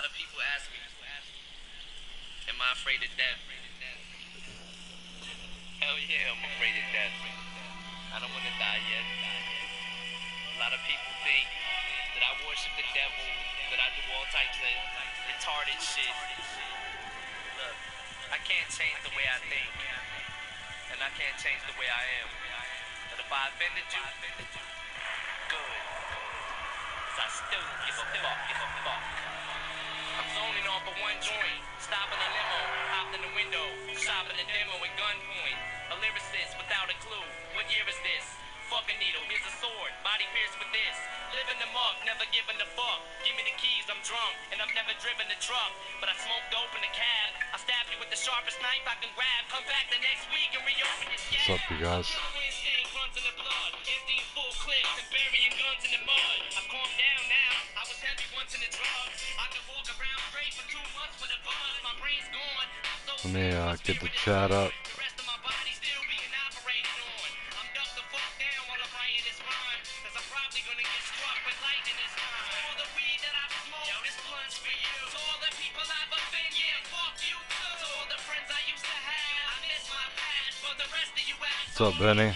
of people ask me, am I afraid of death? Hell yeah, I'm afraid of death. I don't want to die yet. A lot of people think that I worship the devil, that I do all types of retarded shit. Look, I can't change the way I think, and I can't change the way I am. But if I offended you, good. 'Cause I still don't give a fuck. I'm zoning off of one joint, stopping a limo, hopped in the window, shopping a demo at gunpoint. A lyricist without a clue. What year is this? Fuck a needle, here's a sword, body pierced with this. Living them up, never giving a fuck. Give me the keys, I'm drunk, and I've never driven the truck. But I smoke dope in the cab. I stab you with the sharpest knife I can grab. Come back the next week and reopen your scab. What's up, you guys? Runs in the blood, emptying full clips and burying guns in the mud. I've calmed down now. I was heavy once in the drugs. I could walk around straight for 2 months with a buzz. My brain's gone. Let me get the chat up. The rest of my body still being operated on. I'm ducked the fuck down while I'm writing this rhyme. 'Cause I'm probably gonna get struck with lightning this time. All the weed that I've smoked, yo, this blunt's for you. To all the people I've offended, yeah, fuck you too. To all the friends I used to have, I miss my past. For the rest of you assholes, What's up, Benny?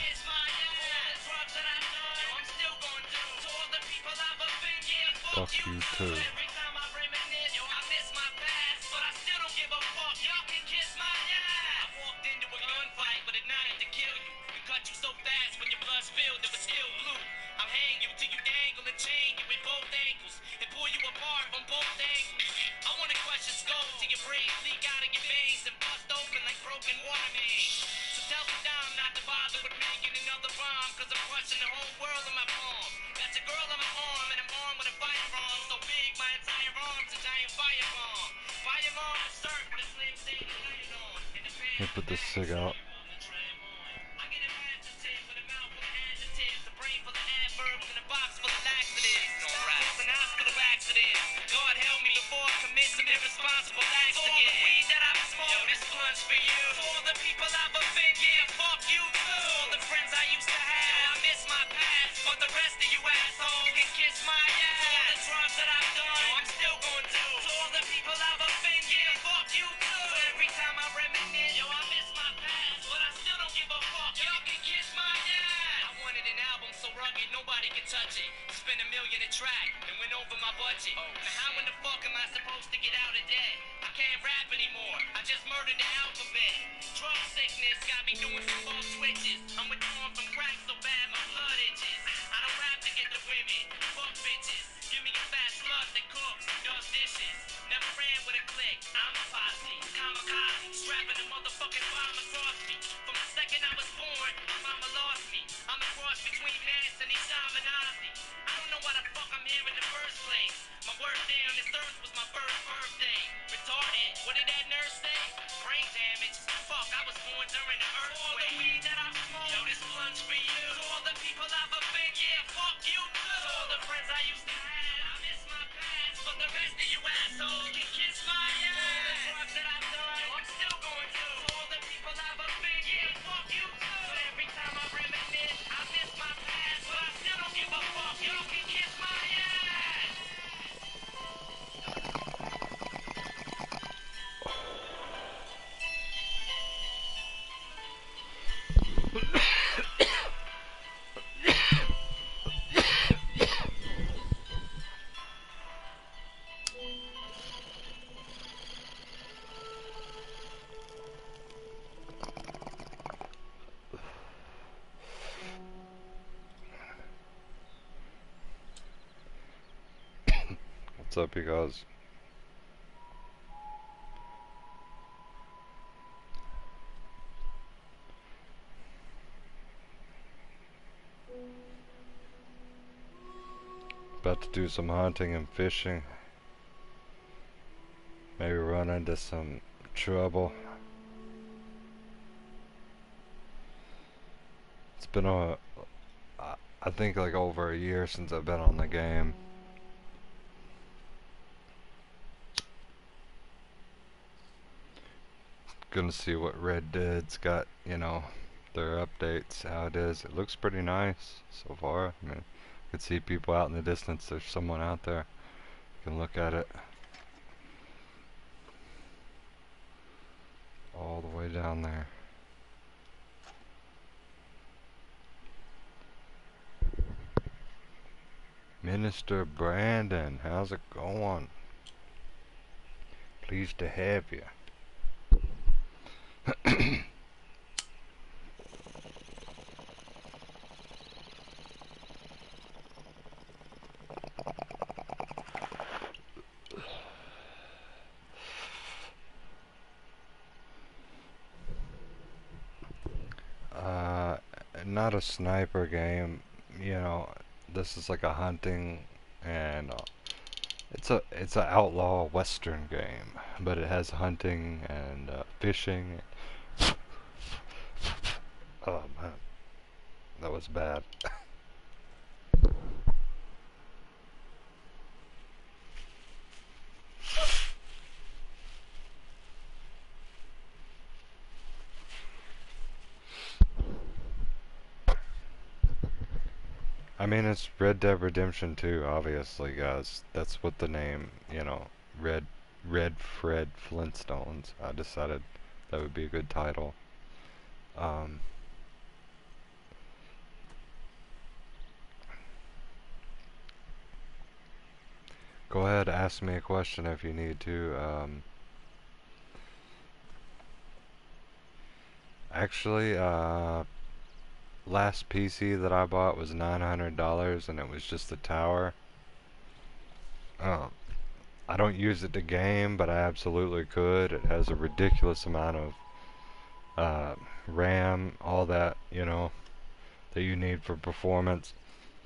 Fuck you too. Every time I reminisce, yo, I miss my past, but I still don't give a fuck. Y'all can kiss my ass. I walked into a gunfight, but at night to kill you. We cut you so fast when your blood spilled, it was still blue. I'll hang you till you dangle and chain you with both ankles and pull you apart from both angles. I wanna crush your skull till your brains leak out of your veins and bust open like broken water mains. So tell the dime not to bother with making another rhyme, 'cause I'm crushing the whole world in my palm. Got your girl on my arm and I'm armed with a firearm so big my entire arm's a giant firebomb. Firebomb is surf with a sling thing and light it on. In the Let me put this cig out. I get imaginative with a mouth full of adjectives, a brain full of adverbs, and a box full of laxatives. Alright, it's an hospital accident. God help me before I commit some irresponsible acts again. All the weed that I've smoked, yo, this blunt's for you. To all the people I've offended, yeah, fuck you too. To all the friends I used to have, yo, I miss my past. But the rest of you assholes can kiss my ass. To all the drugs that I've done, yo, I'm still going to. To all the people I've offended, yeah, fuck you too. So every time I reminisce, yo, I miss my past. But I still don't give a fuck. Y'all can kiss my ass. I wanted an album so rugged nobody can touch it. Spent $1 million a track and went over my budget. Now how in the fuck am I supposed to get out of debt? I can't rap anymore. I just murdered the alphabet. Drug sickness got me doing some false switches. I'm withdrawn from crack so bad my blood itches. I don't rap to get the women. Fuck bitches. Give me a fat slut that cooks, does dishes. Never ran with a clique. I'm a posse. Kamikaze. Strapping a motherfucking bomb across me. From the second I was born, my mama lost me. I'm a cross between Nance and Ishaminazi. I don't know why the fuck I'm here in the first place. My birthday on this earth was my first birthday. Retarded. What did that nurse say? Brain damage. Fuck, I was born during the earthquake. All the weed that I smoke, yo, this blunt's for you. To all the people I've offended, yeah, fuck you too. To all the friends I used to have, I miss my past. But the rest of you assholes can kiss my ass. All the drugs that I've done, yo, I'm still going to. To all the people I've offended, yeah, fuck you too. So every time I reminisce, I miss my past. But I still don't give a fuck. Y'all can kiss my ass. What's up, you guys? About to do some hunting and fishing. Maybe run into some trouble. It's been I think like over a year since I've been on the game. Gonna see what Red Dead's got, you know, their updates, how it is. It looks pretty nice so far. I mean, you can see people out in the distance. There's someone out there. You can look at it. all the way down there. Minister Brandon, how's it going? Pleased to have you. Not a sniper game, you know. This is like a hunting, and it's a outlaw western game, but it has hunting and fishing. Oh man, that was bad. I mean, it's Red Dead Redemption 2, obviously, guys. That's what the name, you know, Red Fred Flintstones. I decided that would be a good title. Um, Go ahead, ask me a question if you need to. Actually, last PC that I bought was $900 and it was just the tower. Uh, I don't use it to game, but I absolutely could. It has a ridiculous amount of RAM, all that, you know, that you need for performance.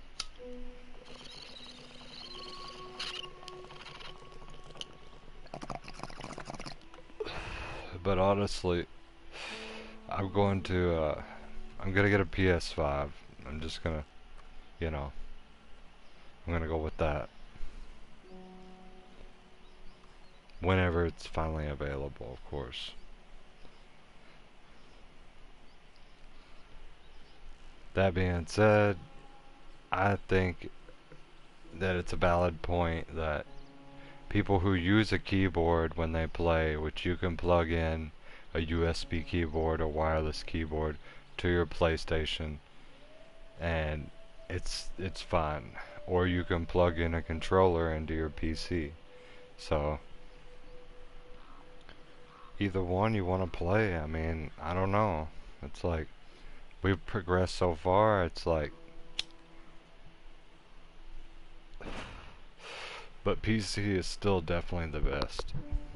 But honestly, I'm going to, I'm gonna get a PS5. I'm just gonna, you know, I'm gonna go with that whenever it's finally available, of course. That being said, I think that it's a valid point that people who use a keyboard when they play, which you can plug in a USB keyboard or wireless keyboard to your PlayStation, and it's fine. Or you can plug in a controller into your PC. So either one you want to play, I mean, I don't know. It's like we've progressed so far. It's like, but PC is still definitely the best.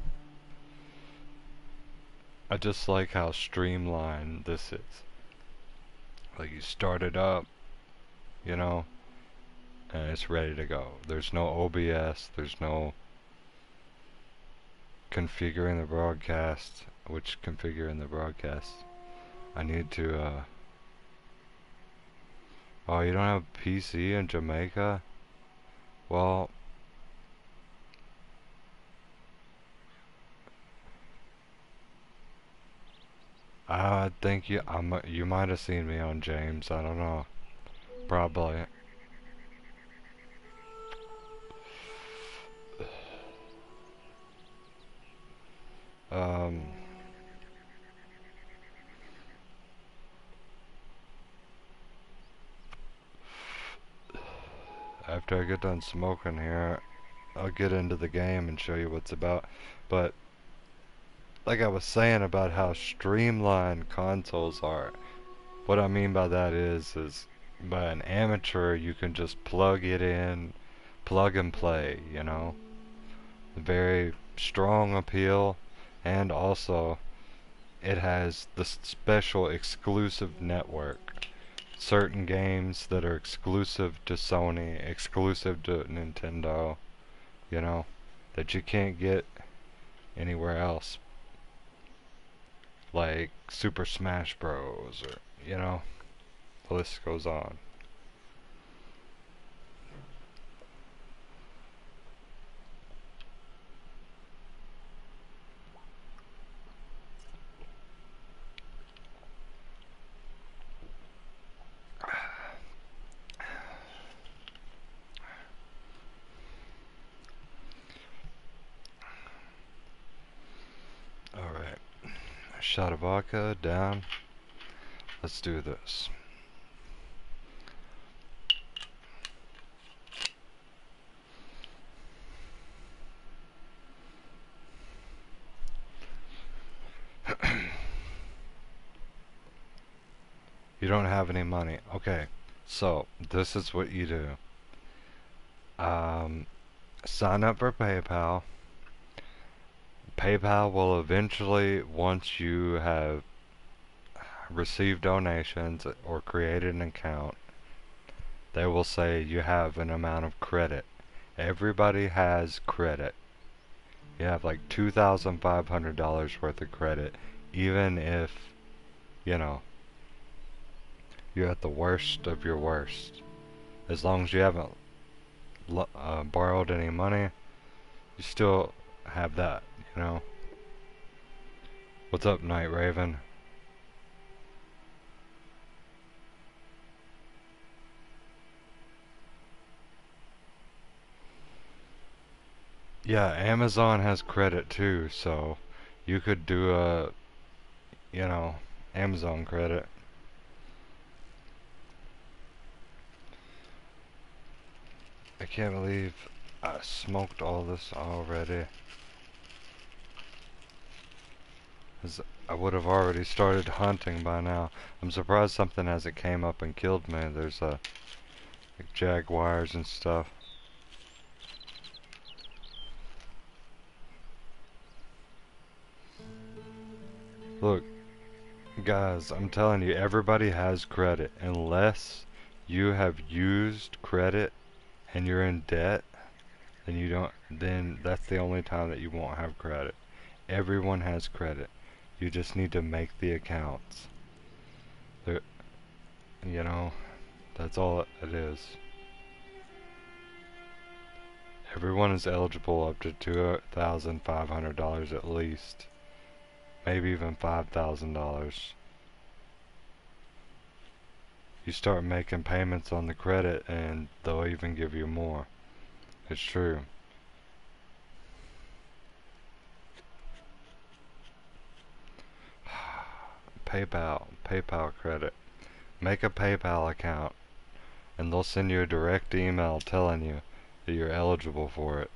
I just like how streamlined this is. Like you start it up, you know, and it's ready to go. There's no OBS, there's no configuring the broadcast, which configuring the broadcast. I need to, oh, you don't have PC in Jamaica? Well, I think you might have seen me on James, I don't know. Probably. Um, After I get done smoking here, I'll get into the game and show you what's about. But like I was saying about how streamlined consoles are, what I mean by that is by an amateur you can just plug it in, plug and play, you know. Very strong appeal, and also it has the special exclusive network. Certain games that are exclusive to Sony, exclusive to Nintendo, you know, that you can't get anywhere else. Like Super Smash Bros. Or, you know, the list goes on. Alright. Shot of vodka, down. Let's do this. You don't have any money. Okay, so this is what you do. Sign up for PayPal. PayPal will eventually, once you have received donations or created an account, they will say you have an amount of credit. Everybody has credit. You have like $2,500 worth of credit, even if, you know, you're at the worst of your worst. As long as you haven't borrowed any money, you still have that, you know. What's up, Night Raven? Yeah, Amazon has credit too, so you could do a, you know, Amazon credit. I can't believe I smoked all this already. 'Cause I would have already started hunting by now. I'm surprised something hasn't came up and killed me. There's like jaguars and stuff. Look, guys, I'm telling you, everybody has credit. Unless you have used credit and you're in debt, then you don't, then that's the only time that you won't have credit. Everyone has credit. You just need to make the accounts. There, you know, that's all it is. Everyone is eligible up to $2,500 at least. Maybe even $5,000. You start making payments on the credit and they'll even give you more. It's true. PayPal credit. Make a PayPal account and they'll send you a direct email telling you that you're eligible for it.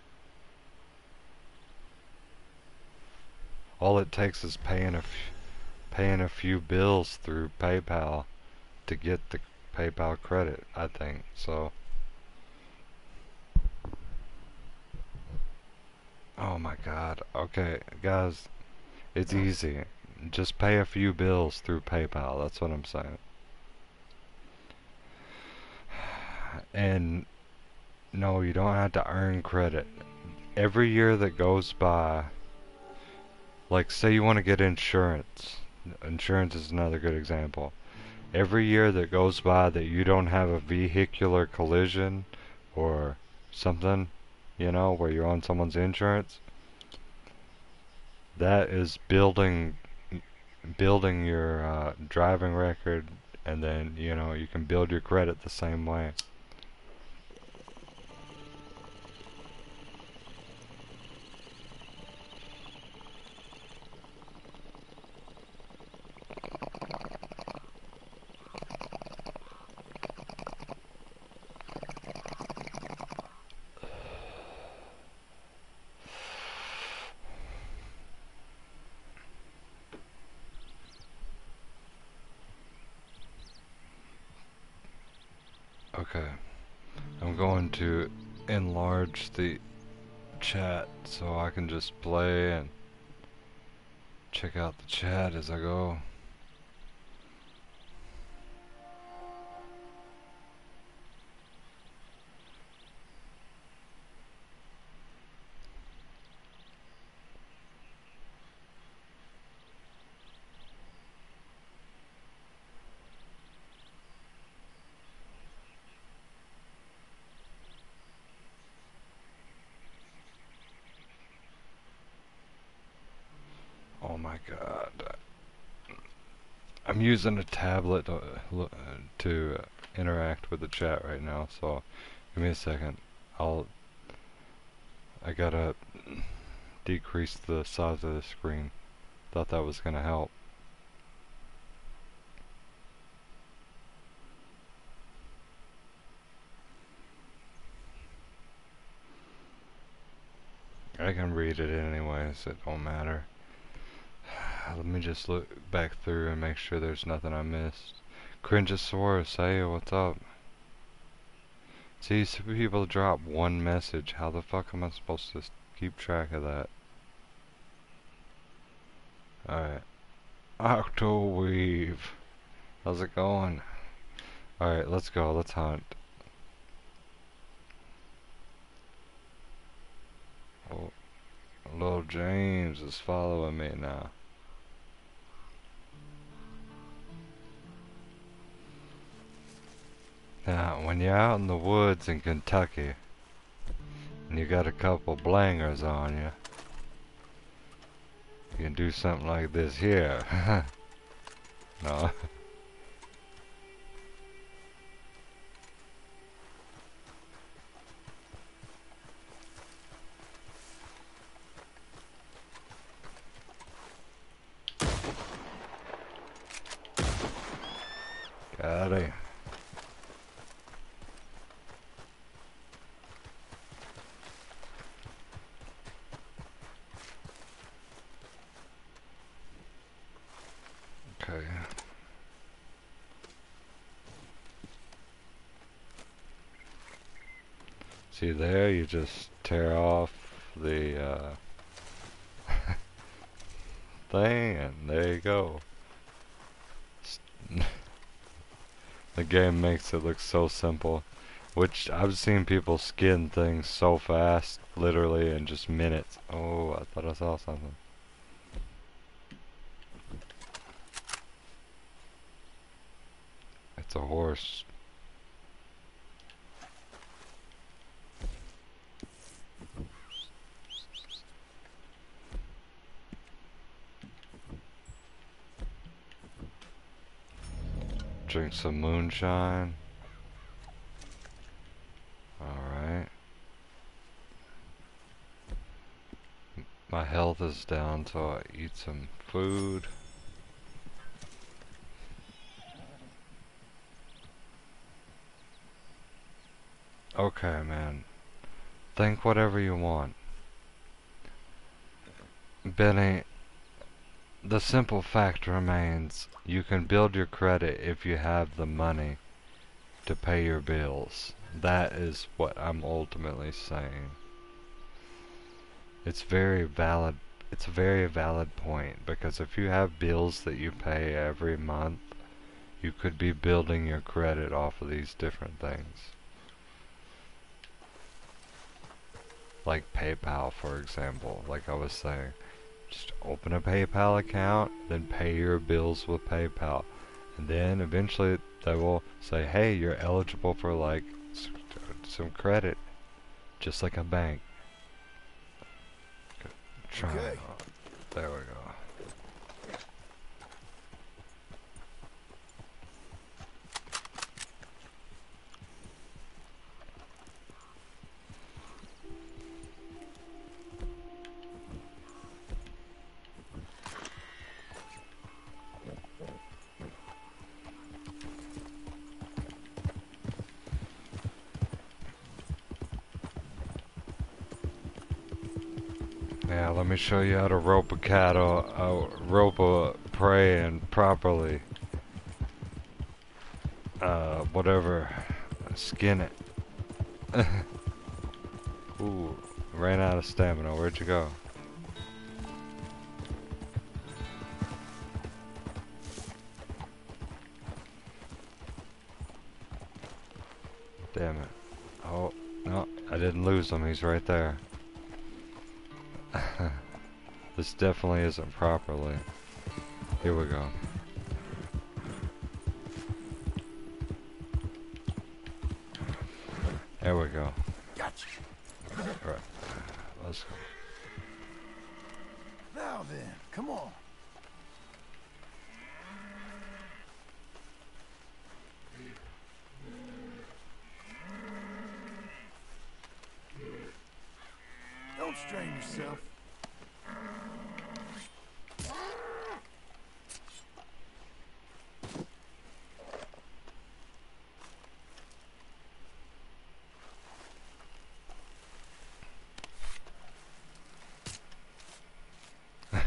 All it takes is paying a few bills through PayPal to get the PayPal credit, I think. So, oh my God. Okay, guys, it's easy. Just pay a few bills through PayPal. That's what I'm saying. And no, you don't have to earn credit. Every year that goes by, like say you want to get insurance. Insurance is another good example. Every year that goes by that you don't have a vehicular collision or something, you know, where you're on someone's insurance, that is building your driving record, and then, you know, you can build your credit the same way. Okay, I'm going to enlarge the chat so I can just play and check out the chat as I go. Oh my God. I'm using a tablet to interact with the chat right now, so give me a second. I gotta decrease the size of the screen. Thought that was gonna help. I can read it anyways, it don't matter. Let me just look back through and make sure there's nothing I missed. Cringeosaurus, hey, what's up? See, some people drop one message. How the fuck am I supposed to keep track of that? Alright. Octoweave. How's it going? Alright, let's go. Let's hunt. Oh, little James is following me now. Now, when you're out in the woods in Kentucky, and you got a couple blangers on you, you can do something like this here. No. Got it. Okay. See there, you just tear off the thing, and there you go. The game makes it look so simple, which I've seen people skin things so fast, literally in just minutes. Oh, I thought I saw something. It's a horse. Drink some moonshine. Alright. My health is down, so I eat some food. Okay, man. Think whatever you want. Benny, the simple fact remains, you can build your credit if you have the money to pay your bills. That is what I'm ultimately saying. It's very valid. It's a very valid point, because if you have bills that you pay every month, you could be building your credit off of these different things. Like PayPal, for example, like I was saying. Just open a PayPal account, then pay your bills with PayPal. And then eventually they will say, hey, you're eligible for like some credit, just like a bank. Okay. There we go. Yeah, let me show you how to rope a cattle, rope a prey and properly, whatever, skin it. Ooh, ran out of stamina, where'd you go? Damn it. Oh, no, I didn't lose him, he's right there. This definitely isn't properly. Here we go. There we go. Gotcha. Alright. Let's go. Now then, come on. Don't strain yourself.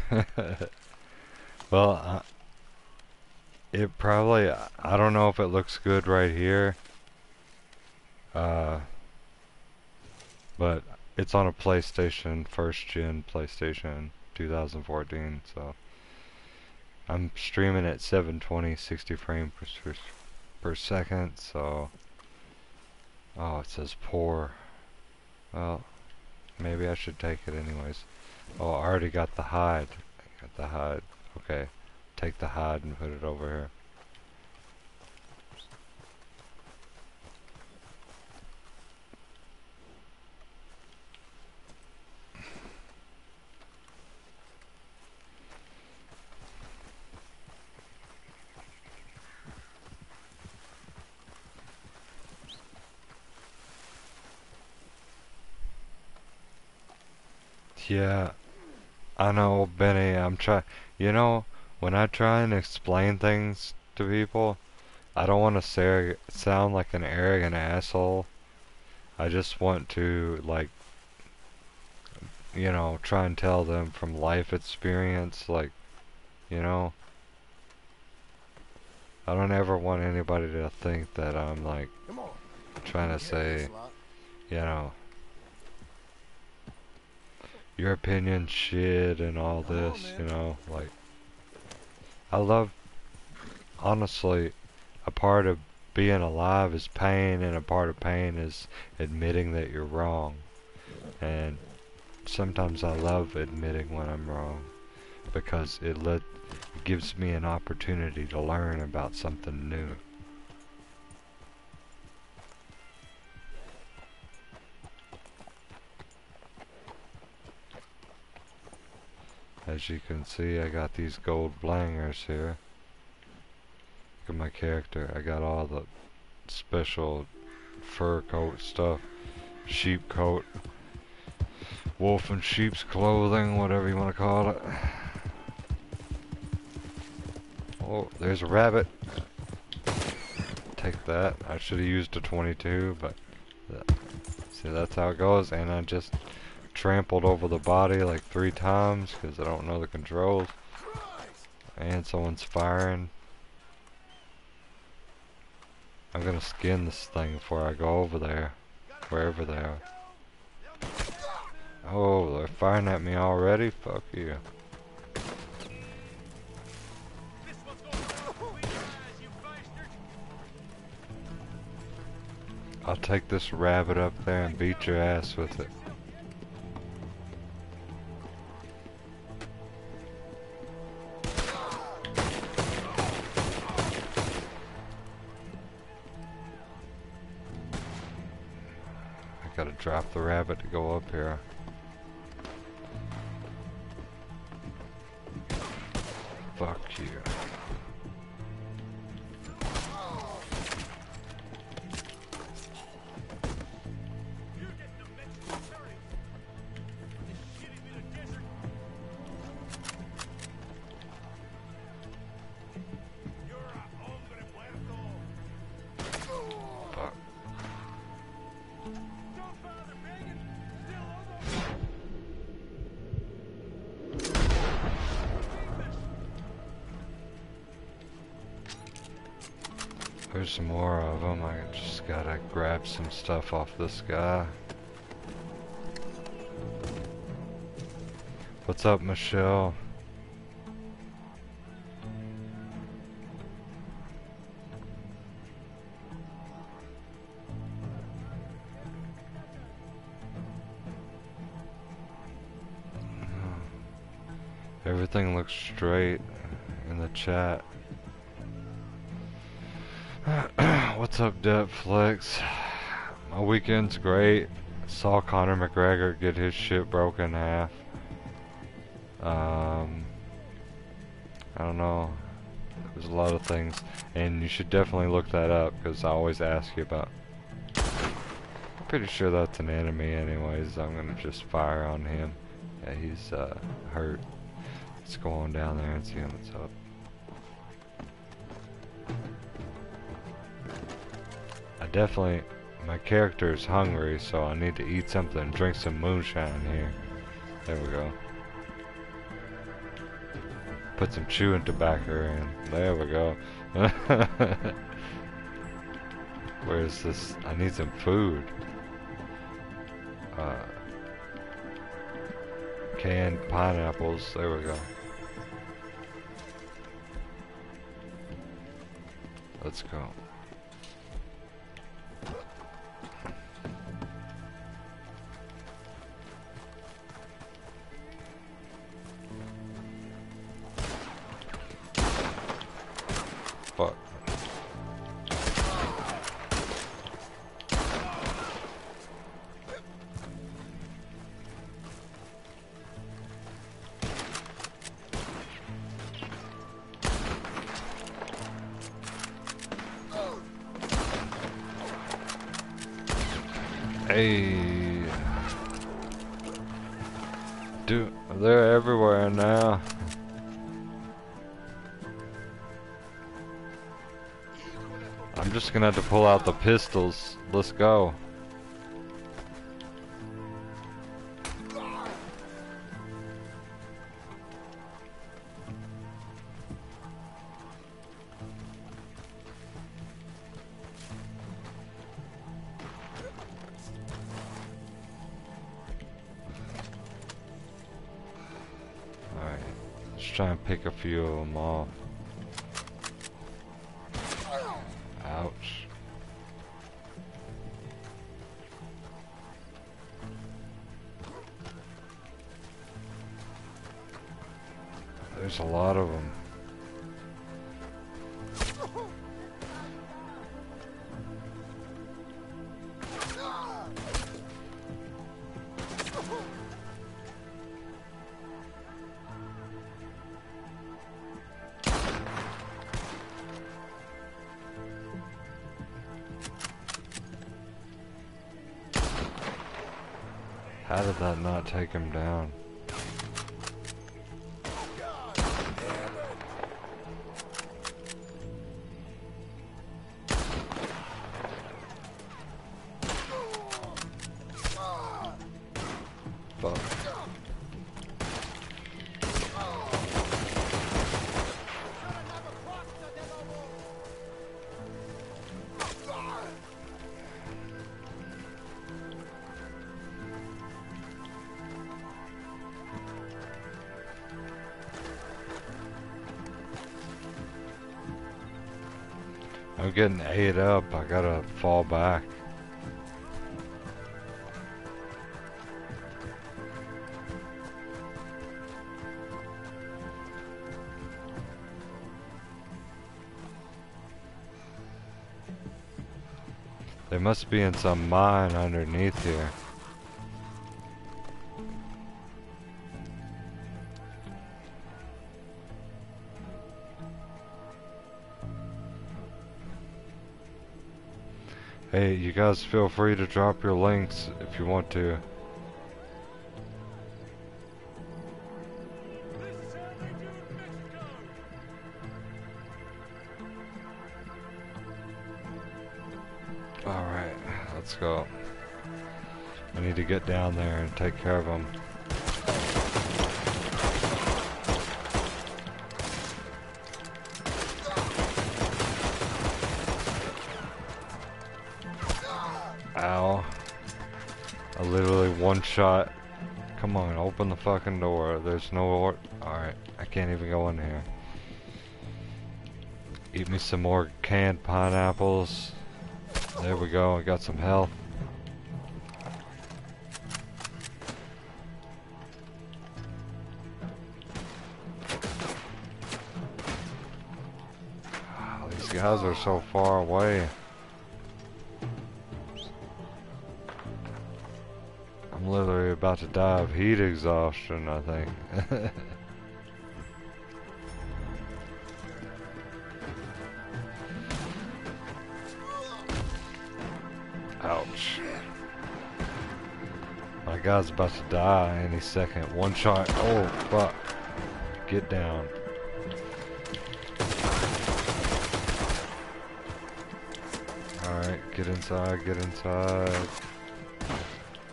Well, it probably, I don't know if it looks good right here, uh, but it's on a PlayStation, first gen PlayStation 2014, so I'm streaming at 720, 60 frames per second, so, oh, it says poor. Well, maybe I should take it anyways. Oh, I already got the hide. I got the hide. Okay, take the hide and put it over here. Yeah, I know, Benny, you know, when I try and explain things to people, I don't want to sound like an arrogant asshole. I just want to, like, you know, try and tell them from life experience, like, you know, I don't ever want anybody to think that I'm, like, Come on. trying to say, you know, your opinion's shit and all this, you know, like, I love, honestly, a part of being alive is pain, and a part of pain is admitting that you're wrong. And sometimes I love admitting when I'm wrong, because it gives me an opportunity to learn about something new. As you can see, I got these gold blangers here. Look at my character. I got all the special fur coat stuff, sheep coat, wolf and sheep's clothing, whatever you want to call it. Oh, there's a rabbit. Take that. I should have used a 22, but see, that's how it goes. And I just trampled over the body like 3 times because I don't know the controls. And someone's firing. I'm gonna skin this thing before I go over there, wherever they are. Oh, they're firing at me already? Fuck you. I'll take this rabbit up there and beat your ass with it. I gotta drop the rabbit to go up here. Fuck you. There's some more of them. I just gotta grab some stuff off this guy. What's up, Michelle? Everything looks straight in the chat. What's up, Netflix? My weekend's great. Saw Conor McGregor get his shit broken in half. I don't know. There's a lot of things, and you should definitely look that up because I always ask you about. I'm pretty sure that's an enemy, anyways. I'm gonna just fire on him. Yeah, he's hurt. Let's go on down there and see what's up. Definitely, my character is hungry, so I need to eat something, drink some moonshine here. There we go. Put some chewing tobacco in. There we go. Where's this? I need some food. Canned pineapples. There we go. Let's go. Fuck. Hey. Dude, they're everywhere now. I'm just gonna have to pull out the pistols. Let's go. Alright, let's try and pick a few of them off. Ouch. There's a lot of them. How did that not take him down? Fuck. I'm getting ate up. I gotta fall back. They must be in some mine underneath here. Hey, you guys feel free to drop your links if you want to. Alright, let's go. I need to get down there and take care of them. Ow. I literally one shot. Come on, open the fucking door. There's no or- Alright, I can't even go in here. Eat me some more canned pineapples. There we go, I got some health. Oh, these guys are so far away. I'm literally about to die of heat exhaustion, I think. Ouch. My guy's about to die any second. One shot. Oh, fuck. Get down. Alright, get inside, get inside.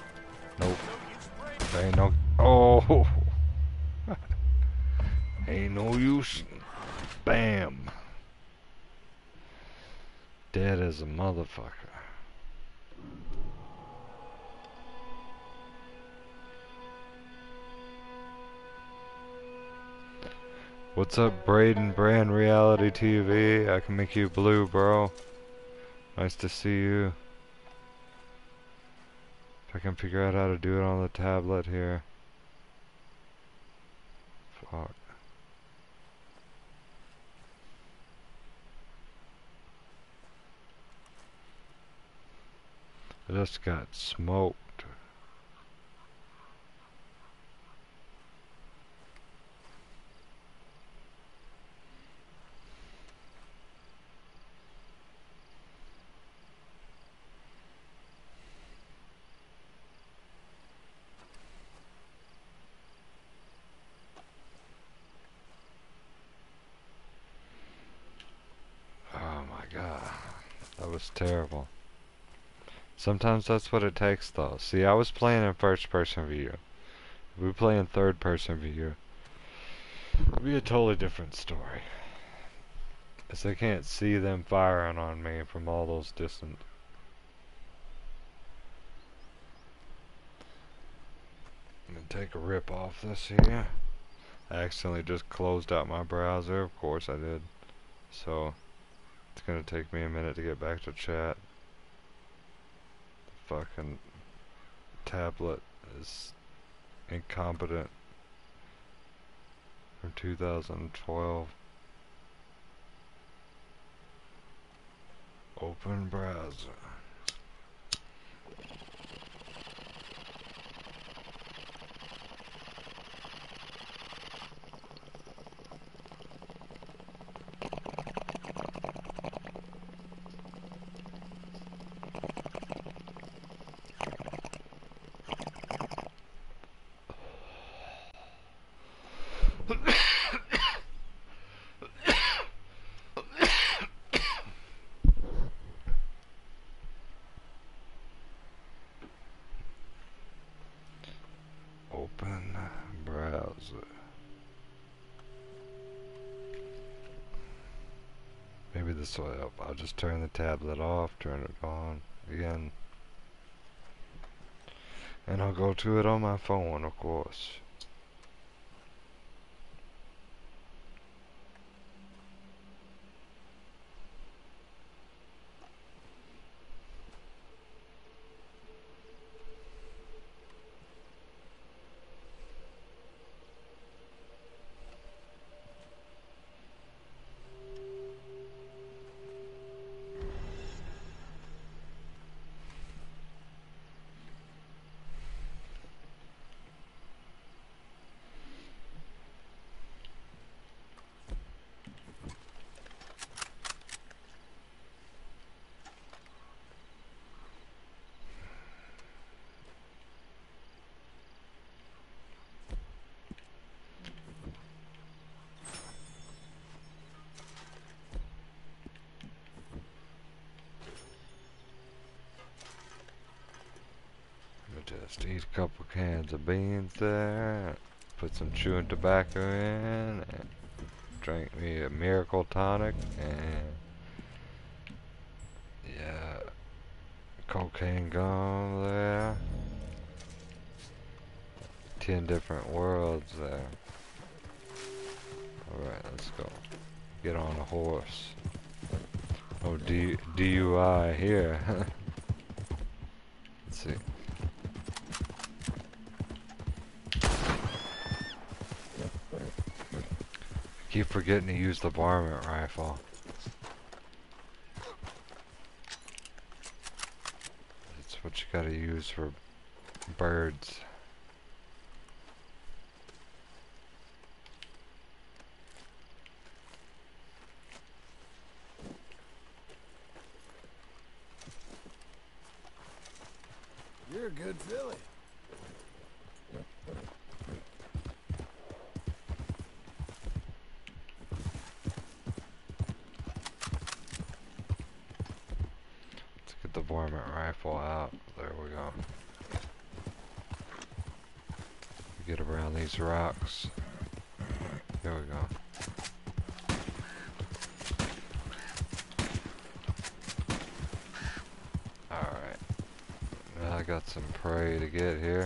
Nope. There ain't no... Oh! Ain't Ain't no use. Bam. Dead as a motherfucker. What's up, Braden Brand Reality TV? I can make you blue, bro. Nice to see you. If I can figure out how to do it on the tablet here. Fuck. I just got smoked. Oh my god. That was terrible. Sometimes that's what it takes though. See, I was playing in first person view. If we play in third person view, it'd be a totally different story. Cause I can't see them firing on me from all those distance. I'm gonna take a rip off this here. I accidentally just closed out my browser, of course I did. So, it's gonna take me a minute to get back to chat. The fucking tablet is incompetent from 2012. Open browser. Open browser. Maybe this will help. I'll just turn the tablet off, turn it on again. And I'll go to it on my phone, of course. Just eat a couple cans of beans there, put some chewing tobacco in, and drink me a miracle tonic, and yeah, cocaine gum there, 10 different worlds there. Alright, let's go. Get on a horse. Oh, DUI here. Let's see. Keep forgetting to use the varmint rifle. That's what you gotta use for birds. You're a good filly. Get the varmint rifle out. There we go. Get around these rocks. There we go. got some prey to get here.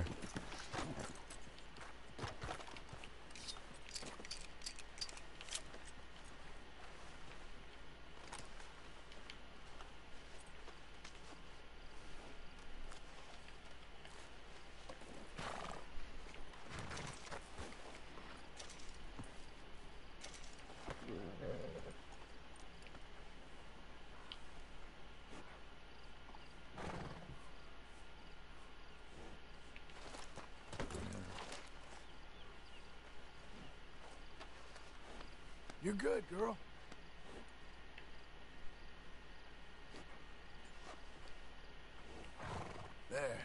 You're good, girl. There.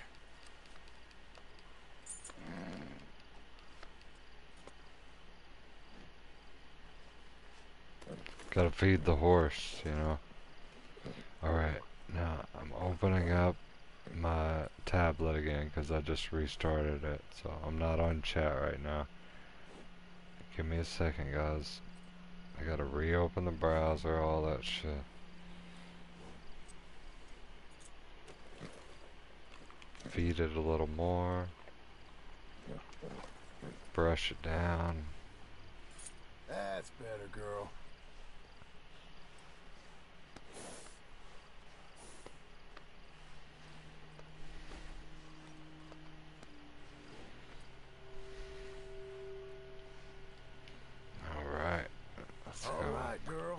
Gotta feed the horse, you know. Alright, now I'm opening up my tablet again because I just restarted it, so I'm not on chat right now. Give me a second, guys. I gotta reopen the browser, all that shit. Feed it a little more. Brush it down. That's better, girl. Alright. Let's go. All right, girl.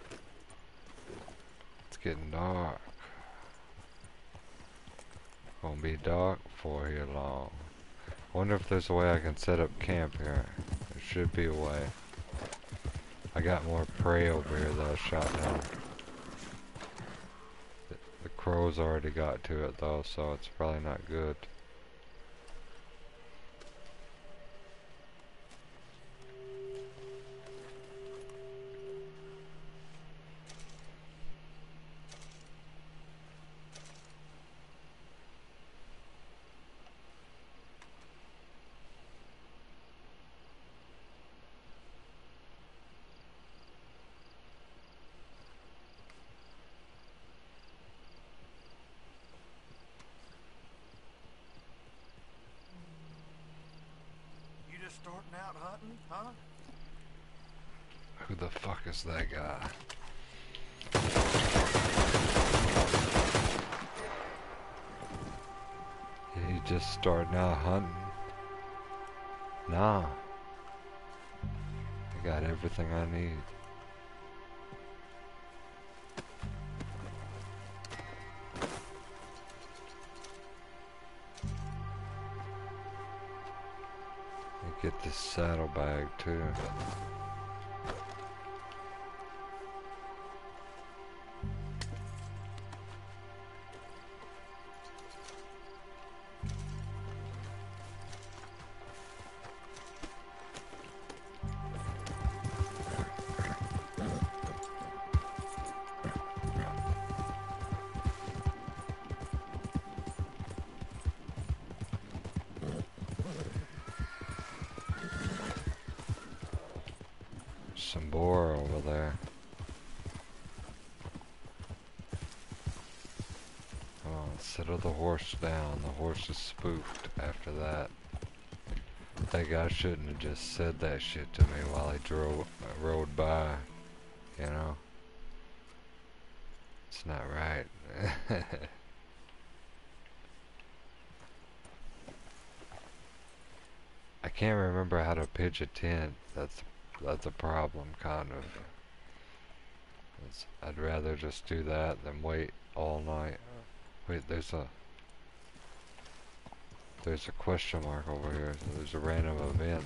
It's getting dark. Won't be dark for here long. Wonder if there's a way I can set up camp here. There should be a way. I got more prey over here that I shot down. The crows already got to it though, so it's probably not good. You just starting out hunting, huh? Who the fuck is that guy? He just starting out hunting? Nah. I got everything I need. Get this saddlebag too. Some boar over there. Come on, settle the horse down. The horse is spooked after that. That guy shouldn't have just said that shit to me while he rode by, you know? It's not right. I can't remember how to pitch a tent. That's a problem, kind of. I'd rather just do that than wait all night. Wait, there's a question mark over here. So there's a random event.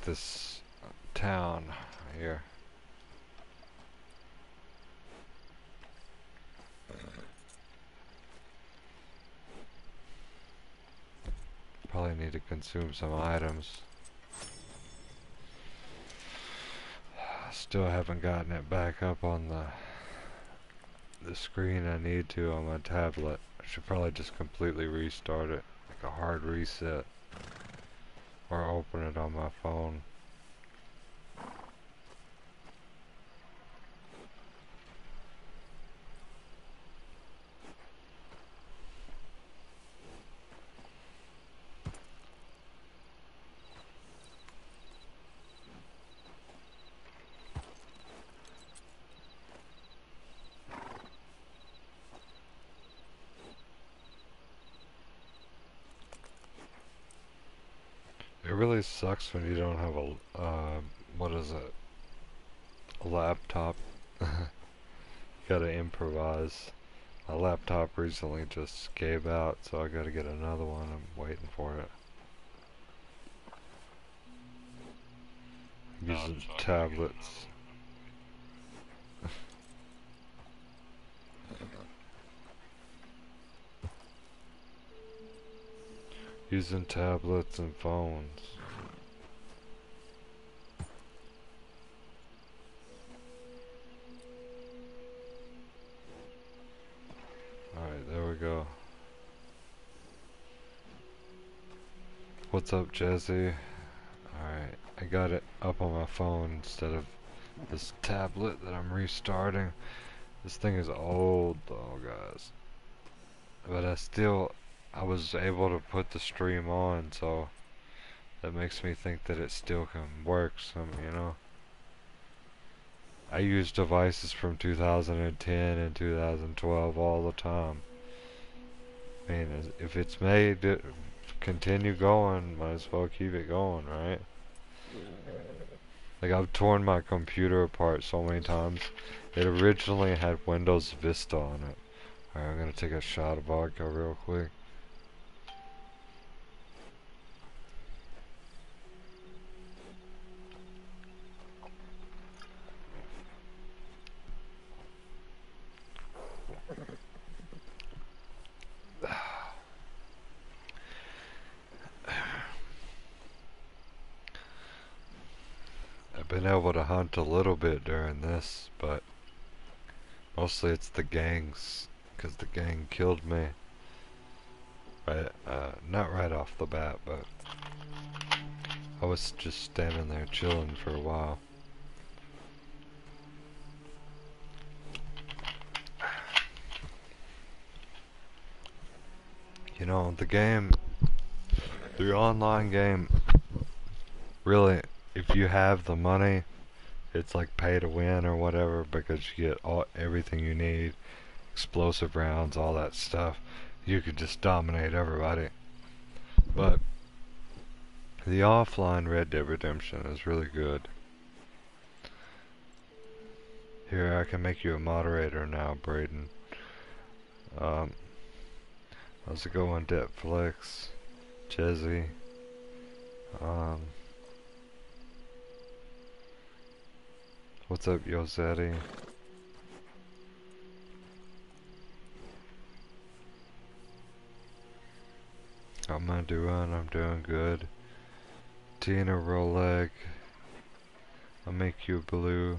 this town here. Probably need to consume some items. Still haven't gotten it back up on the screen I need to on my tablet. I should probably just completely restart it, like a hard reset, or open it on my phone. It really sucks when you don't have a, what is it, a laptop. Gotta improvise. My laptop recently just gave out, so I gotta get another one. I'm waiting for it. I'm using tablets. Using tablets and phones. Alright, there we go. What's up, Jesse? Alright, I got it up on my phone instead of this tablet that I'm restarting. This thing is old though, guys. But I was able to put the stream on, so that makes me think that it still can work some, you know? I use devices from 2010 and 2012 all the time. I mean, if it's made to continue going, might as well keep it going, right? Like, I've torn my computer apart so many times. It originally had Windows Vista on it. Alright, I'm gonna take a shot of vodka real quick. I've been able to hunt a little bit during this, but mostly it's the gangs, because the gang killed me. Right, not right off the bat, but I was just standing there chilling for a while. You know, the online game, really, if you have the money, it's like pay to win or whatever, because you get everything you need, explosive rounds, all that stuff. You could just dominate everybody. But the offline Red Dead Redemption is really good. Here, I can make you a moderator now, Braden. How's it going, Netflix? Jezzy? What's up, Yosetti? How am I doing? I'm doing good. Tina Roleg. I'll make you blue.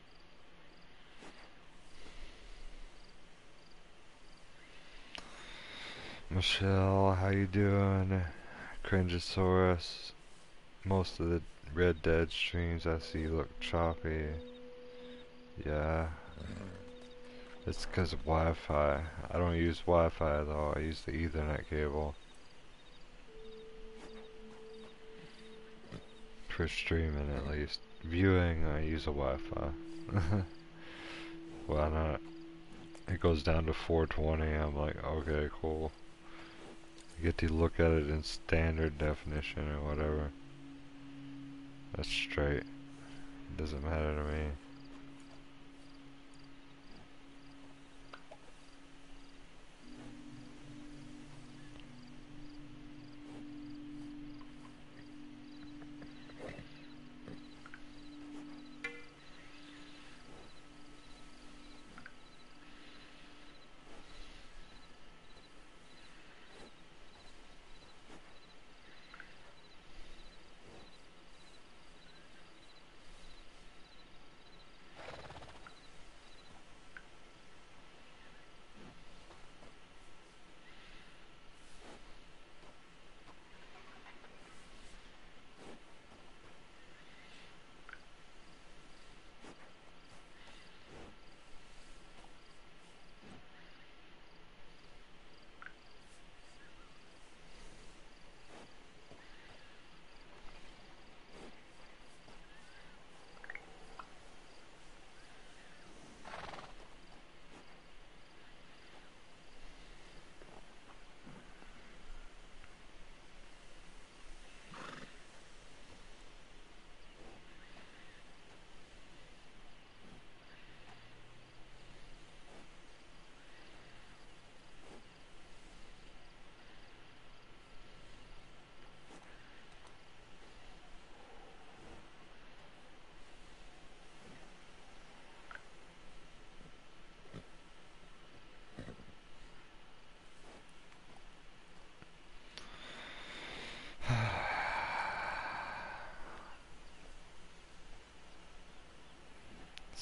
Michelle, how you doing? Cringeosaurus. Most of the Red Dead streams I see look choppy. Yeah. It's because of Wi-Fi. I don't use Wi-Fi though, I use the Ethernet cable. For streaming at least. Viewing, I use a Wi-Fi. Why not? It goes down to 420, I'm like, okay, cool. I get to look at it in standard definition or whatever. That's straight. It doesn't matter to me.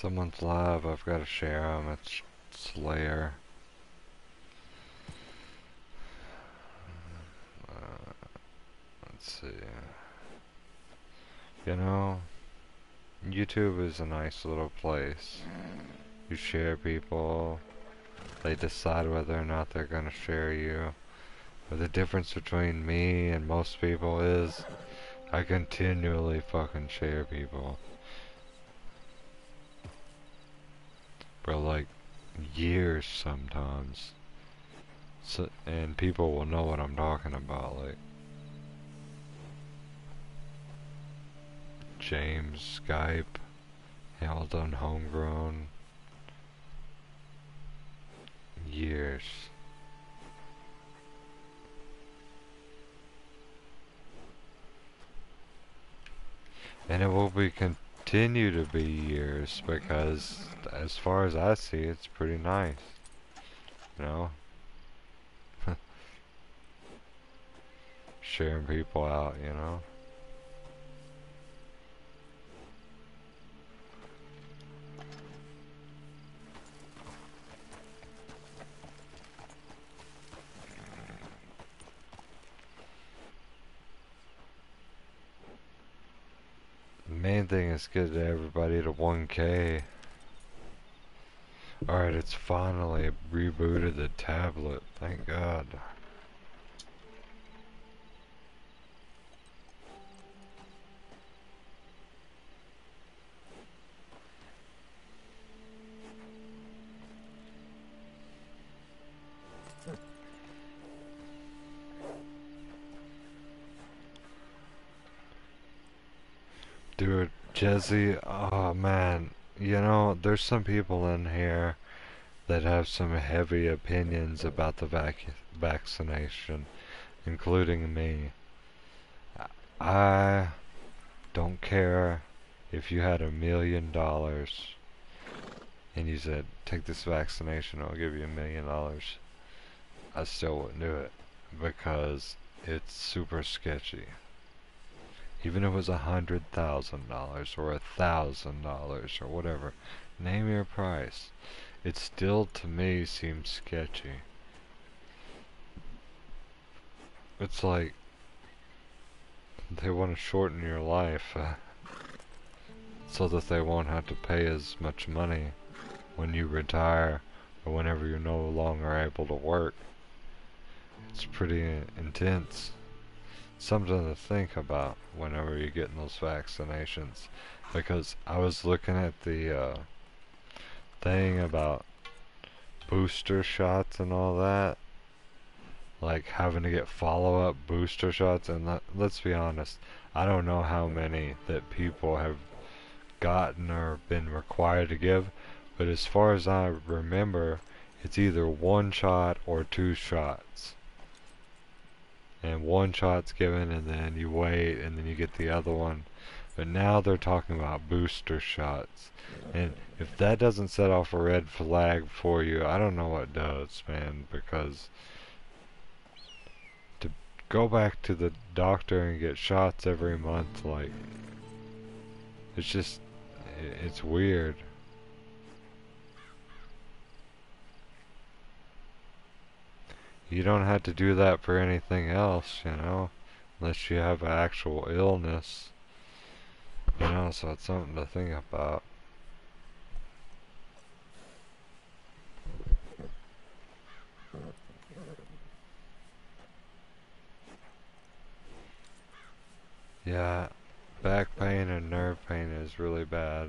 someone's live, I've got to share them. It's Slayer. Let's see. You know, YouTube is a nice little place. You share people, they decide whether or not they're gonna share you. But the difference between me and most people is I continually fucking share people. For like years sometimes. So, and people will know what I'm talking about, like James, Skype, hell done homegrown. Years. And it will be continue to be years because as far as I see it's pretty nice. You know? Sharing people out, you know? The main thing is get everybody to 1K. Alright, it's finally rebooted the tablet, thank God. Dude, Jesse, oh man, you know, there's some people in here that have some heavy opinions about the vaccination, including me. I don't care if you had $1,000,000 and you said, take this vaccination, I'll give you $1,000,000. I still wouldn't do it because it's super sketchy. Even if it was $100,000 or $1,000 or whatever, name your price. It still, to me, seems sketchy. It's like they want to shorten your life so that they won't have to pay as much money when you retire or whenever you're no longer able to work. It's pretty intense. Something to think about whenever you're getting those vaccinations. Because I was looking at the thing about booster shots and all that, like having to get follow-up booster shots, and let's be honest, I don't know how many that people have gotten or been required to give, but as far as I remember, it's either 1 shot or 2 shots. And 1 shot's given and then you wait and then you get the other one. But now they're talking about booster shots. And if that doesn't set off a red flag for you, I don't know what does, man, because to go back to the doctor and get shots every month, like, it's just, it's weird. You don't have to do that for anything else, you know, unless you have an actual illness, you know, so it's something to think about. Yeah, back pain and nerve pain is really bad.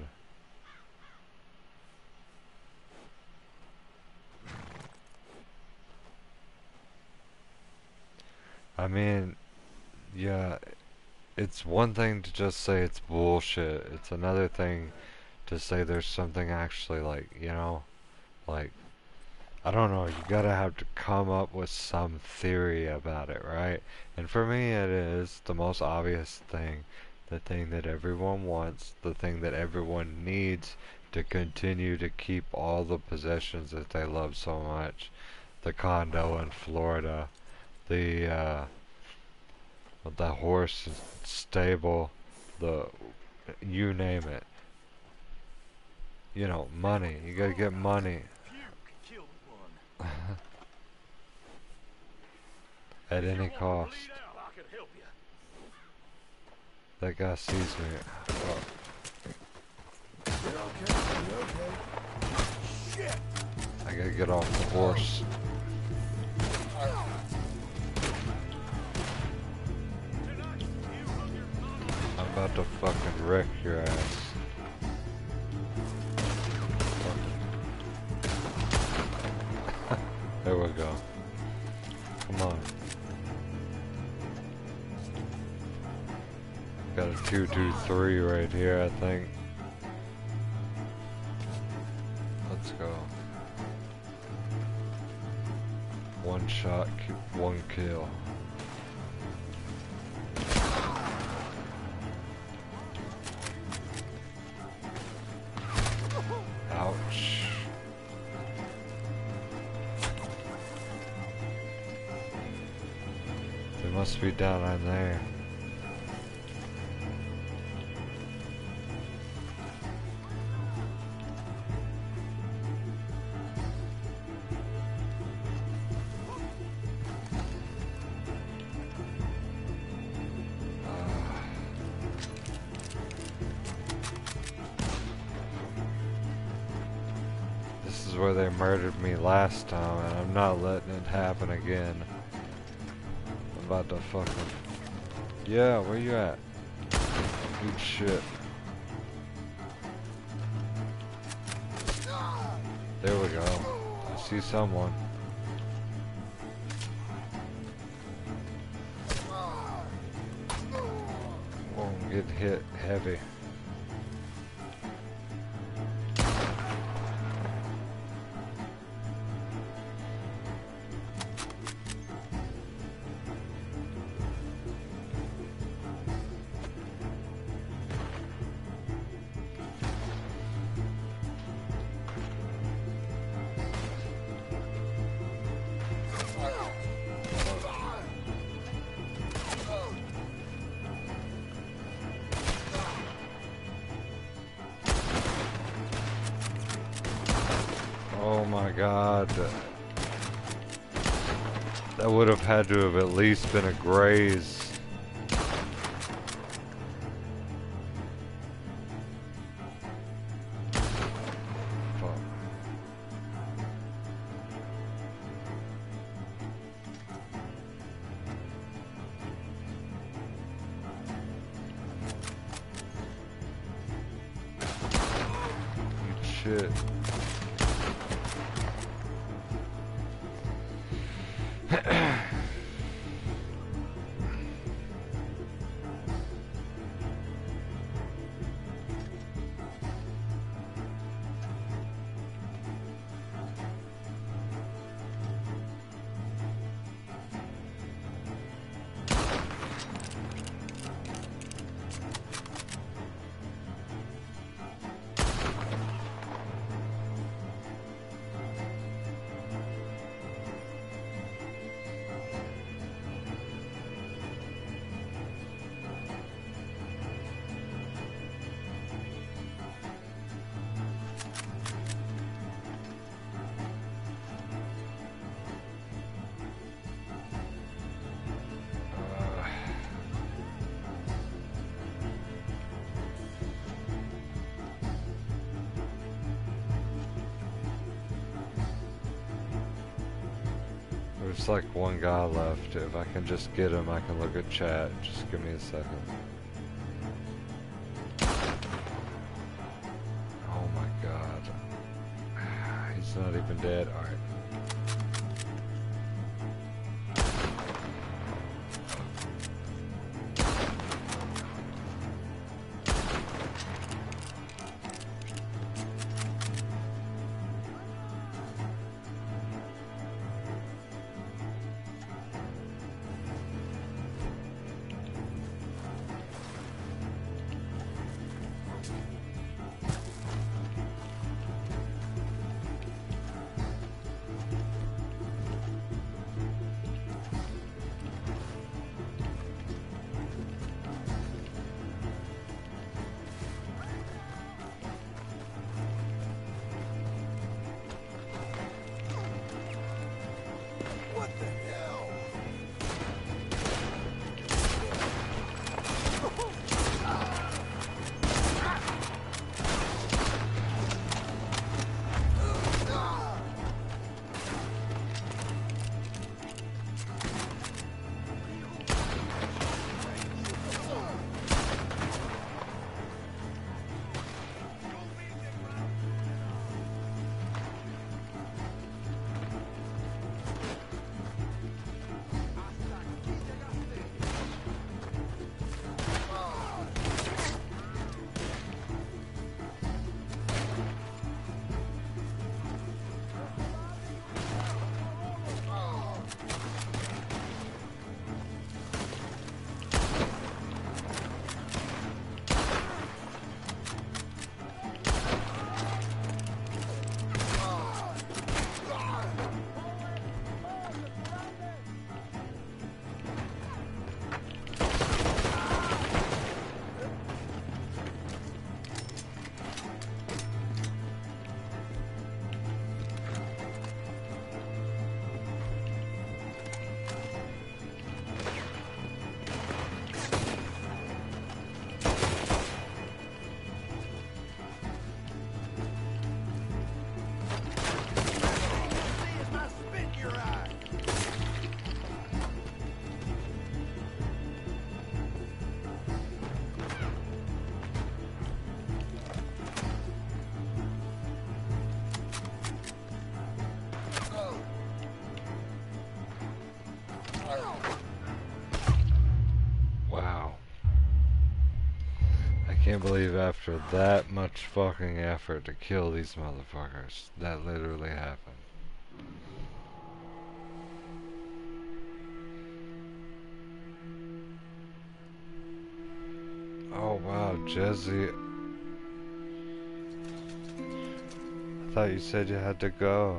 I mean, yeah, it's one thing to just say it's bullshit. It's another thing to say there's something actually, like, you know, like, I don't know, you gotta have to come up with some theory about it, right? And for me it is the most obvious thing, the thing that everyone wants, the thing that everyone needs to continue to keep all the possessions that they love so much. The condo in Florida, the horse stable, the, you name it. You know, money. You gotta get money. Puke killed one. At If you any want to cost. bleed out, I can help you. That guy sees me. Oh, You're okay. You're okay. Shit! I gotta get off the horse. I'm about to fucking wreck your ass. There we go. Come on. Got a 223 right here, I think. Let's go. One shot, one kill. Ouch. They must be down on there. This is where they murdered me last time, and I'm not letting it happen again. I'm about to fucking... Yeah, where you at? Good shit. There we go. I see someone. Oh, I'm getting hit heavy. Oh my god. That would have had to have at least been a graze. Fuck. Good shit. There's like one guy left. If I can just get him, I can look at chat. Just give me a second. Oh my god. He's not even dead. Alright. can't believe after that much fucking effort to kill these motherfuckers, that literally happened. Oh wow, Jesse. I thought you said you had to go.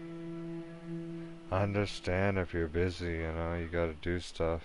I understand if you're busy, you know, you gotta do stuff.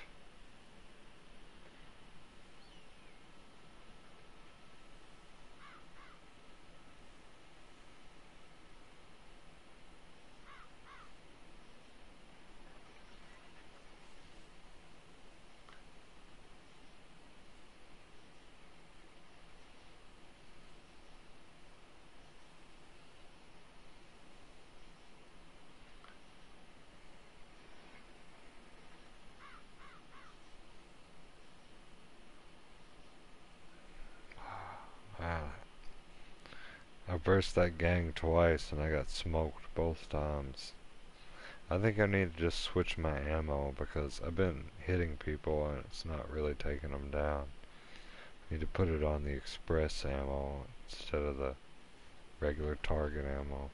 Man, I burst that gang twice and I got smoked both times. I think I need to just switch my ammo because I've been hitting people and it's not really taking them down. I need to put it on the express ammo instead of the regular target ammo.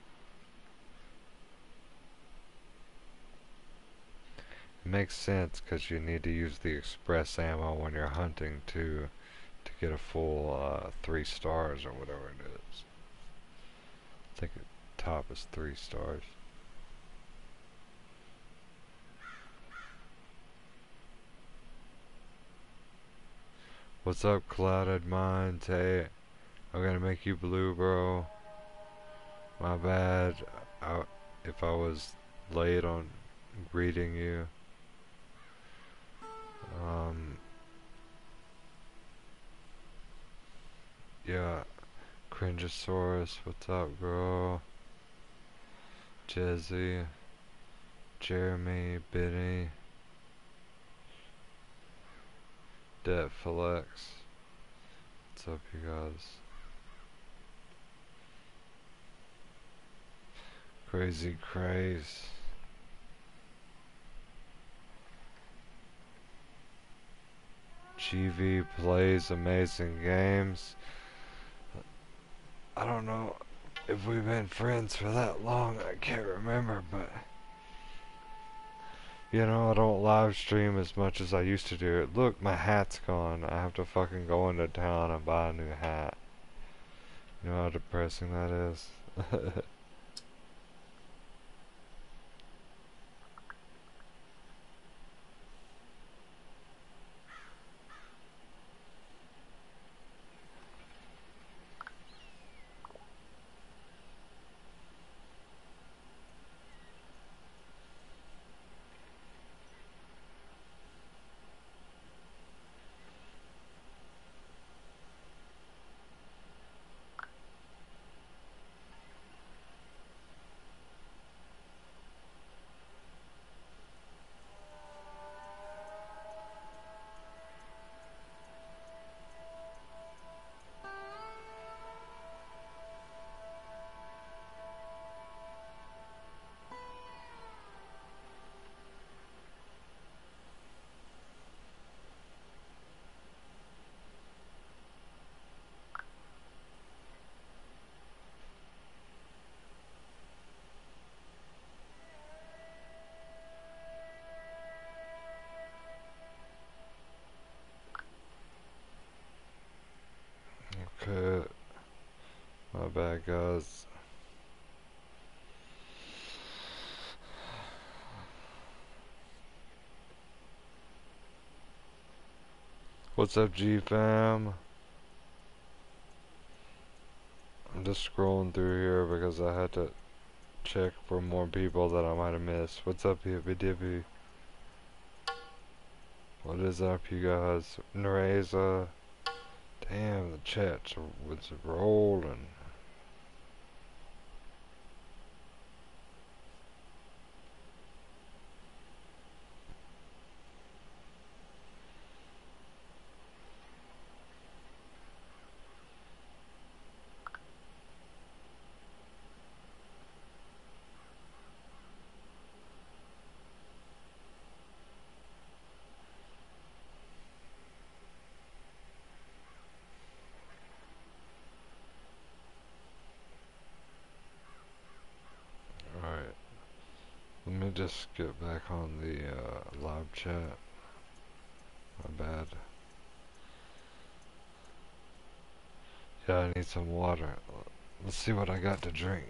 It makes sense because you need to use the express ammo when you're hunting too, to get a full 3 stars or whatever it is. I think the top is 3 stars. What's up, Clouded Minds? Hey, I'm gonna make you blue, bro. My bad if I was late on greeting you. Yeah, Cringeosaurus, what's up, bro? Jezzy, Jeremy, Benny, Detflex. What's up, you guys? Crazy Craze. GV plays amazing games. I don't know if we've been friends for that long, I can't remember, but you know, I don't live stream as much as I used to do it. Look, my hat's gone. I have to fucking go into town and buy a new hat. You know how depressing that is? Okay, my bad, guys. What's up, G-Fam? I'm just scrolling through here because I had to check for more people that I might have missed. What's up, Hippy Dippy? What is up, you guys? Nereza. Damn, the chat's was rolling. me just get back on the live chat. My bad. Yeah, I need some water. Let's see what I got to drink.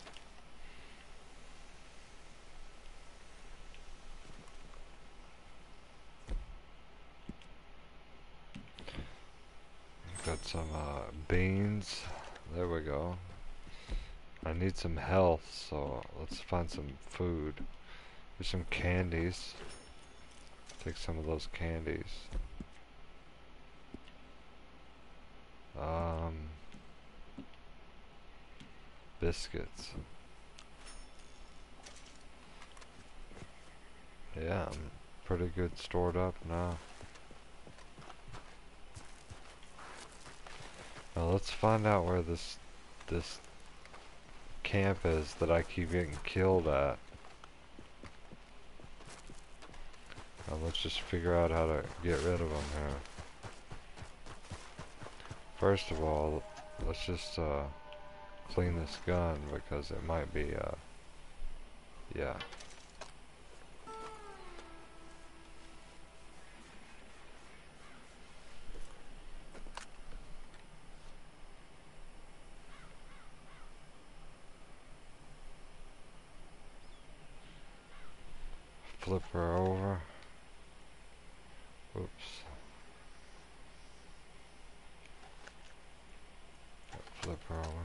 Got some beans. There we go. I need some health, so let's find some food. There's some candies. Take some of those candies. Biscuits. Yeah, I'm pretty good stored up now. Now let's find out where this camp is that I keep getting killed at. Now let's just figure out how to get rid of them here. First of all, let's just clean this gun because it might be yeah. Flip her over. Oops. Flip her over.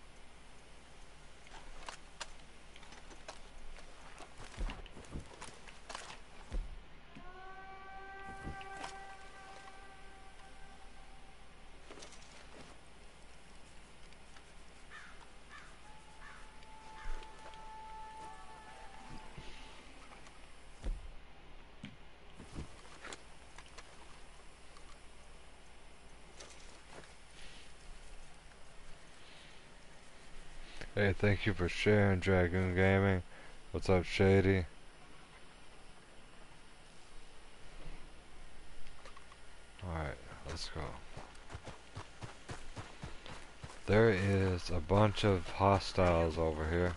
Hey, thank you for sharing, Dragoon Gaming. What's up, Shady? Alright, let's go. There is a bunch of hostiles over here.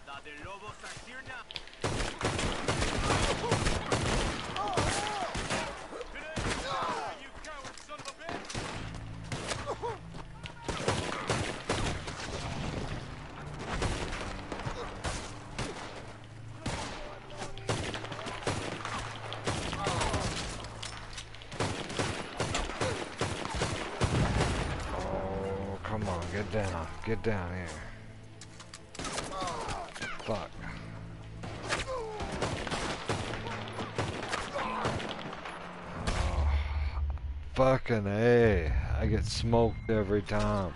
Come on, get down here. Fuck. Oh, fucking A. I get smoked every time.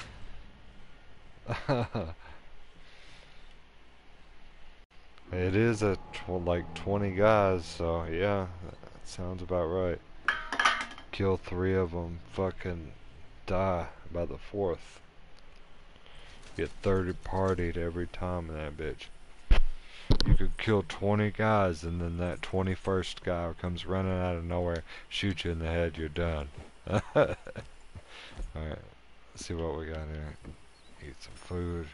It is like 20 guys, so yeah, that sounds about right. Kill 3 of them, fucking die by the 4th. Get 30 partied every time in that bitch. You could kill 20 guys and then that 21st guy comes running out of nowhere, shoot you in the head, you're done. Alright, let's see what we got here. Eat some food.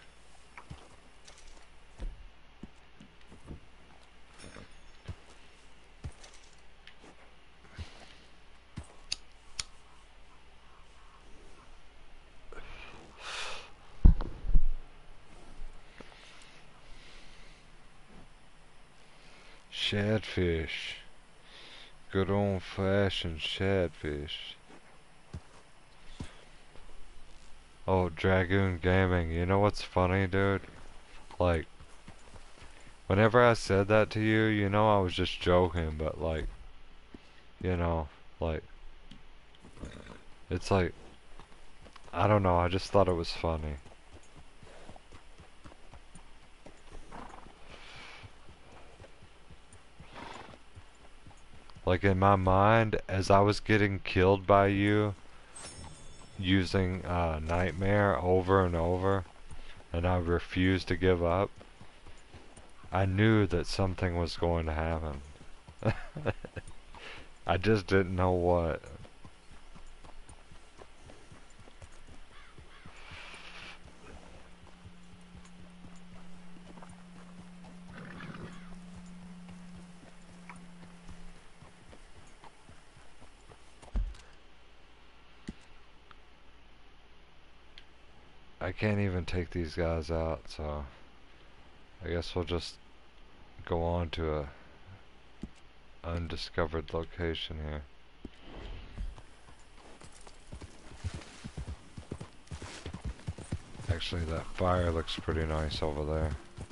Shadfish. Good old fashioned shadfish. Oh, Dragoon Gaming, you know what's funny, dude? Like, whenever I said that to you, you know I was just joking, but like, you know, like, it's like, I don't know, I just thought it was funny. Like in my mind, as I was getting killed by you, using Nightmare over and over, and I refused to give up, I knew that something was going to happen. I just didn't know what. I can't even take these guys out, so I guess we'll just go on to a undiscovered location here. Actually, that fire looks pretty nice over there.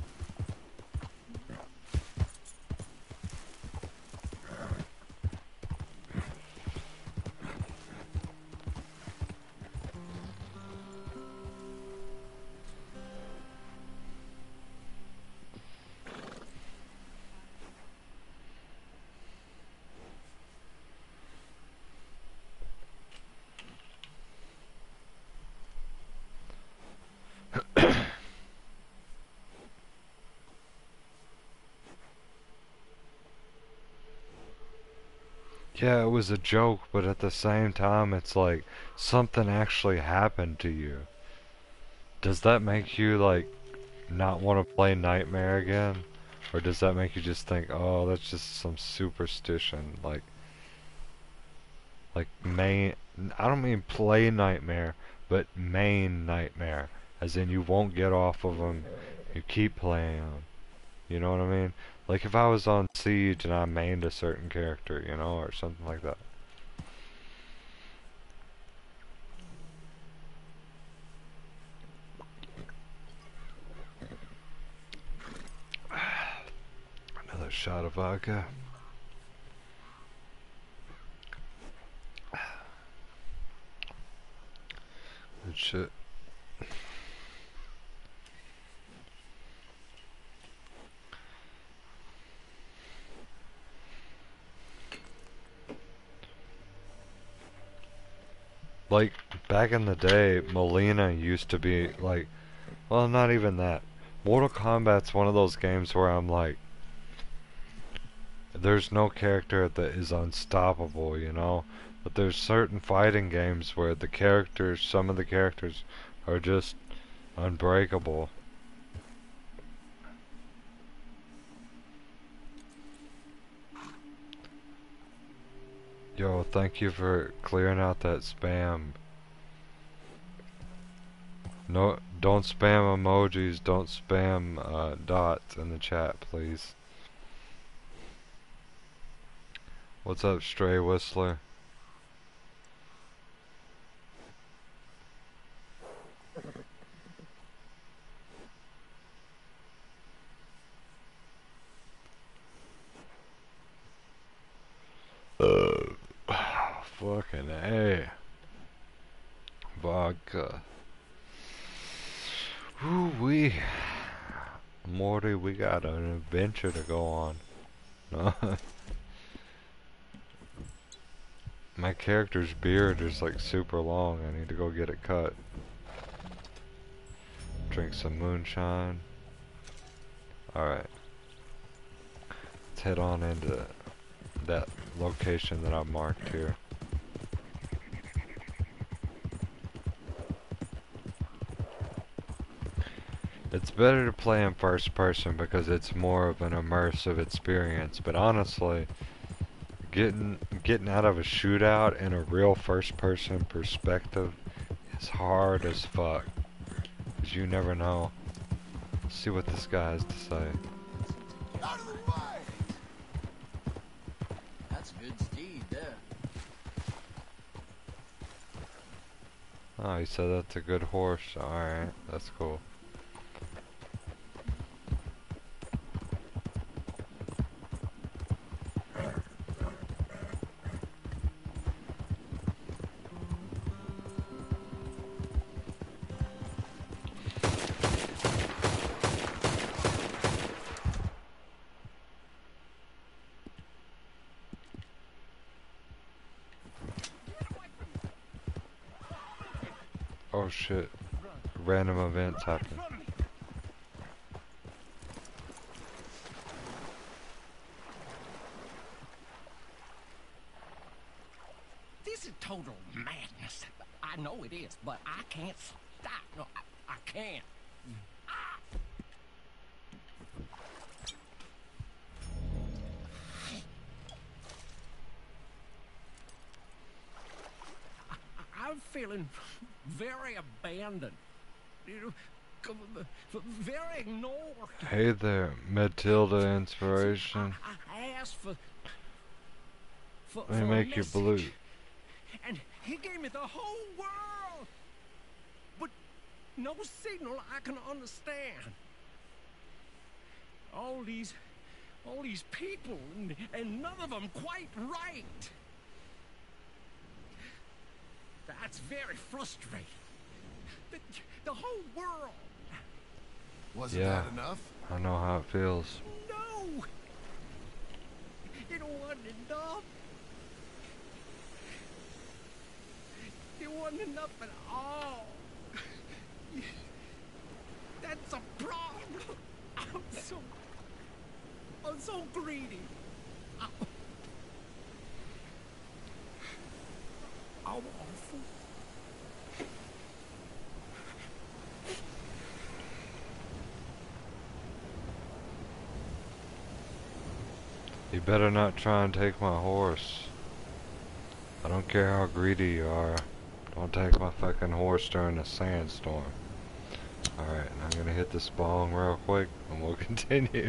Yeah, it was a joke, but at the same time, it's like something actually happened to you. Does that make you like not want to play Nightmare again? Or does that make you just think, oh, that's just some superstition? Like main, I don't mean play Nightmare, but main Nightmare. As in you won't get off of them, you keep playing them. You know what I mean? Like if I was on Siege and I mained a certain character, you know, or something like that. Another shot of vodka. Good shit. Like, back in the day, Molina used to be, like, well, not even that. Mortal Kombat's one of those games where I'm like, there's no character that is unstoppable, you know? But there's certain fighting games where the characters, some of the characters, are just unbreakable. Yo, thank you for clearing out that spam. No, don't spam emojis, don't spam dots in the chat, please. What's up, Stray Whistler? Fucking A. Vodka. Woo wee. Morty, we got an adventure to go on. My character's beard is like super long. I need to go get it cut. Drink some moonshine. Alright. Let's head on into that location that I've marked here. It's better to play in first person because it's more of an immersive experience, but honestly, getting out of a shootout in a real first person perspective is hard as fuck. 'Cause you never know. Let's see what this guy has to say. Out of the way! That's a good steed there. Oh, he said that's a good horse. Alright, that's cool. Oh shit. Random events happen. This is total madness. I know it is, but I can't stop. No, I can't. I'm feeling very abandoned. very ignored. Hey there, Matilda Inspiration. I asked for Let me a make you message, blue. and he gave me the whole world, but no signal I can understand. All these people, and none of them quite right. That's very frustrating. The whole world. Wasn't Yeah. that enough? I know how it feels. No! It wasn't enough. It wasn't enough at all. That's a problem. I'm so greedy. I'm awful. You better not try and take my horse. I don't care how greedy you are. Don't take my fucking horse during a sandstorm. Alright, I'm gonna hit this bong real quick and we'll continue.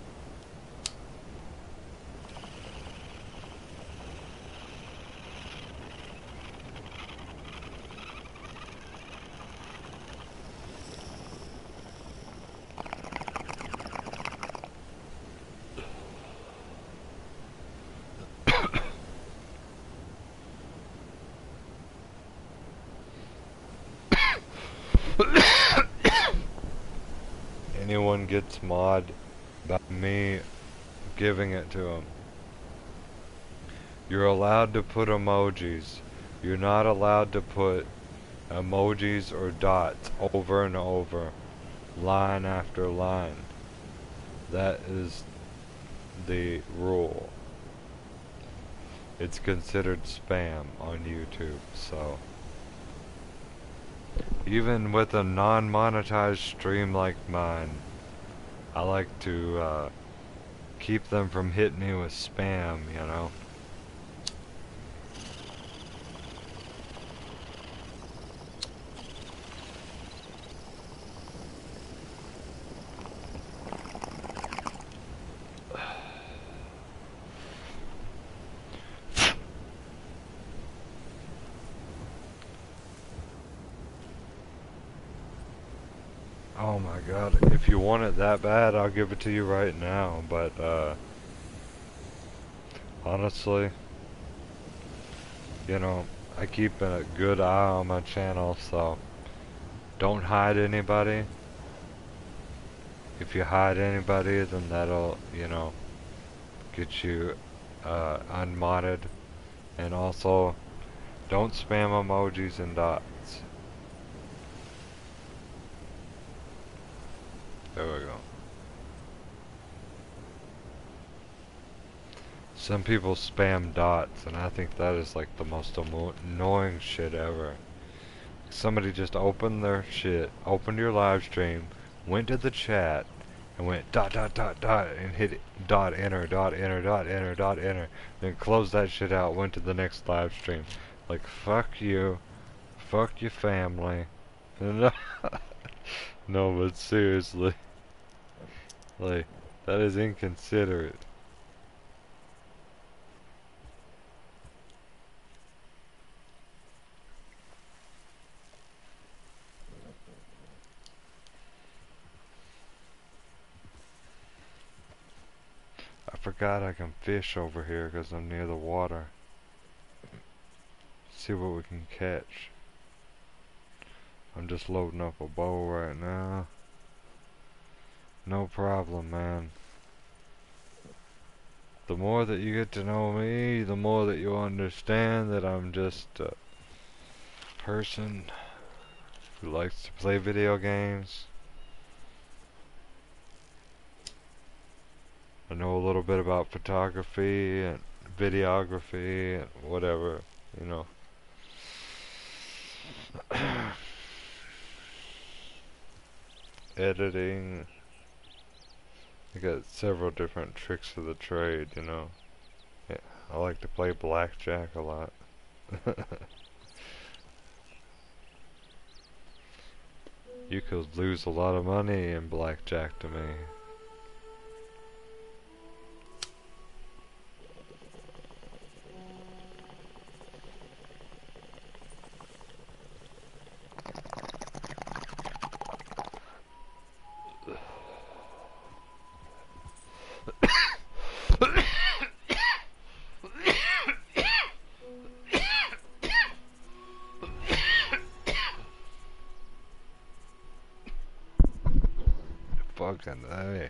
Anyone gets mod by me giving it to them. You're allowed to put emojis. You're not allowed to put emojis or dots over and over, line after line. That is the rule. It's considered spam on YouTube, so even with a non-monetized stream like mine, I like to keep them from hitting me with spam, you know. Oh my god, if you want it that bad, I'll give it to you right now, but honestly, you know, I keep a good eye on my channel, so don't hide anybody. If you hide anybody, then that'll, you know, get you unmodded. And also, don't spam emojis and dots. There we go. Some people spam dots, and I think that is like the most annoying shit ever. Somebody just opened their shit, opened your live stream, went to the chat, and went dot dot dot dot, and hit dot enter, dot enter, dot enter, dot enter, then closed that shit out, went to the next live stream. Like, fuck you, fuck your family. No, no, but seriously. Like, that is inconsiderate. I forgot I can fish over here because I'm near the water. See what we can catch. I'm just loading up a bow right now. No problem, man. The more that you get to know me, the more that you'll understand that I'm just a person who likes to play video games. I know a little bit about photography and videography and whatever, you know. Editing. I got several different tricks of the trade, you know. Yeah, I like to play blackjack a lot. You could lose a lot of money in blackjack to me. Fucking A.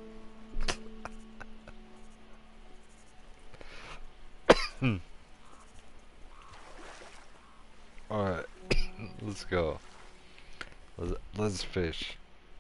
Alright, let's go. Let's fish.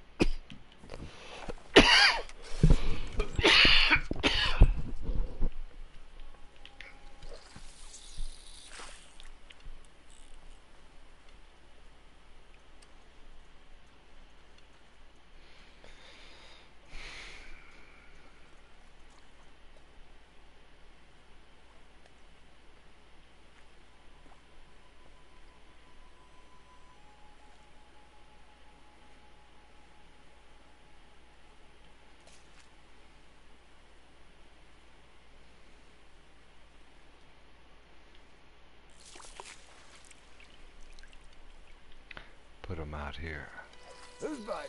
Put them out here. Who's biting?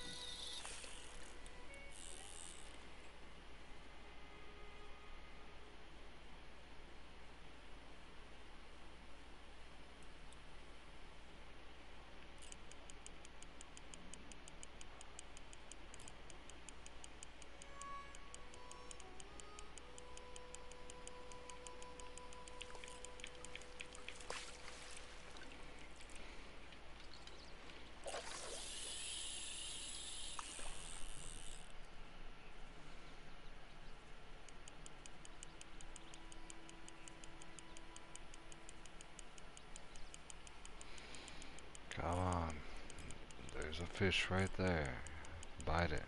Come on. There's a fish right there. Bite it.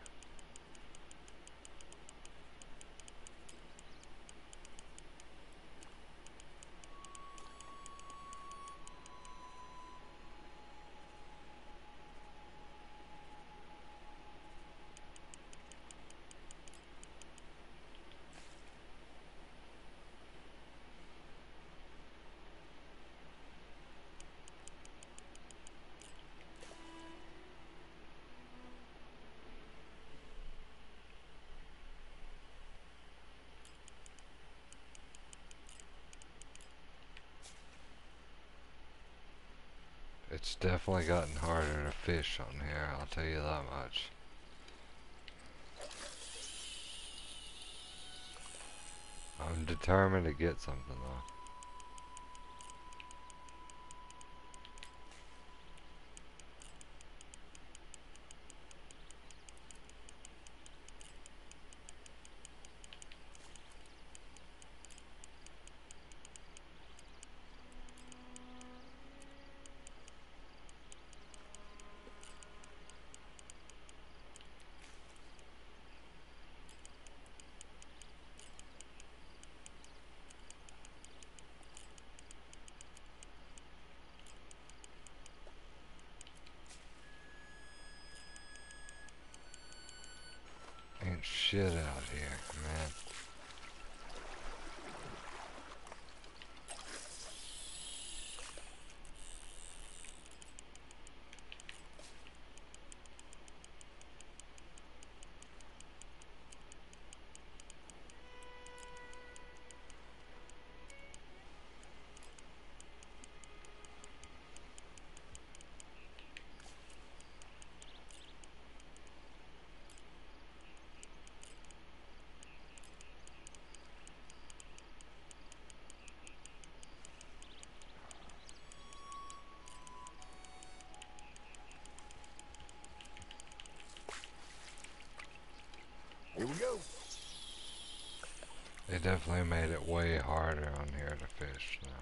It's definitely gotten harder to fish on here, I'll tell you that much. I'm determined to get something though. Ain't shit out here, man. Here we go. They definitely made it way harder on here to fish now.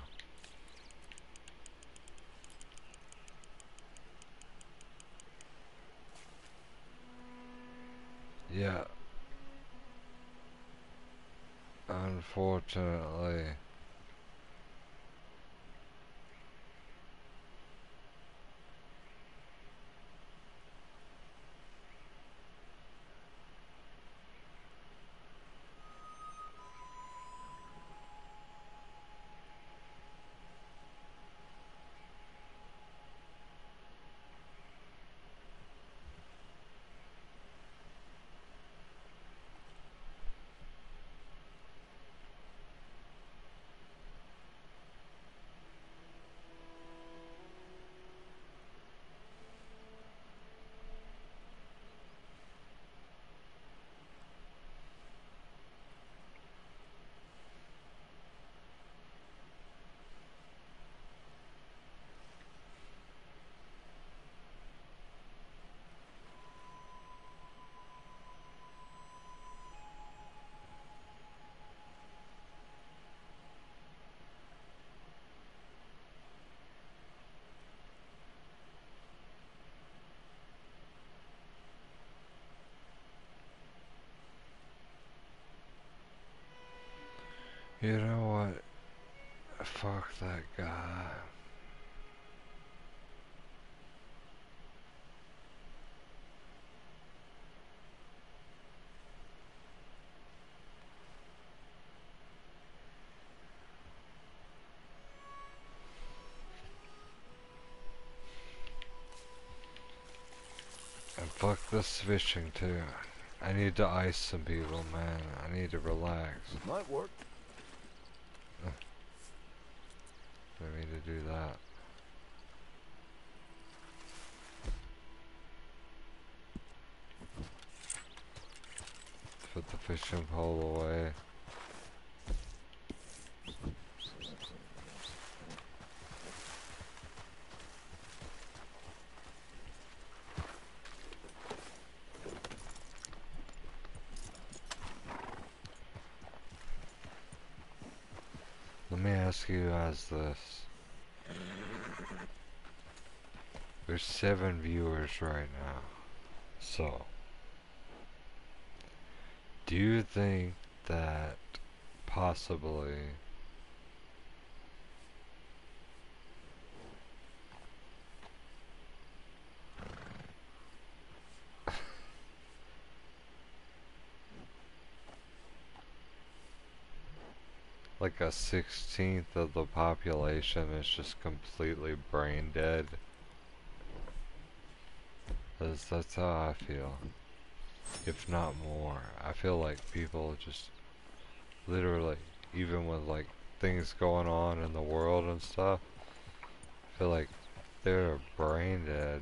Yeah. Unfortunately. You know what? Fuck that guy. And fuck this fishing too. I need to ice some people, man. I need to relax. Might work. I need to do that. Put the fishing pole away. Let me ask you guys this. There's 7 viewers right now. So, do you think that possibly like a 16th of the population is just completely brain dead? That's how I feel. If not more. I feel like people just literally, even with like things going on in the world and stuff, I feel like they're brain dead.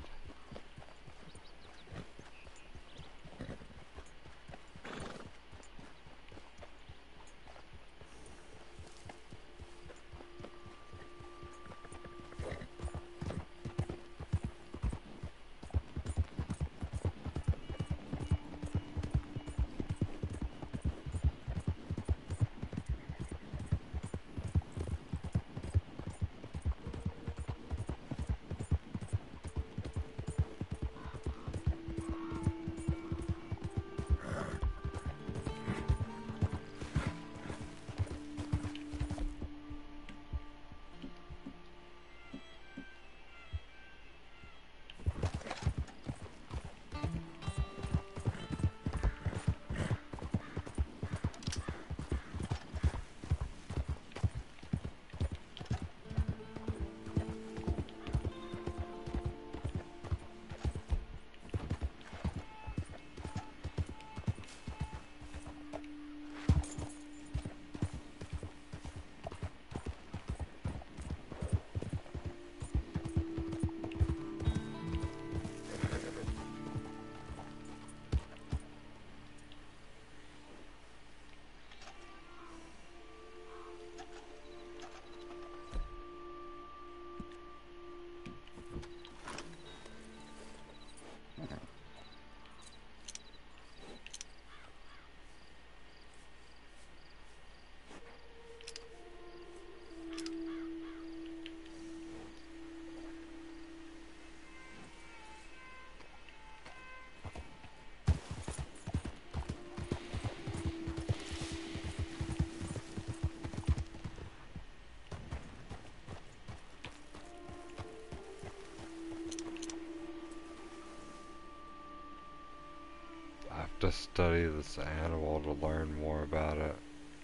I have to study this animal to learn more about it.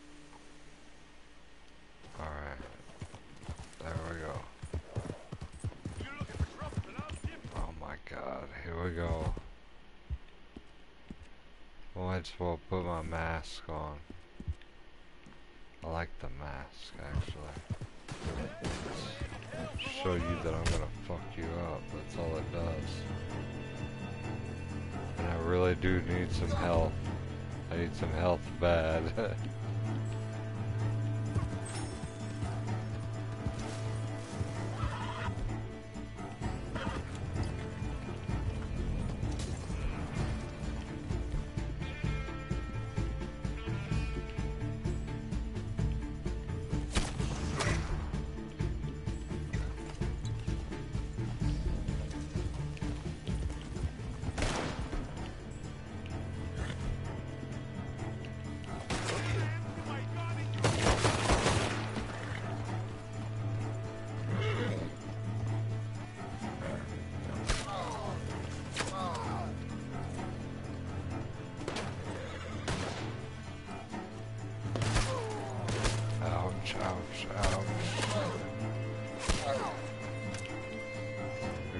Alright. There we go. Oh my god, here we go. I might as well put my mask on. I like the mask, actually. Show you that I'm gonna fuck you up, that's all it does. And I really do need some health. I need some health bad.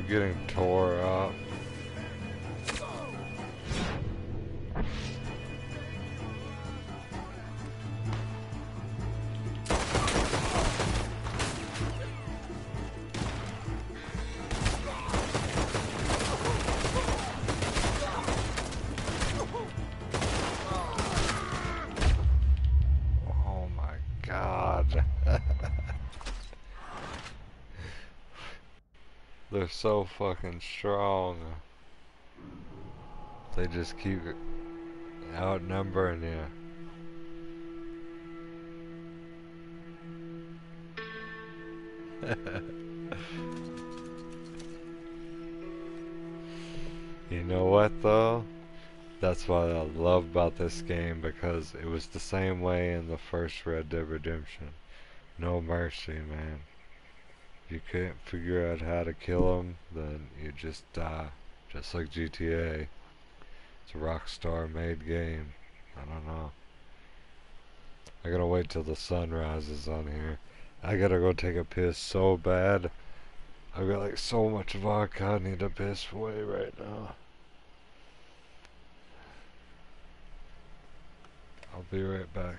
getting tore up. Oh my god. They're so fucking strong. They just keep outnumbering you. You know what though? That's what I love about this game, because it was the same way in the first Red Dead Redemption. No mercy, man. If you can't figure out how to kill them, then you just die. Just like GTA. It's a Rockstar made game. I don't know. I gotta wait till the sun rises on here. I gotta go take a piss so bad. I've got like so much vodka I need to piss away right now. I'll be right back.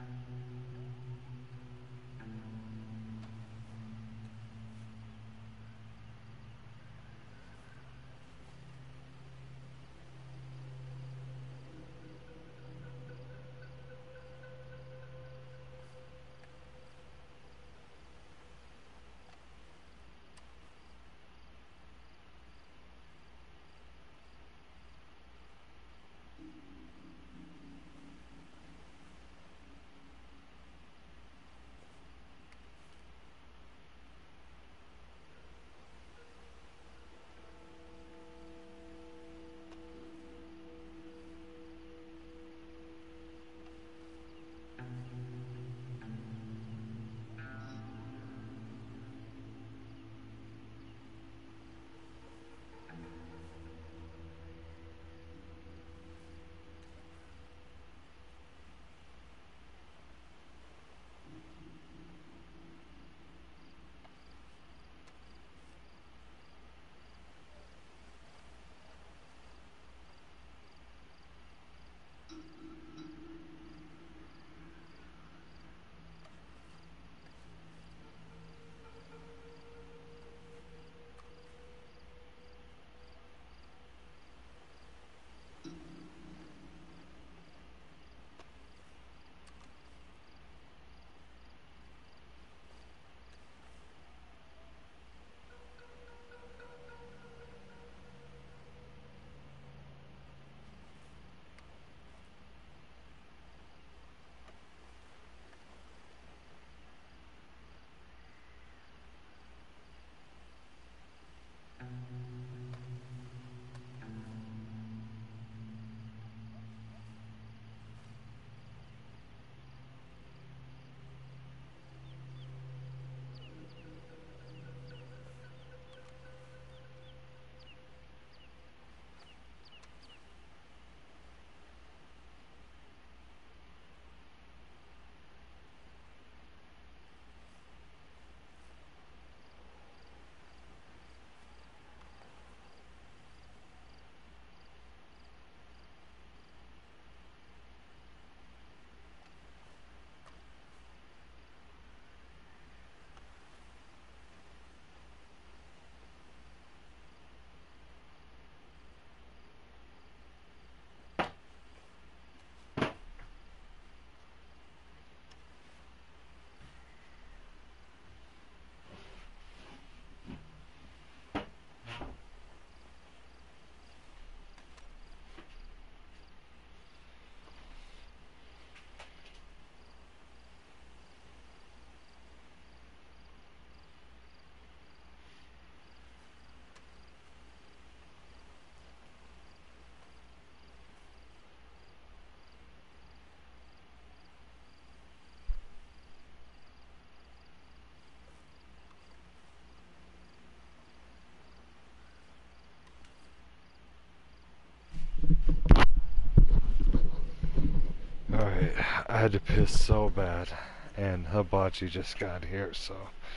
Alright, I had to piss so bad, and Hibachi just got here, so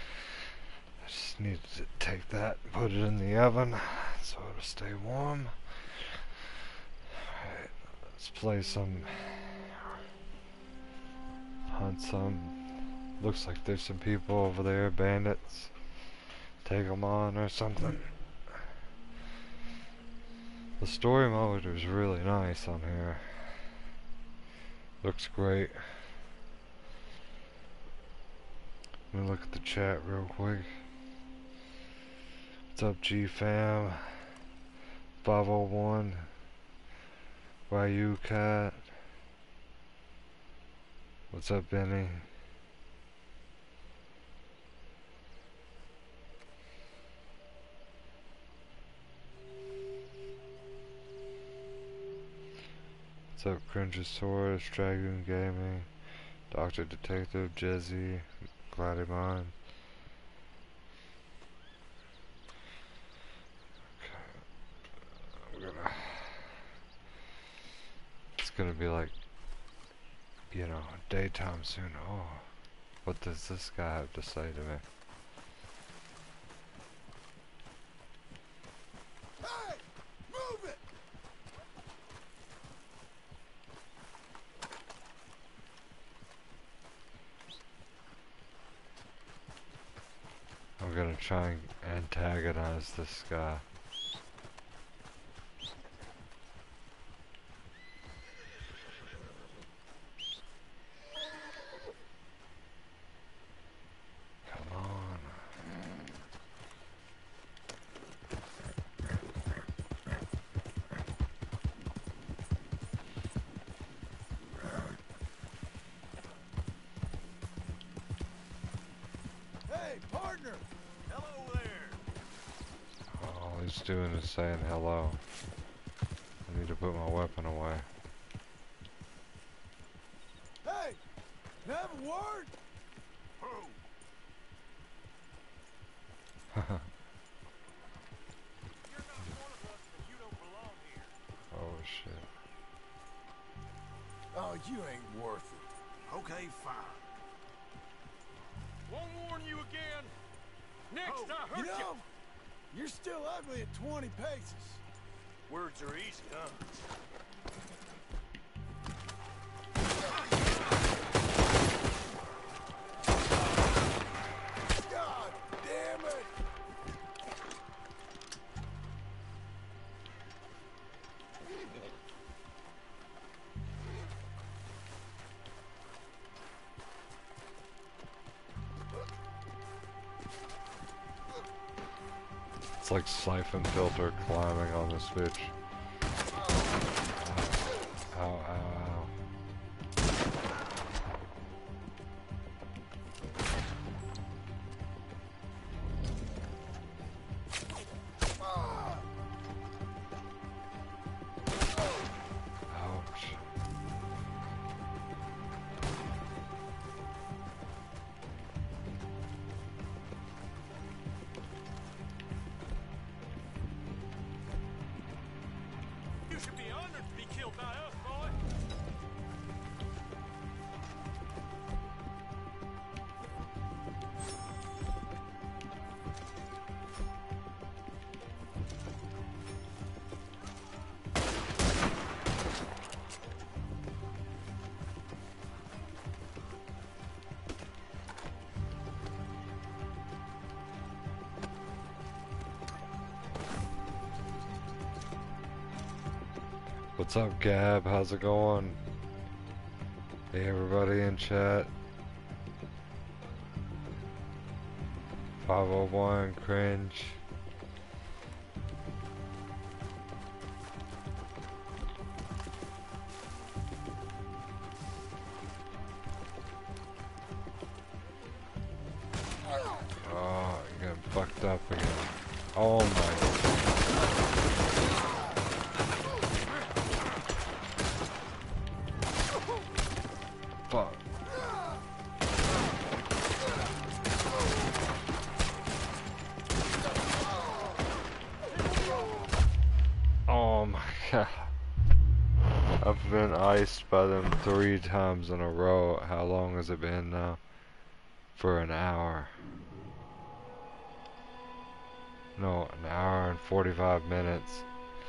I just needed to take that, put it in the oven, so it'll stay warm. Alright, let's play some, hunt some. Looks like there's some people over there, bandits. Take them on or something. The story mode is really nice on here. Looks great. Let me look at the chat real quick. What's up, G fam? 501. Ryu Cat. What's up, Benny? What's up, Cringeosaurus, Dragoon Gaming, Dr. Detective, Jezzy, Gladymon. It's gonna be like, you know, daytime soon. Oh, what does this guy have to say to me? Hey! Move it! try and antagonize this guy. Come on. Hey, partner! Hello there. All he's doing is saying hello. I need to put my weapon away. Hey! Can I have a word? Who? You're not one of us, and you don't belong here. Oh shit. Oh, you ain't worth it. Okay, fine. Won't warn you again. Next, I hurt You know, you're still ugly at 20 paces. Words are easy, huh? God damn it! It's like siphon filter climbing on this bitch. Ow, ow, ow. Ouch. You should be honored to be killed by us, boy. What's up, Gab? How's it going? Hey, everybody in chat. 501 cringe. Oh, you're getting fucked up again. Oh my. Fuck. Oh my god. I've been iced by them 3 times in a row. How long has it been now? For an hour. No, an hour and 45 minutes.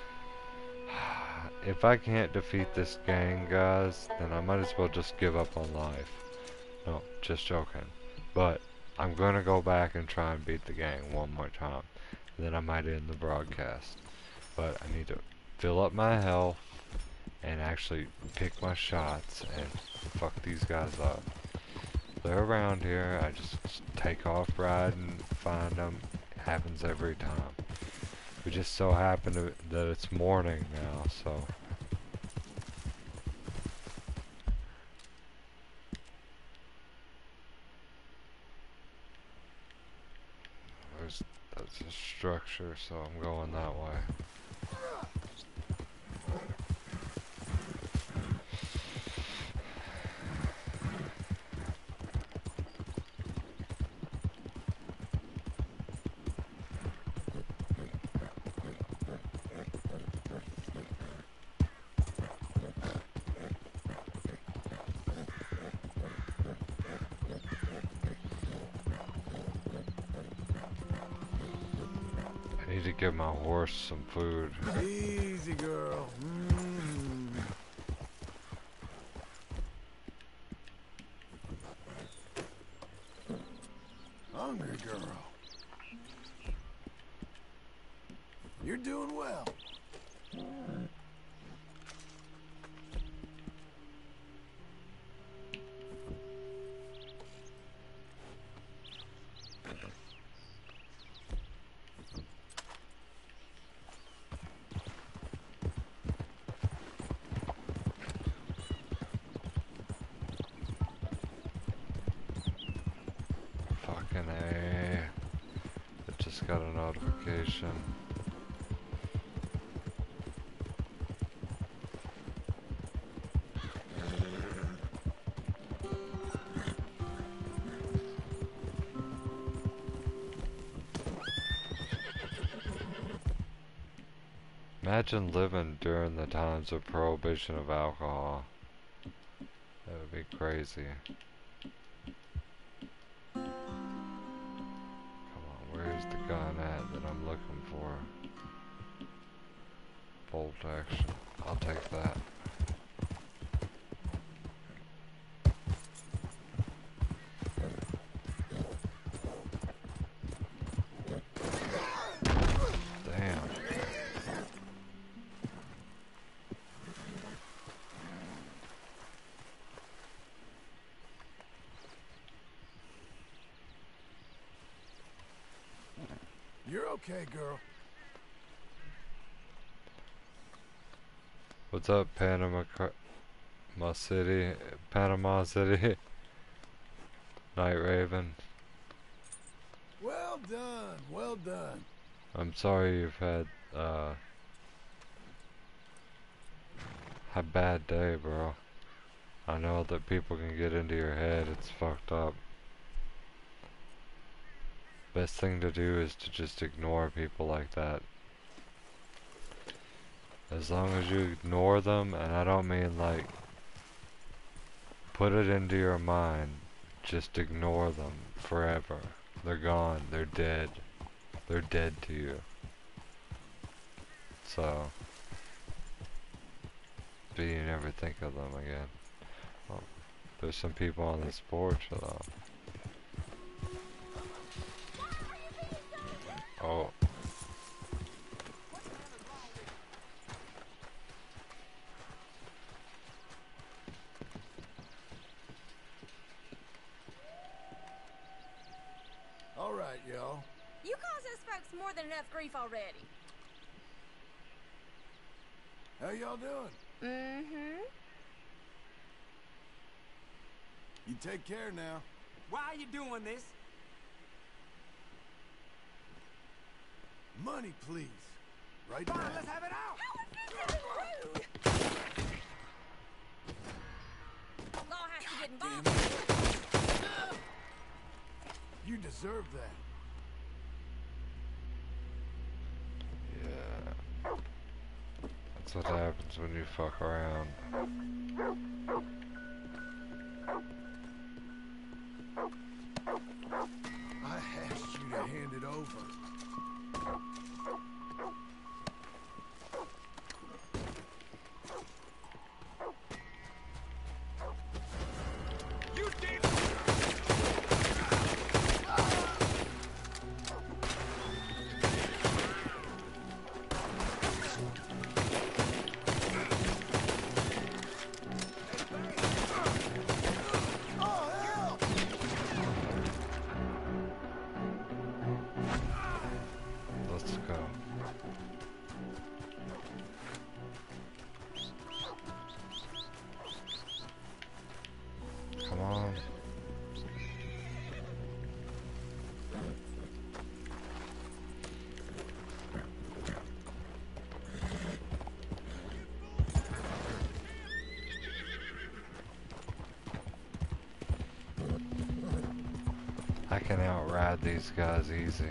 If I can't defeat this gang, guys, then I might as well just give up on life. No, just joking. But I'm gonna go back and try and beat the gang one more time. And then I might end the broadcast. But I need to fill up my health and actually pick my shots and fuck these guys up. They're around here. I just take off riding, find them. It happens every time. We just so happen that it's morning now, so. That's a structure, so I'm going that way. I need to give my horse some food. Easy, girl. Hungry girl. You're doing well. Fucking A. It just got a notification. Imagine living during the times of prohibition of alcohol. That would be crazy. Come on, where's the gun at that I'm looking for? Bolt action. I'll take that. Damn. You're okay, girl. What's up, Panama City? Panama City? Night Raven. Well done, well done. I'm sorry you've had a bad day, bro. I know that people can get into your head. It's fucked up. Best thing to do is to just ignore people like that. As long as you ignore them, and I don't mean like put it into your mind, just ignore them forever. They're gone, they're dead. They're dead to you. So, but you never think of them again. Well, there's some people on this porch though. Oh. All right, y'all. You cause us folks more than enough grief already. How y'all doing? Mm-hmm. You take care now. Why are you doing this? Money, please. Right Fine, now. let's have it out. How offensive and rude! Law has to get Damn involved. it. You deserve that. Yeah. That's what happens when you fuck around. I asked you to hand it over. You did. Oh, hell! Let's go. Come on. I can outride these guys easy.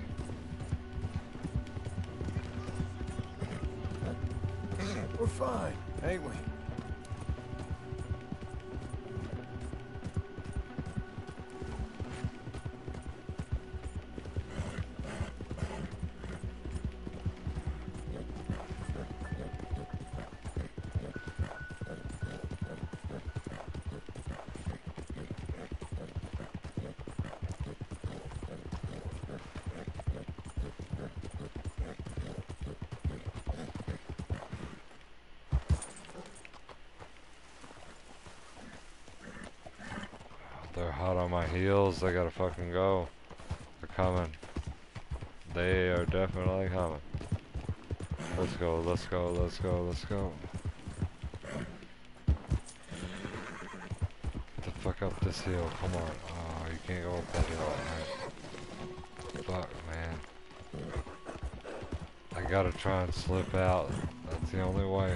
We're fine, ain't we? They're hot on my heels. They gotta fucking go. They're coming. They are definitely coming. Let's go, let's go, let's go, let's go. Get the fuck up this hill. Come on. Oh, you can't go up that hill. Alright. Fuck, man. I gotta try and slip out. That's the only way.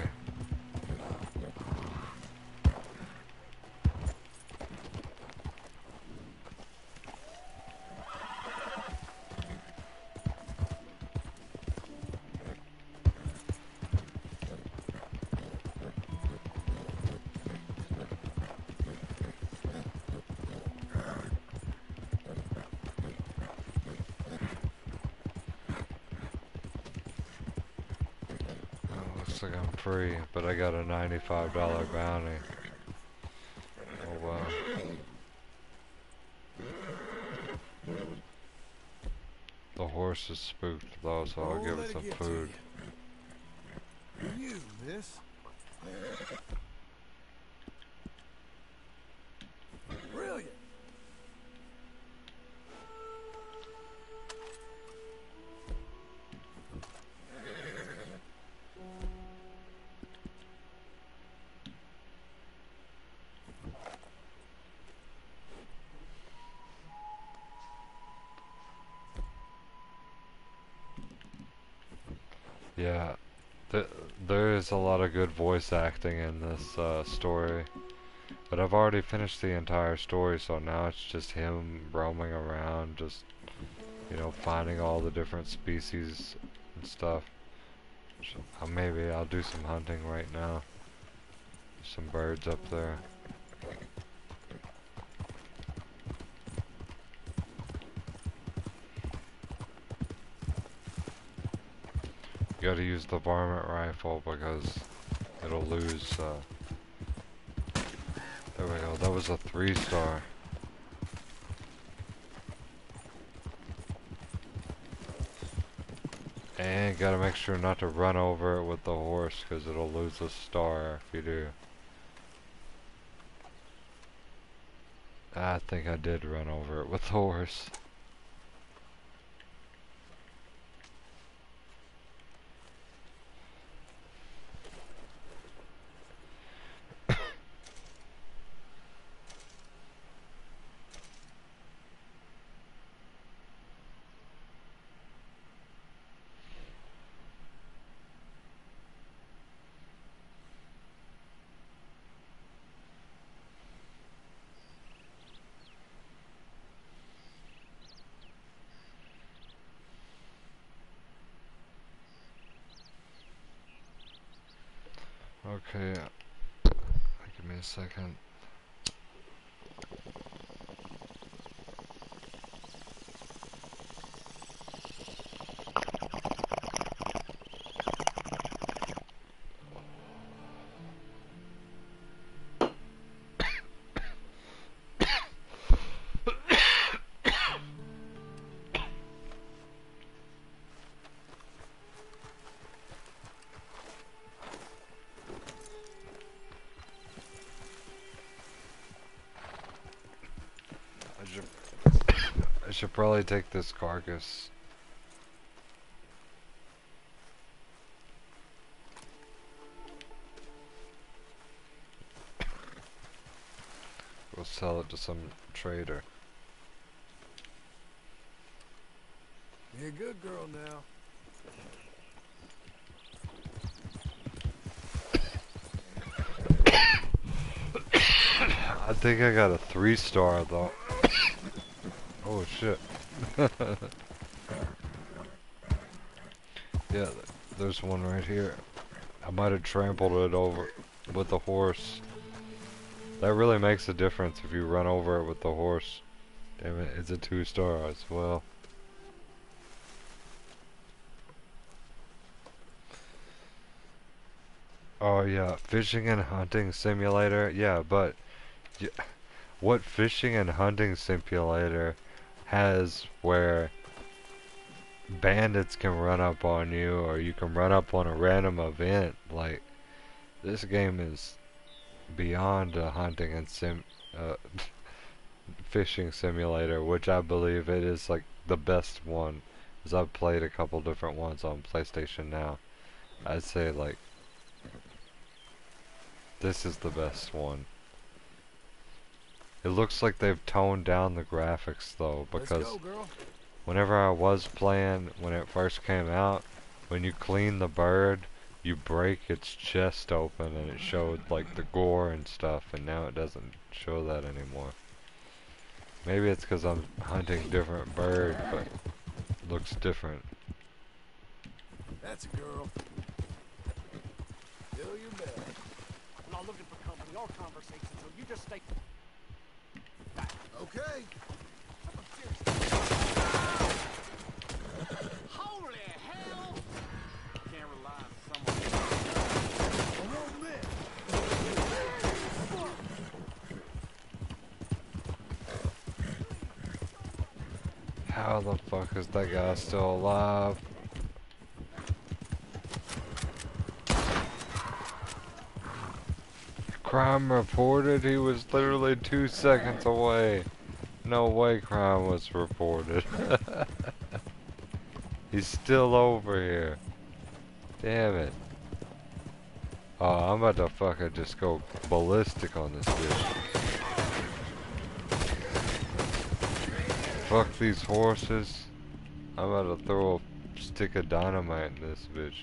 Looks like I'm free, but I got a $95 bounty. Oh wow. The horse is spooked though, so I'll give it some food. You, miss. Brilliant. Yeah, there is a lot of good voice acting in this story, but I've already finished the entire story, so now it's just him roaming around, just, you know, finding all the different species and stuff. So, maybe I'll do some hunting right now. There's some birds up there. You gotta use the varmint rifle because it'll lose, there we go, that was a 3-star. And gotta make sure not to run over it with the horse because it'll lose a star if you do. I think I did run over it with the horse. Okay, give me a second. I should probably take this carcass. We'll sell it to some trader. Be a good girl now. I think I got a 3-star though. Oh shit. Yeah, there's one right here. I might have trampled it over with the horse. That really makes a difference if you run over it with the horse. Damn it, it's a 2-star as well. Oh yeah, fishing and hunting simulator. Yeah, but what fishing and hunting simulator has where bandits can run up on you or you can run up on a random event? Like, this game is beyond hunting and fishing simulator, which I believe it is like the best one, as I've played a couple different ones on PlayStation now. I'd say like this is the best one. It looks like they've toned down the graphics though, Let's because go, girl. whenever I was playing when it first came out, when you clean the bird, you break its chest open and it showed like the gore and stuff, and now it doesn't show that anymore. Maybe it's because I'm hunting different bird, but it looks different. That's a girl. Fill your belly. I'm not looking for company or conversation, so you just stay. Okay. Holy hell! Can't rely on someone. I won't miss. How the fuck is that guy still alive? Crime reported? He was literally 2 seconds away. No way crime was reported. He's still over here. Damn it. Oh, I'm about to fucking just go ballistic on this bitch. Fuck these horses. I'm about to throw a stick of dynamite in this bitch.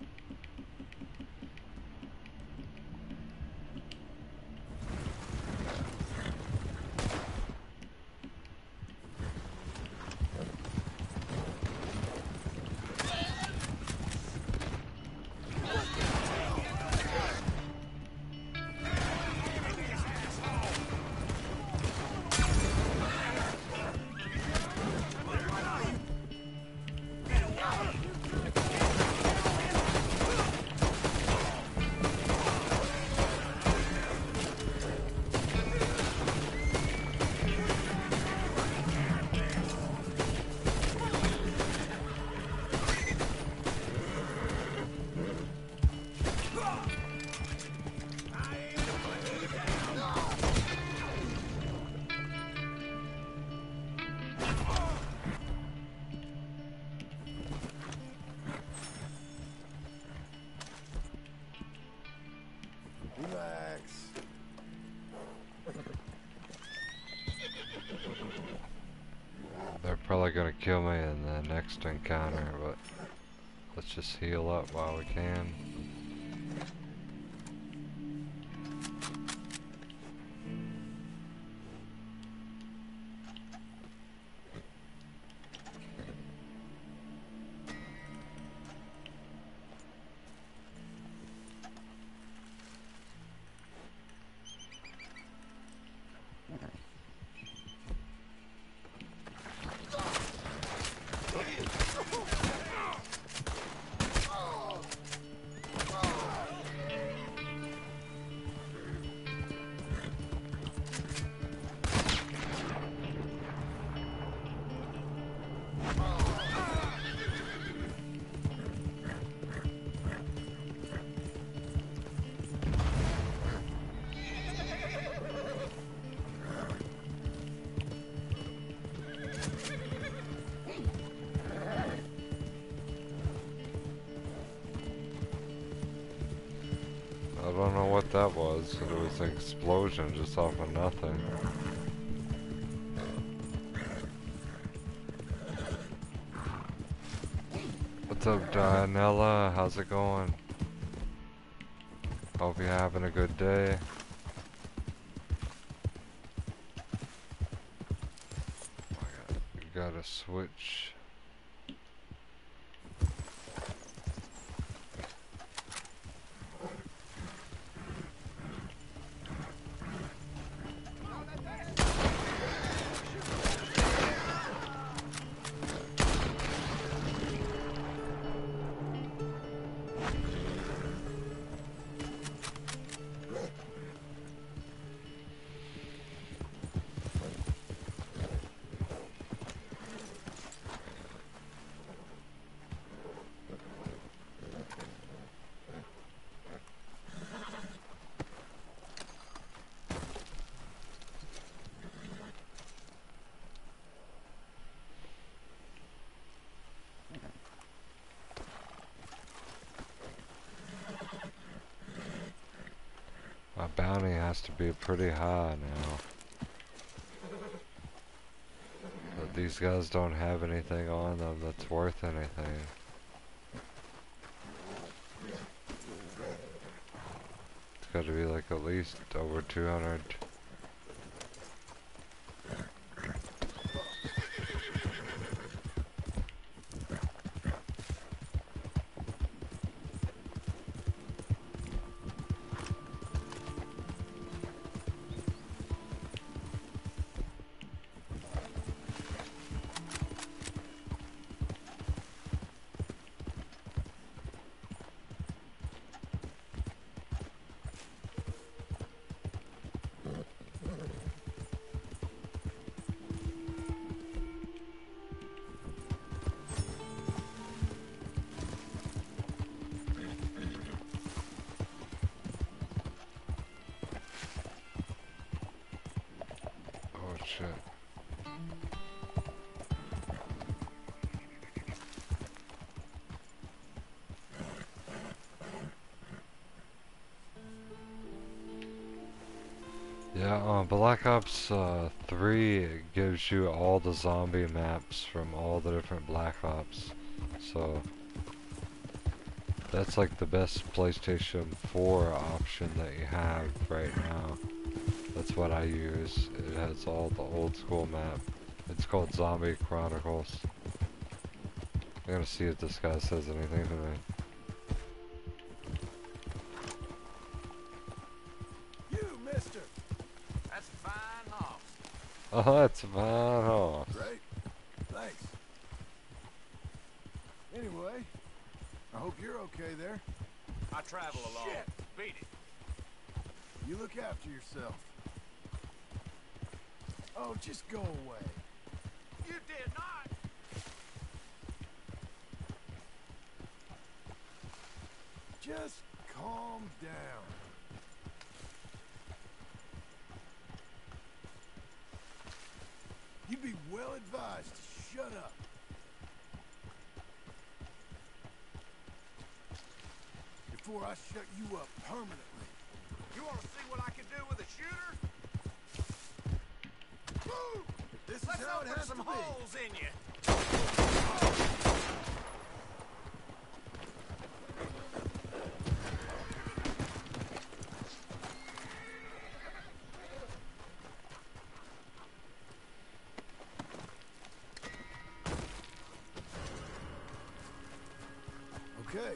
Relax. They're probably gonna kill me in the next encounter, but let's just heal up while we can. I don't know what that was. It was an explosion just off of nothing. What's up, Dianella? How's it going? Hope you're having a good day. Gotta switch. used to be pretty high now. But these guys don't have anything on them that's worth anything. It's got to be like at least over 200. Oh shit. Yeah, Black Ops 3 gives you all the zombie maps from all the different Black Ops. So that's like the best PlayStation 4 option that you have right now. That's what I use. It has all the old school map. It's called Zombie Chronicles. I'm gonna see if this guy says anything to me. You, mister. That's a fine hoss. Oh, that's a fine horse. Great. Thanks. Anyway, I hope you're okay there. I travel alone. Shit. Beat it. You look after yourself. Oh, just go away. You did not. Just calm down. You'd be well advised to shut up. Before I shut you up permanently. You want to see what I can do with a shooter? Woo! This Let's is how it open has some to be. holes in you. Okay.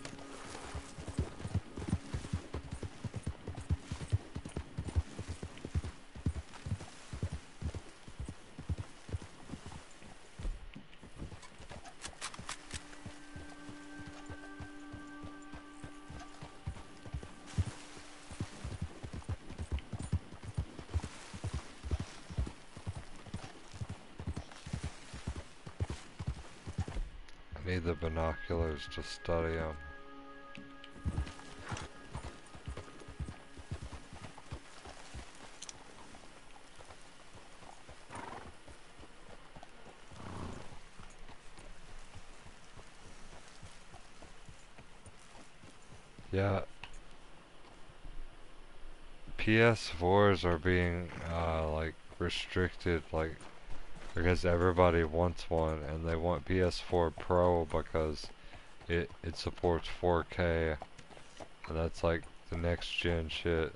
I need the binoculars to study them. Yeah. PS4s are being like restricted, like because everybody wants one and they want PS4 Pro because it supports 4K and that's like the next gen shit.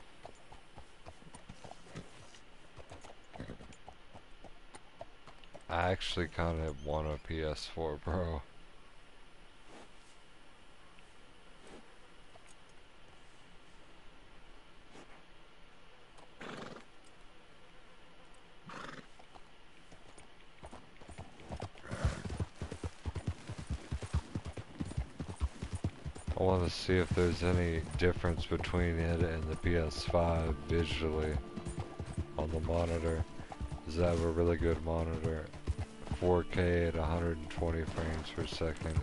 I actually kind of want a PS4 Pro. I want to see if there's any difference between it and the PS5 visually on the monitor. Does it have a really good monitor? 4K at 120 frames per second.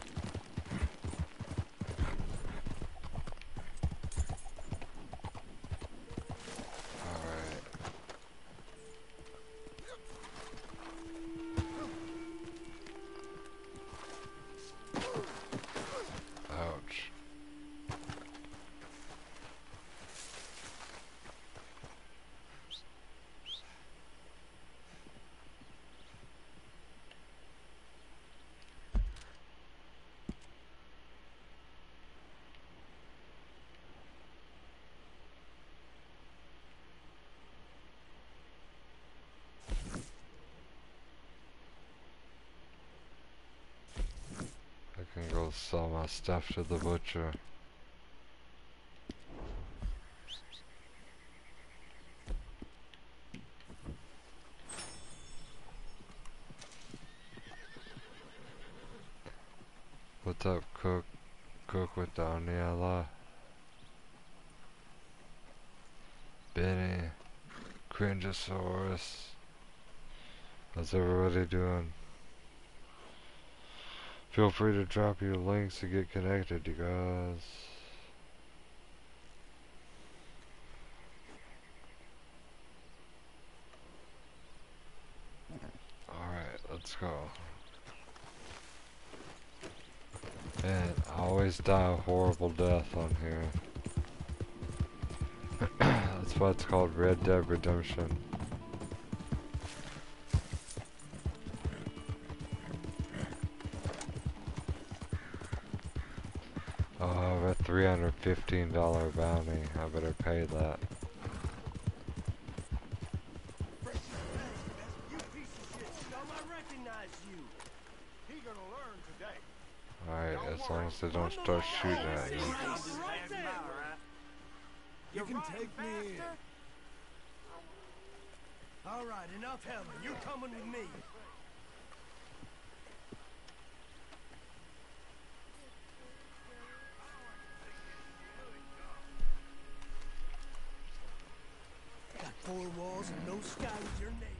Alright. Ouch. sell my stuff to the butcher. What's up, Cook? Cook with Daniela. Benny. Cringeosaurus. How's everybody doing? Feel free to drop your links to get connected, you guys. Alright, let's go. Man, I always die a horrible death on here. That's why it's called Red Dead Redemption. Oh, I have a $315 bounty. I better pay that. You piece of shit, scum, I recognize you. He gonna learn today. Alright, as long as they don't start shooting at you. You can take me in. All right, enough helmet. You're coming with me. Got four walls and no sky with your name.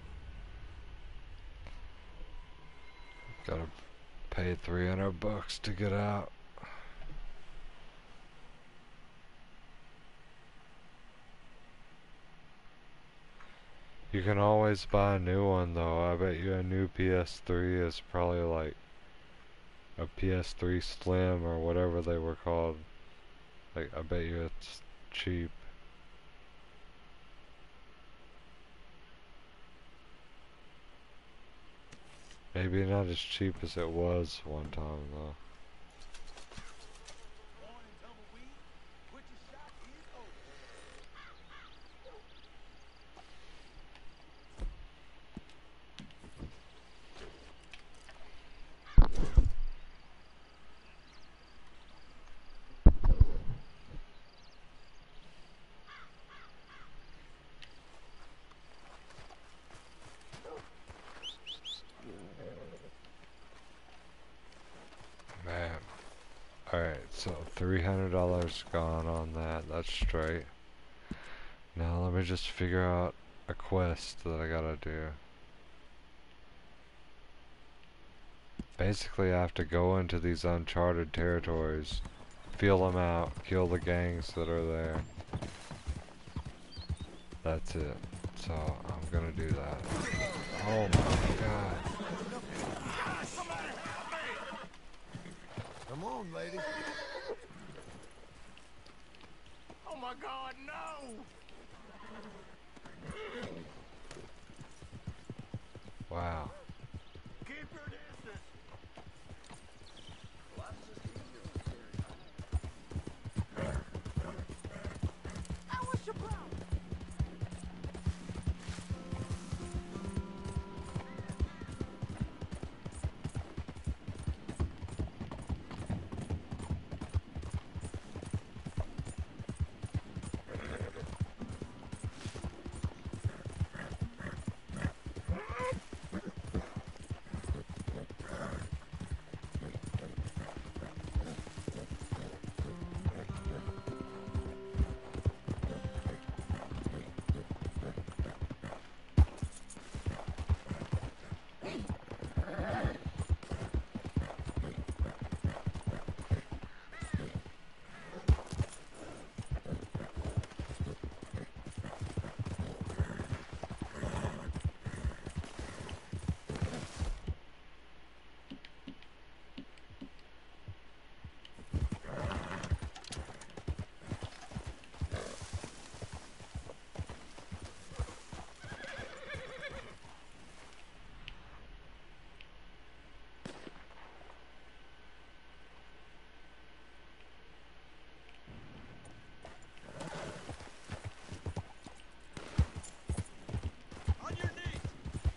Gotta pay $300 to get out. You can always buy a new one though. I bet you a new PS3 is probably like a PS3 Slim or whatever they were called. Like, I bet you it's cheap. Maybe not as cheap as it was one time though. Man. Alright, so $300 gone on that. That's straight. Now let me just figure out a quest that I gotta do. Basically I have to go into these uncharted territories, feel them out, kill the gangs that are there. That's it. So I'm gonna do that. Oh my god. Come on, lady. Oh my God, no! Wow. Keep your distance. What's your problem?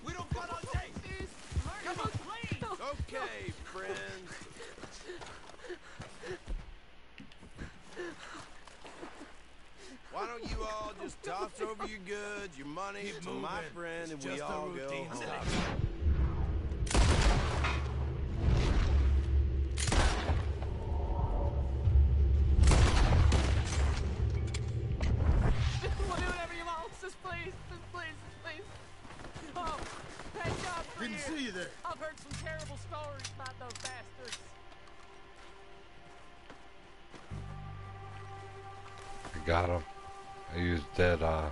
Okay, friends. Why don't you all just toss over your goods, your money to my friend, and we all go home? We'll do whatever you want. Just please, just please, just please. Oh, thank God for Didn't see you there. I've heard some terrible stories about those bastards. I got him. I used dead eye.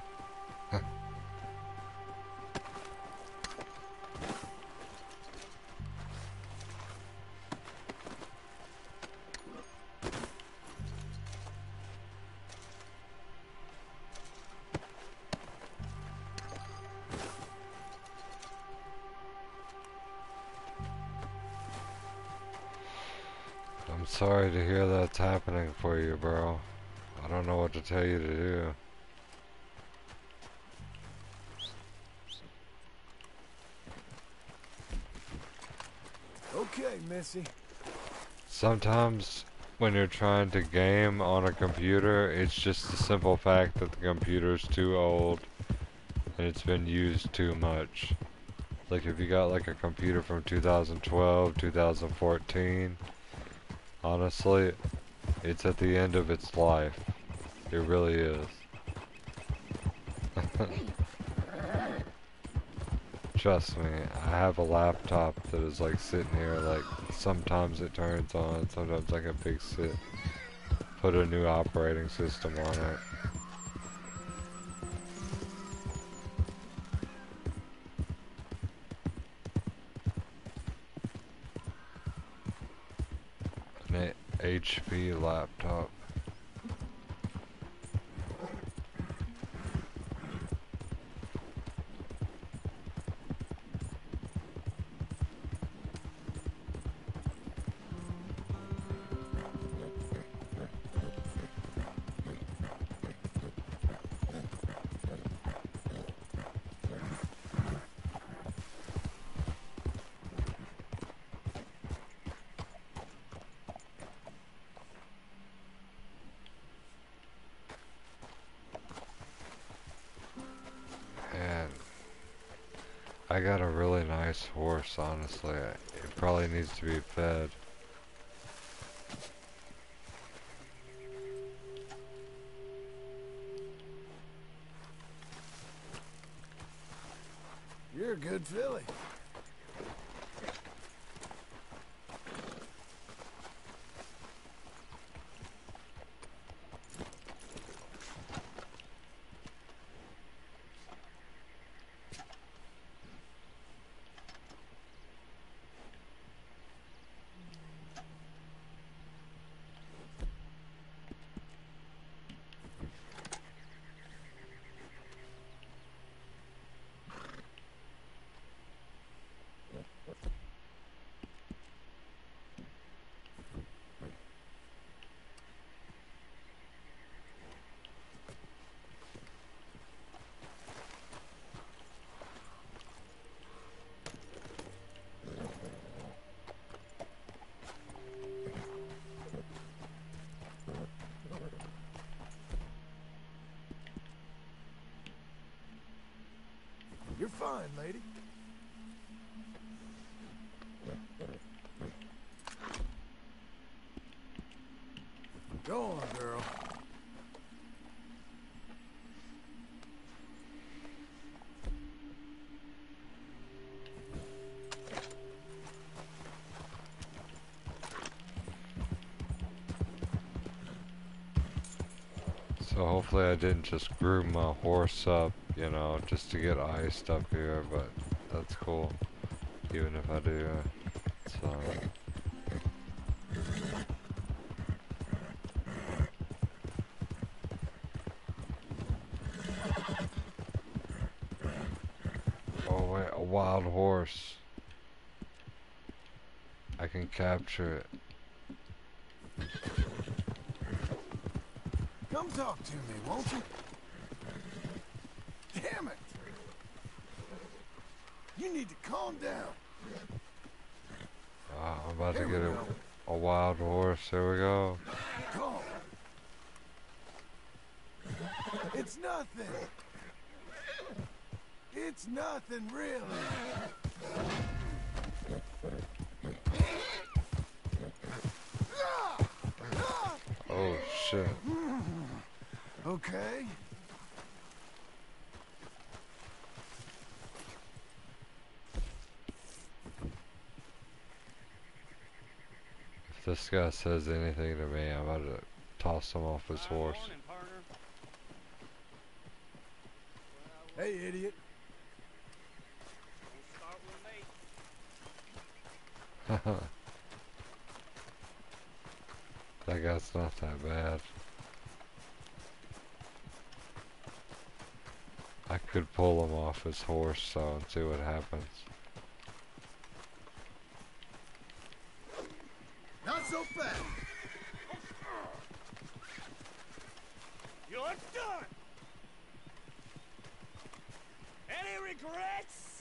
I'm sorry to hear that's happening for you, bro. I don't know what to tell you to do. Okay, Missy. Sometimes when you're trying to game on a computer, it's just the simple fact that the computer's too old and it's been used too much. Like if you got like a computer from 2012, 2014, honestly, it's at the end of its life. It really is. Trust me, I have a laptop that is like sitting here, like sometimes it turns on, sometimes like a big sit. Put a new operating system on it. An HP laptop. And I got a really nice horse, honestly. It probably needs to be fed. You're a good filly. You're fine, lady. Go on, girl. So hopefully I didn't just groom my horse up, you know, just to get iced up here, but that's cool. Even if I do, so. Oh wait, a wild horse. I can capture it. Come talk to me, won't you? Damn it! You need to calm down. I'm about to Here we get go. a wild horse. There we go. Calm. It's nothing. It's nothing, really. Oh shit. Okay. If this guy says anything to me, I'm about to toss him off his horse. Hey, idiot. That guy's not that bad. I could pull him off his horse though and see what happens. Not so fast. You're done! Any regrets?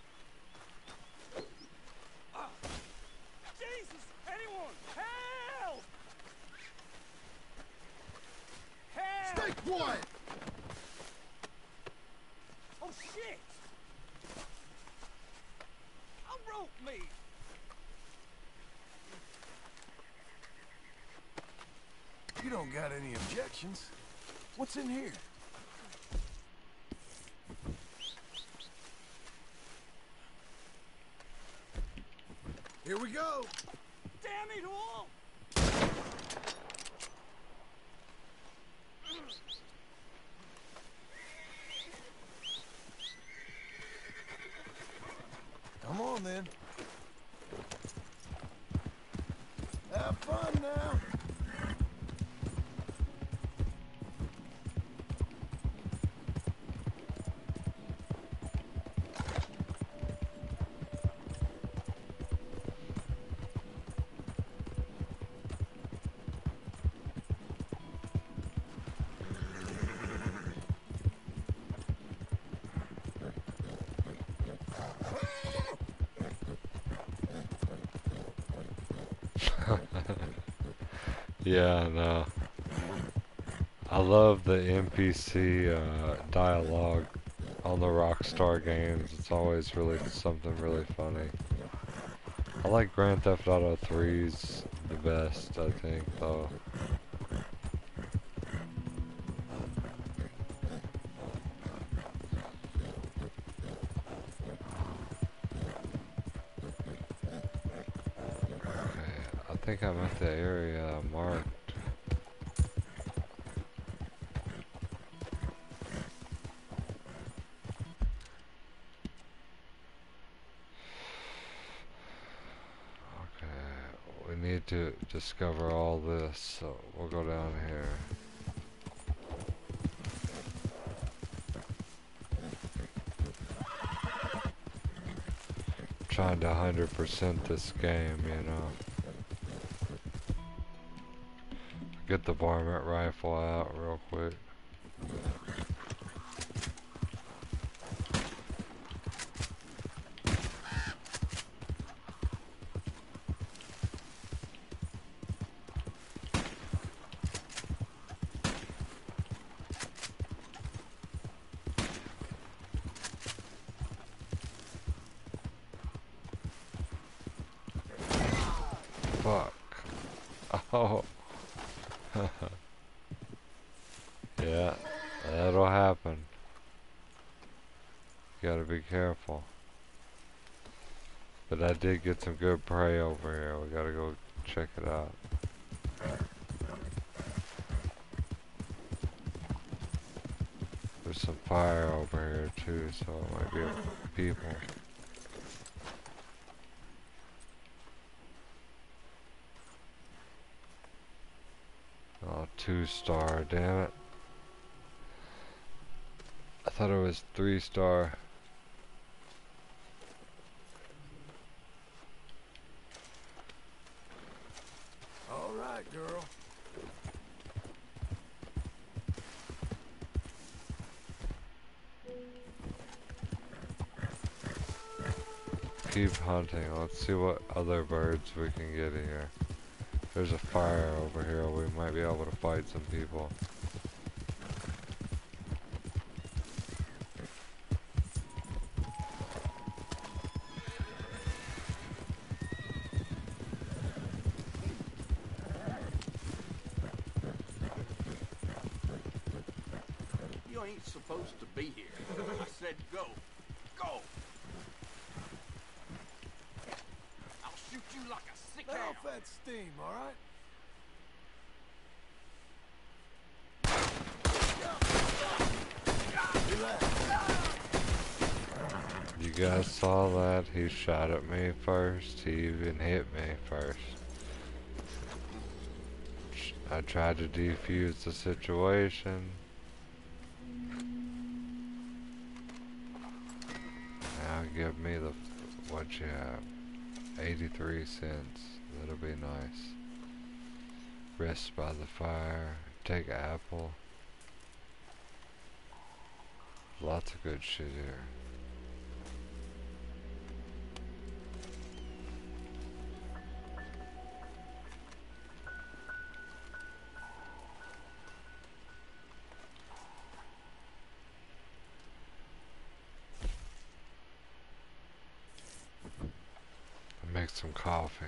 Jesus! Anyone! Help! Help! Stay quiet. Oh shit! Unrope me! You don't got any objections. What's in here? Here we go. Damn it all! Come on, then. Have fun now. Yeah, no. I love the NPC dialogue on the Rockstar games. It's always really something really funny. I like Grand Theft Auto 3's the best, I think, though. Okay, I think I'm at the area marked. We need to discover all this, so we'll go down here. Trying to 100% this game, you know. Get the varmint rifle out real quick. Fuck. Oh. Yeah, that'll happen. You gotta be careful. But I did get some good prey over here. We gotta go check it out. There's some fire over here too, so it might be people. Oh, 2-star, damn it. I thought it was 3-star. All right, girl. Keep hunting. Let's see what other birds we can get here. There's a fire over here. We might be able to fight some people. You ain't supposed to be here. I said go. Go! I'll shoot you like a sick Let hound. off that steam, all right? Relax. You guys saw that? He shot at me first. He even hit me first. I tried to defuse the situation. Now give me the, what you have, 83 cents. That'll be nice. Rest by the fire. Take apple. Lots of good shit here. Make some coffee.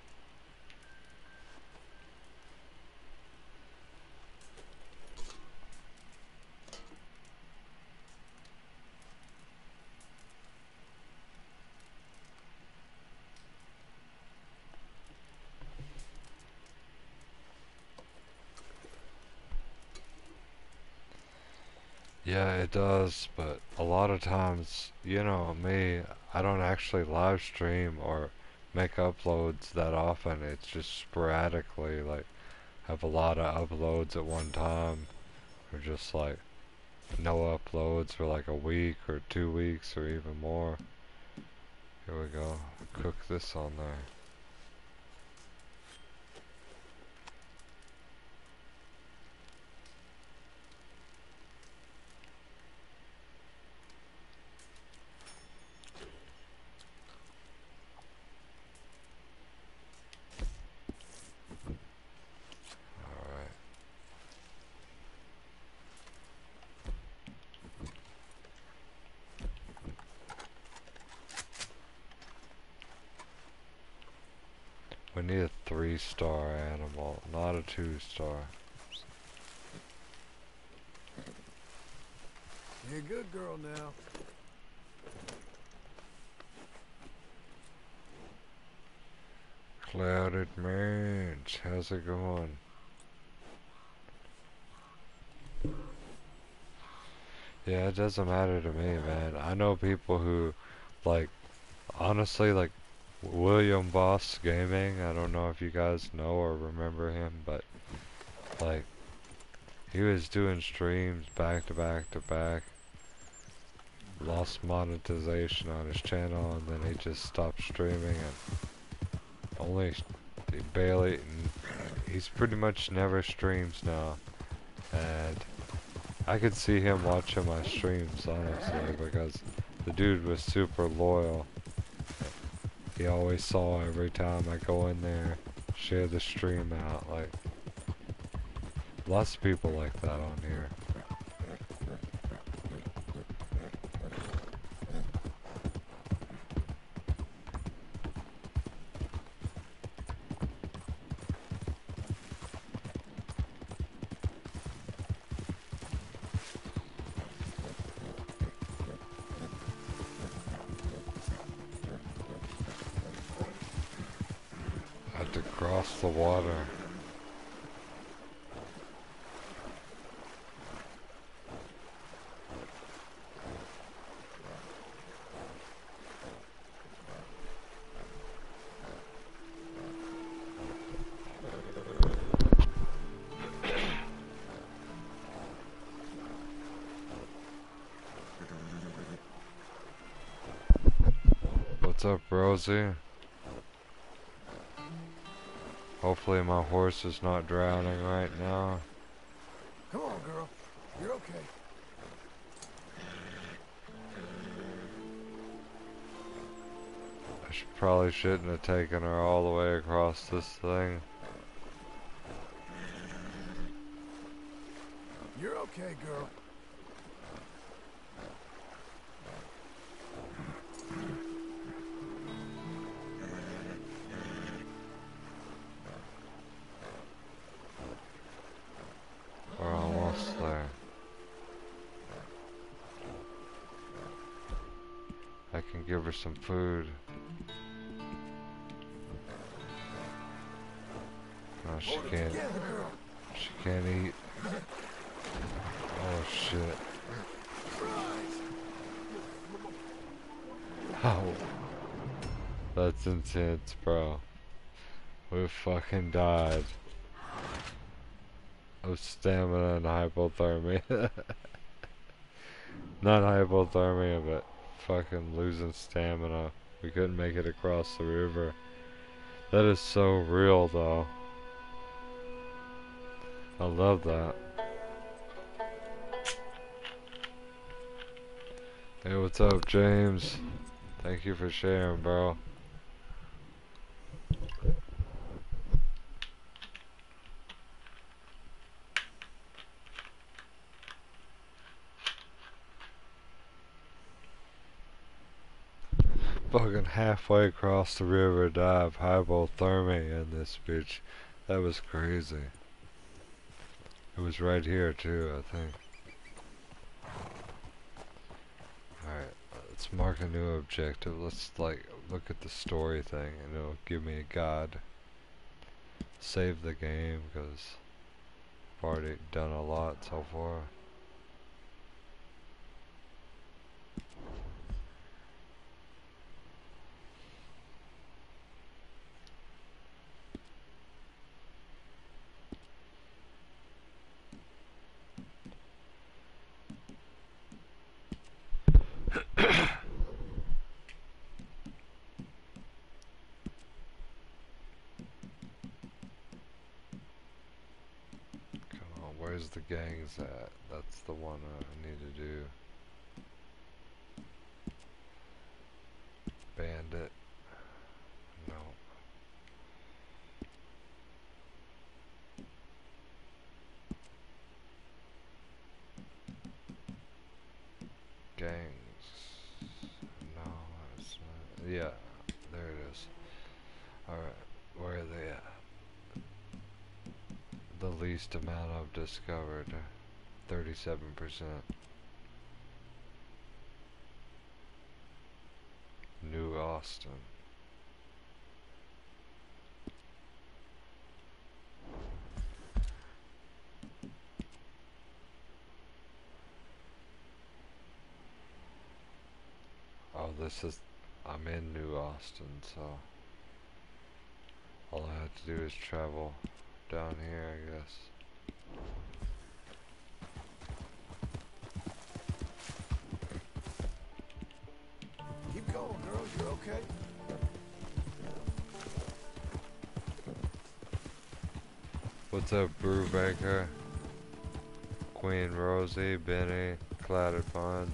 Yeah, it does, but a lot of times, you know me, I don't actually live stream or make uploads that often. It's just sporadically, like, have a lot of uploads at one time, or just like no uploads for like a week or 2 weeks or even more. Here we go. Cook this on there. Alright. We need a 3-star animal, not a 2-star. You're a good girl now. Clouded Mange, how's it going? Yeah, it doesn't matter to me, man. I know people who, like, honestly, like, William Boss Gaming, I don't know if you guys know or remember him, but, like, he was doing streams back to back to back, lost monetization on his channel, and then he just stopped streaming, and only, he barely, he's pretty much never streams now, and I could see him watching my streams, honestly, because the dude was super loyal. He always saw every time I go in there, share the stream out, like, lots of people like that on here. I had to cross the water. What's up, Rosie? Hopefully my horse is not drowning right now. Come on, girl. You're okay. Probably shouldn't have taken her all the way across this thing. You're okay, girl. We're almost there. give her some food. Oh, she can't. She can't eat. Oh shit. Oh. That's intense, bro. We fucking died of stamina and hypothermia. Not hypothermia, but fucking losing stamina. We couldn't make it across the river. That is so real, though. I love that. Hey, what's up, James? Thank you for sharing, bro. Fucking halfway across the river, died of hypothermia in this bitch. That was crazy. It was right here too, I think. Alright, let's mark a new objective. Let's like look at the story thing and it'll give me a guide. Save the game because I've already done a lot so far. Where's the gangs at? That's the one I need to do. Bandit. No. Gangs. No, it's not. Yeah, there it is. Alright, where are they at? The least amount I've discovered. 37%. New Austin. Oh, this is... I'm in New Austin, so... all I have to do is travel down here, I guess. Keep going, girl. You're okay. What's up, Brubaker? Queen Rosie, Benny, Clouded Pines.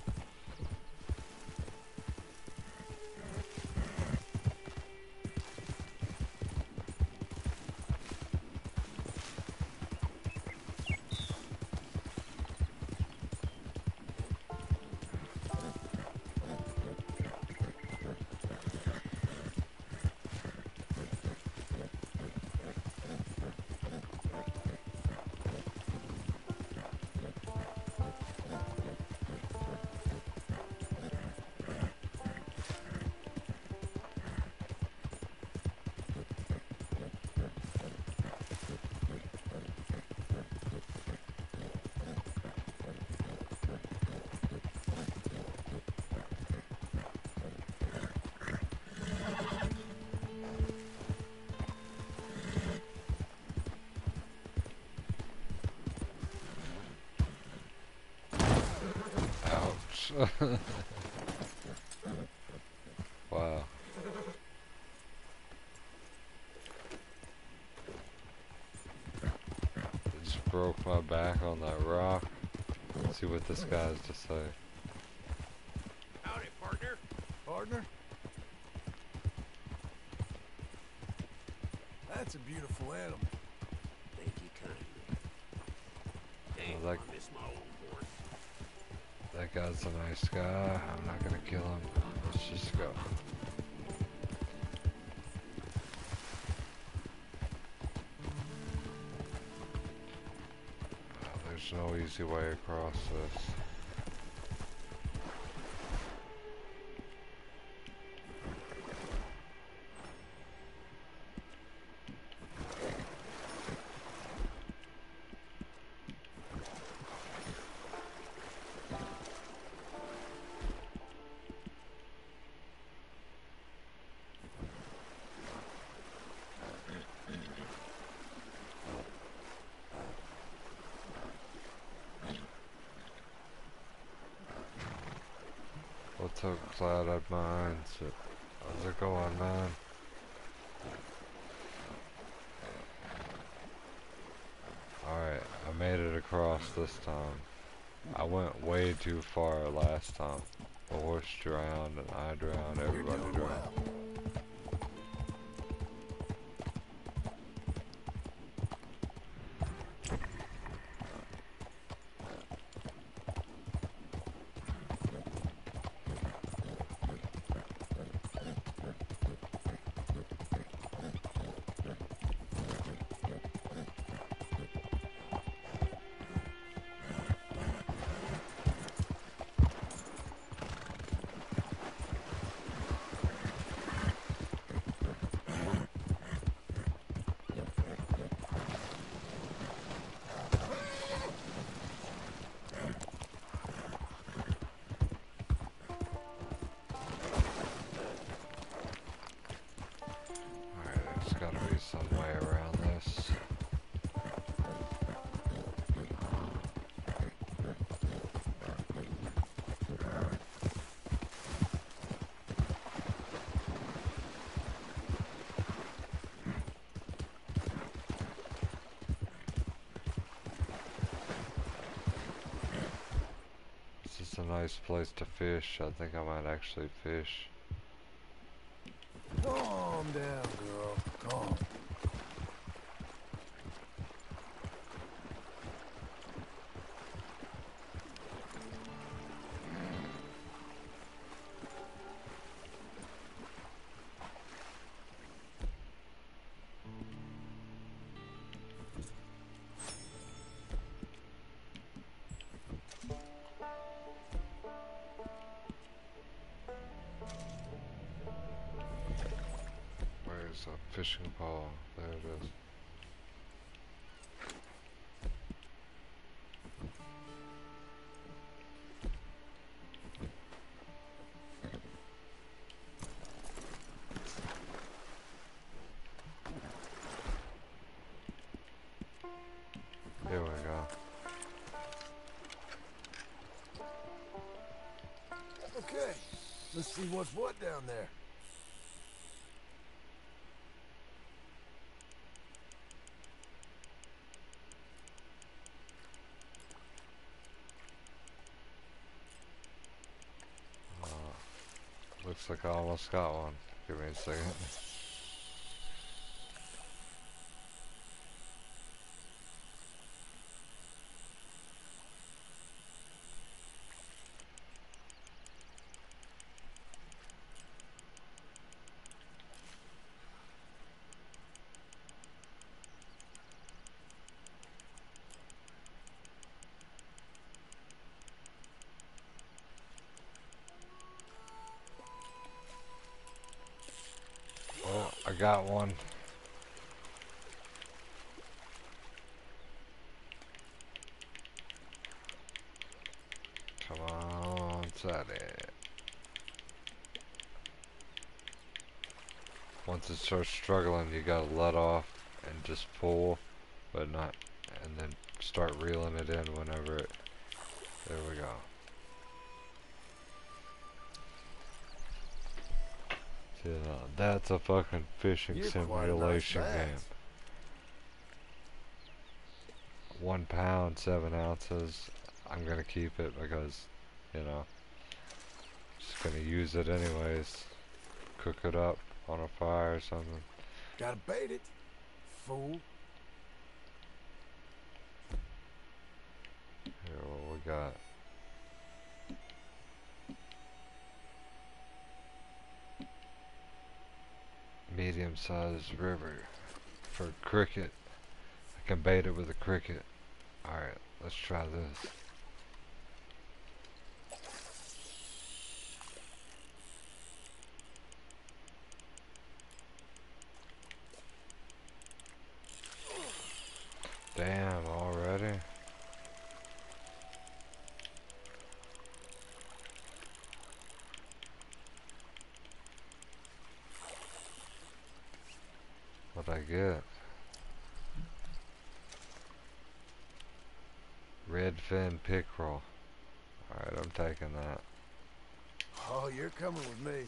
Wow. Just broke my back on that rock. Let's see what this guy has to say. Howdy, partner. Partner? That's a beautiful animal. Thank you kindly. Damn, like- I miss my old horse. That guy's a nice guy. I'm not gonna kill him. Let's just go. There's no easy way across this. Cloud at mines. How's it going, man? Alright, I made it across this time. I went way too far last time. The horse drowned and I drowned, everybody drowned. There's gotta be some way around this. This is a nice place to fish. I think I might actually fish. Calm down, girl. Calm. Where's a fishing pole? There it is. Here we go. Okay, let's see what's what down there. Looks like I almost got one. Give me a second. Oh, I got one. Come on, is that it? Once it starts struggling, you gotta let off and just pull, but not, and then start reeling it in whenever it, there we go. Yeah, that's a fucking fishing You're quite a nice simulation lad. game. 1 pound, 7 ounces. I'm gonna keep it because, you know, just gonna use it anyways. Cook it up on a fire or something. Gotta bait it, fool. Here, what we got? Medium-sized river for cricket. I can bait it with a cricket. Alright, let's try this. Damn, already? What'd I get? Red fin pickerel. Alright, I'm taking that. Oh, you're coming with me.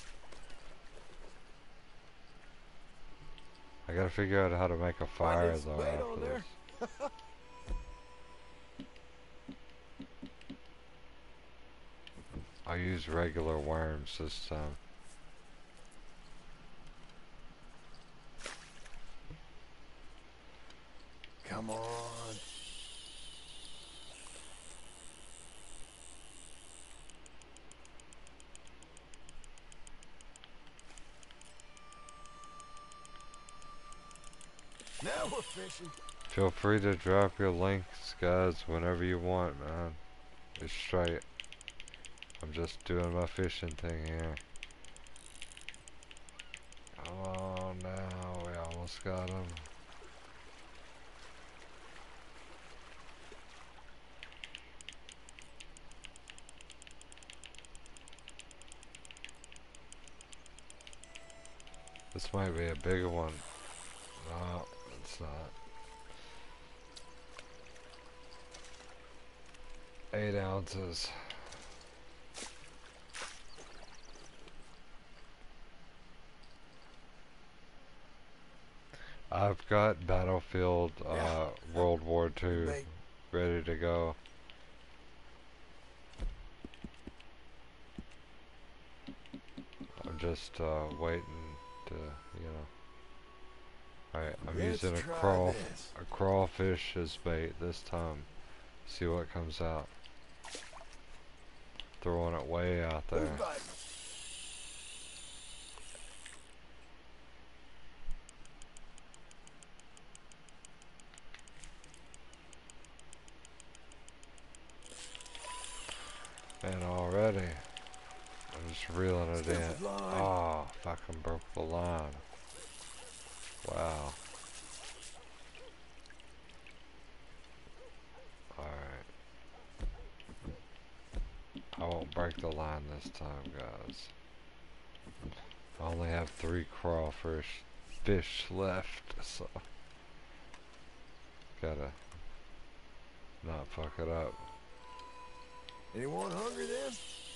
I gotta figure out how to make a fire there's though bait after on this. there. I'll use regular worms this time. Come on. Now we're fishing. Feel free to drop your links, guys, whenever you want, man. It's straight. I'm just doing my fishing thing here. Come on now, we almost got him. This might be a bigger one. No, it's not. 8 ounces. I've got Battlefield World War II Bait. ready to go. I'm just waiting to, you know. Alright, I'm Let's using try this. a crawfish as bait this time. See what comes out. Throwing it way out there. Who's biting? And already, I'm just reeling it in. Stupid line. Oh, fucking broke the line. Wow. Alright. I won't break the line this time, guys. I only have 3 crawfish fish left, so gotta not fuck it up. Anyone hungry then?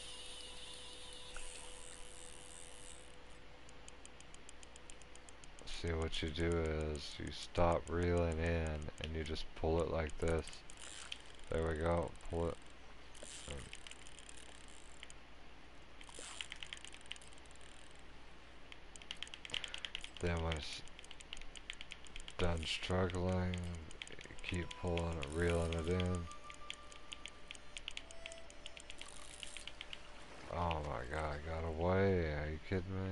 See, what you do is you stop reeling in and you just pull it like this. There we go. Pull it. Then when it's done struggling, keep pulling it, reeling it in. Oh my god, I got away. Are you kidding me?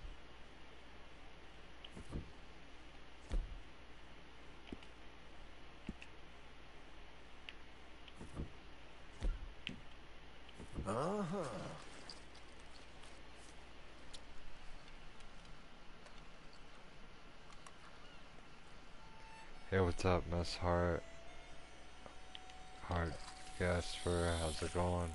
Uh-huh. Hey, what's up, Miss Hart? Hart Gasper, how's it going?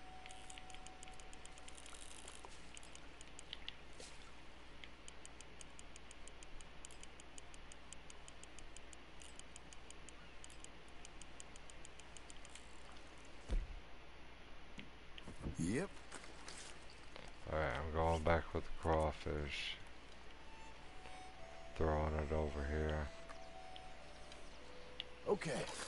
Yep. Alright, I'm going back with crawfish. Throwing it over here. Okay.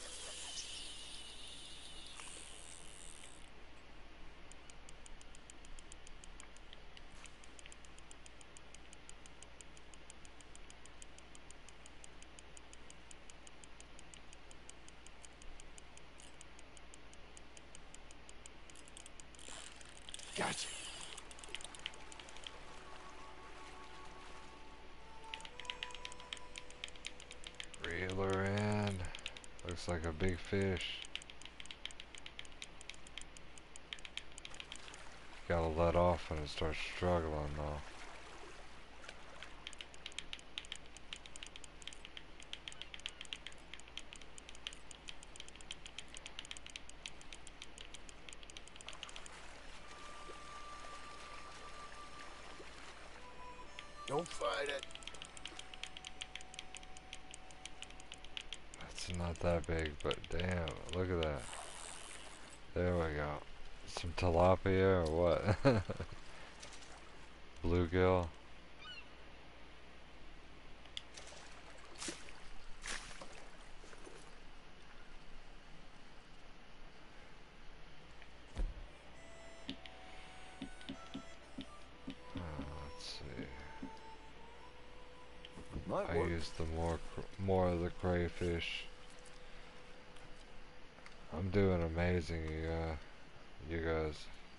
Gotcha. Reel her in. Looks like a big fish. Gotta let off when it starts struggling though. Don't fight it. It's not that big, but damn, look at that. There we go. Some tilapia or what? Bluegill. Let's see. Might I work. used the more of the crayfish. I'm doing amazing, you guys.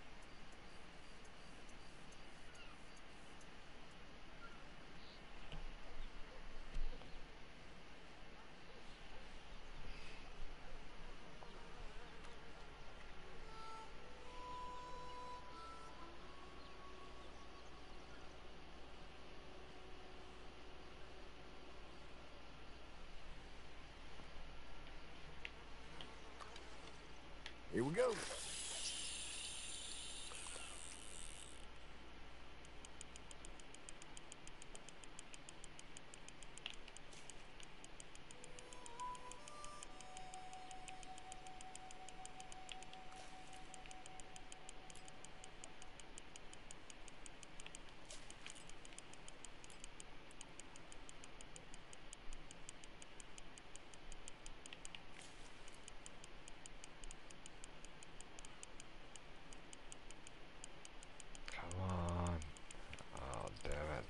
Here we go. Come on. Oh, damn it.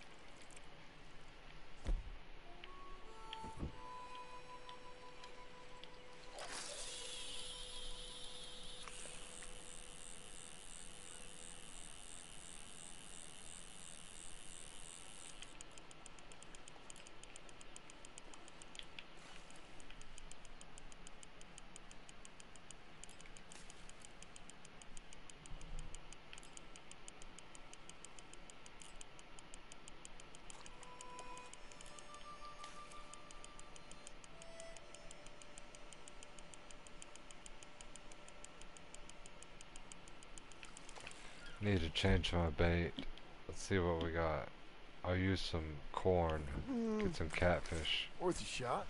Need to change my bait. Let's see what we got. I'll use some corn. Get some catfish. Worth a shot.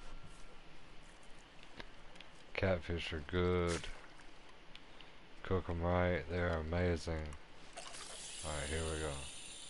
Catfish are good. Cook them right. They're amazing. Alright, here we go.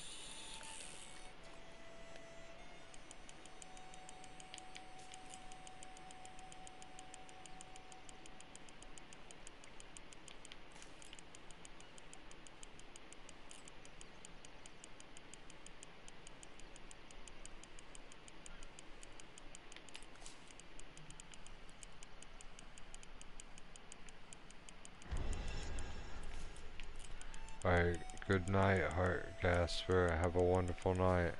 Alright, good night, Heart Gasper. Have a wonderful night.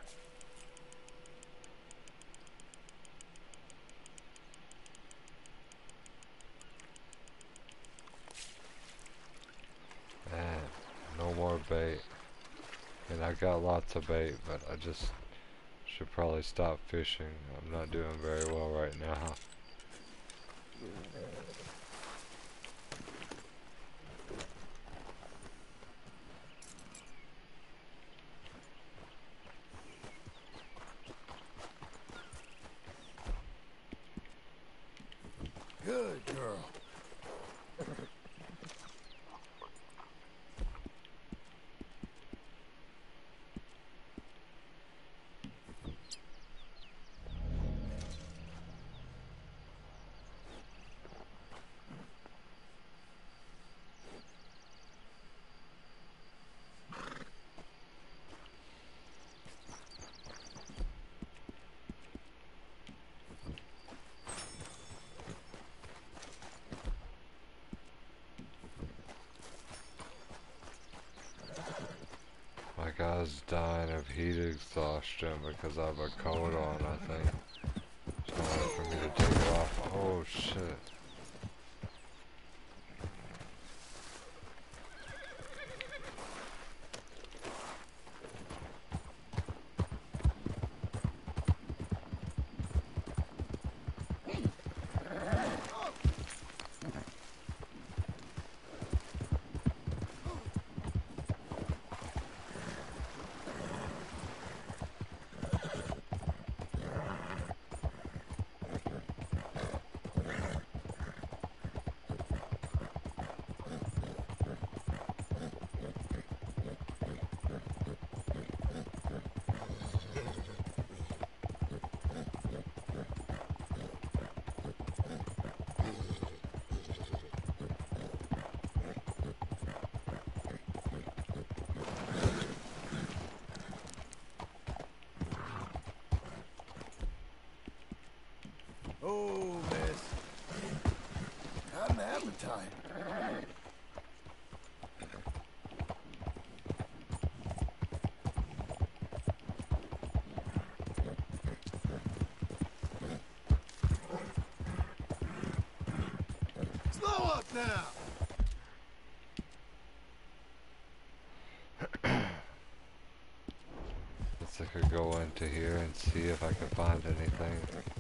Man, no more bait. And I got lots of bait, but I just should probably stop fishing. I'm not doing very well right now. Good girl. My guy's dying of heat exhaustion because I have a coat on, I think. It's not hard for me to take it off. Oh shit. Oh, miss. Got an appetite. Slow up now. Guess I could go into here and see if I can find anything.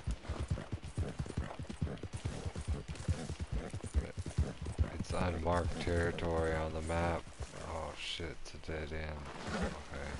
It's unmarked territory on the map. Oh shit, it's a dead end. Okay.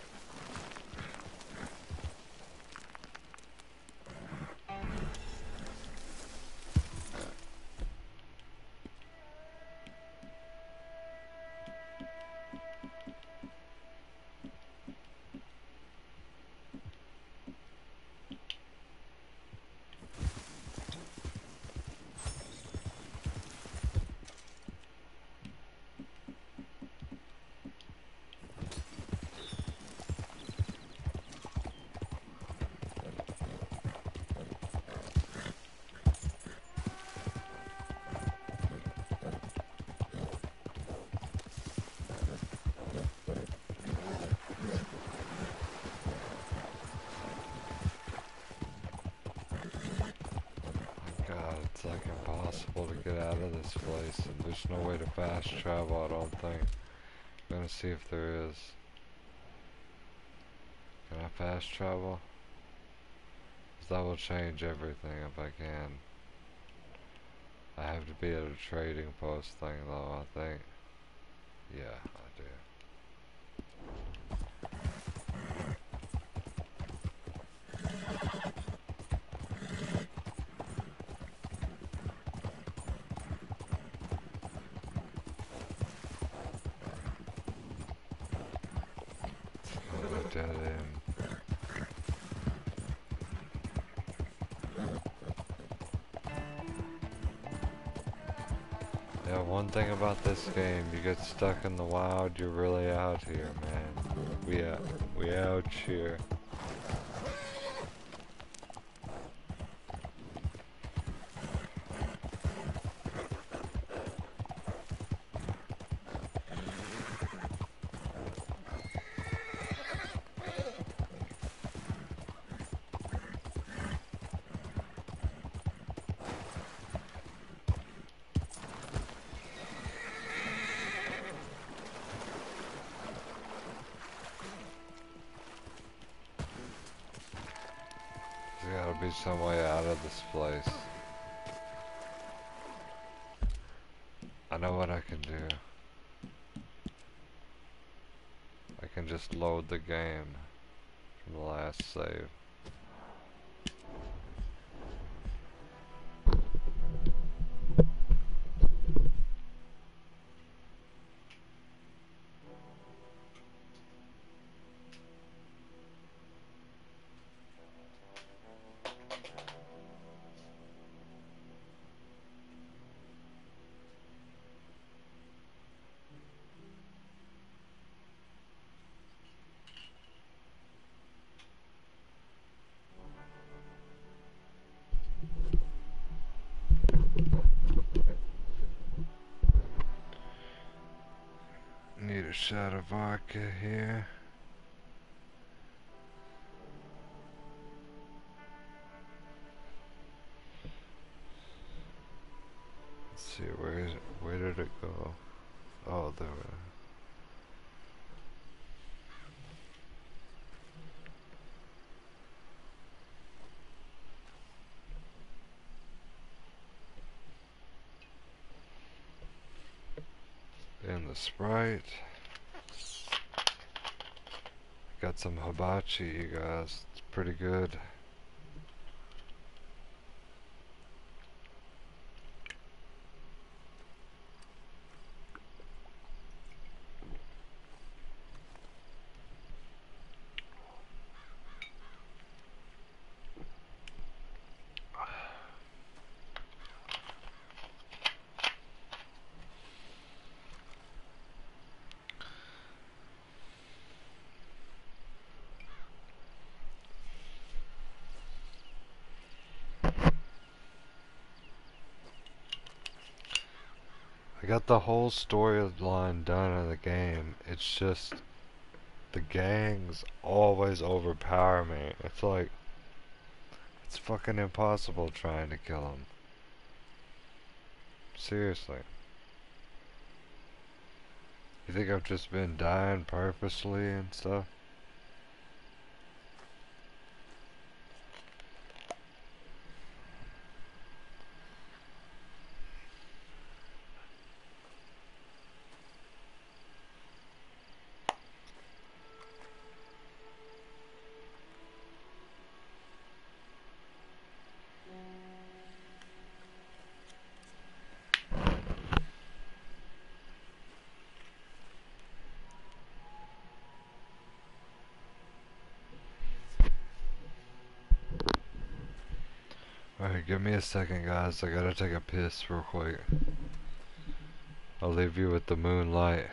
God, it's like impossible to get out of this place, and there's no way to fast travel, I don't think. I'm gonna see if there is. Can I fast travel? 'Cause that will change everything if I can. I have to be at a trading post thing though, I think. Yeah, I do. Oh, dead end. Yeah, one thing about this game, you get stuck in the wild, you're really out here, man. We out here. There's gotta be some way out of this place. I know what I can do. I can just load the game from the last save. Need a shot of vodka here. Let's see, where is it? Where did it go? Oh, there. And the Sprite. Got some hibachi, you guys. It's pretty good. I got the whole storyline done in the game. It's just the gangs always overpower me. It's like it's fucking impossible trying to kill them. Seriously. You think I've just been dying purposely and stuff? Alright, give me a second, guys. I gotta take a piss real quick. I'll leave you with the moonlight.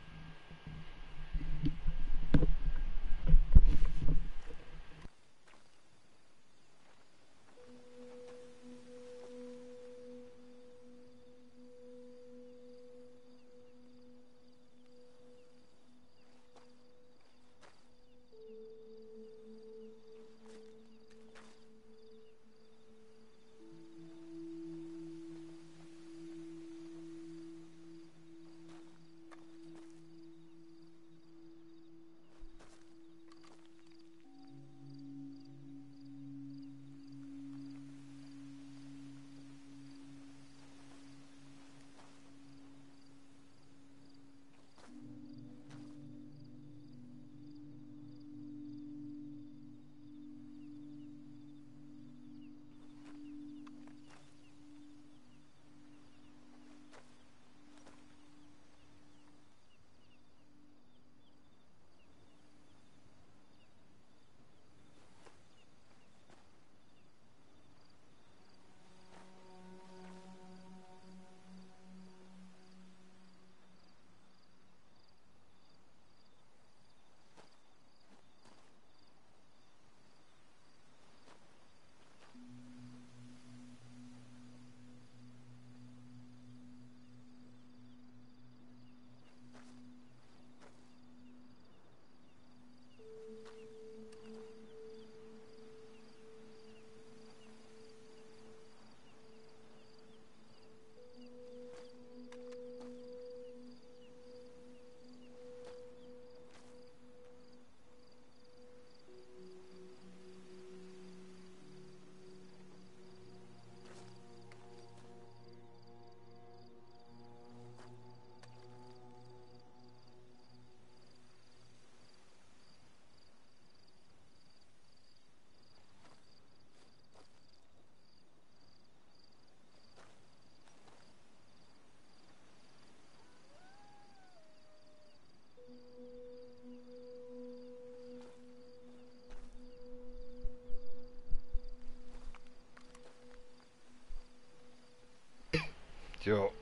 Yo,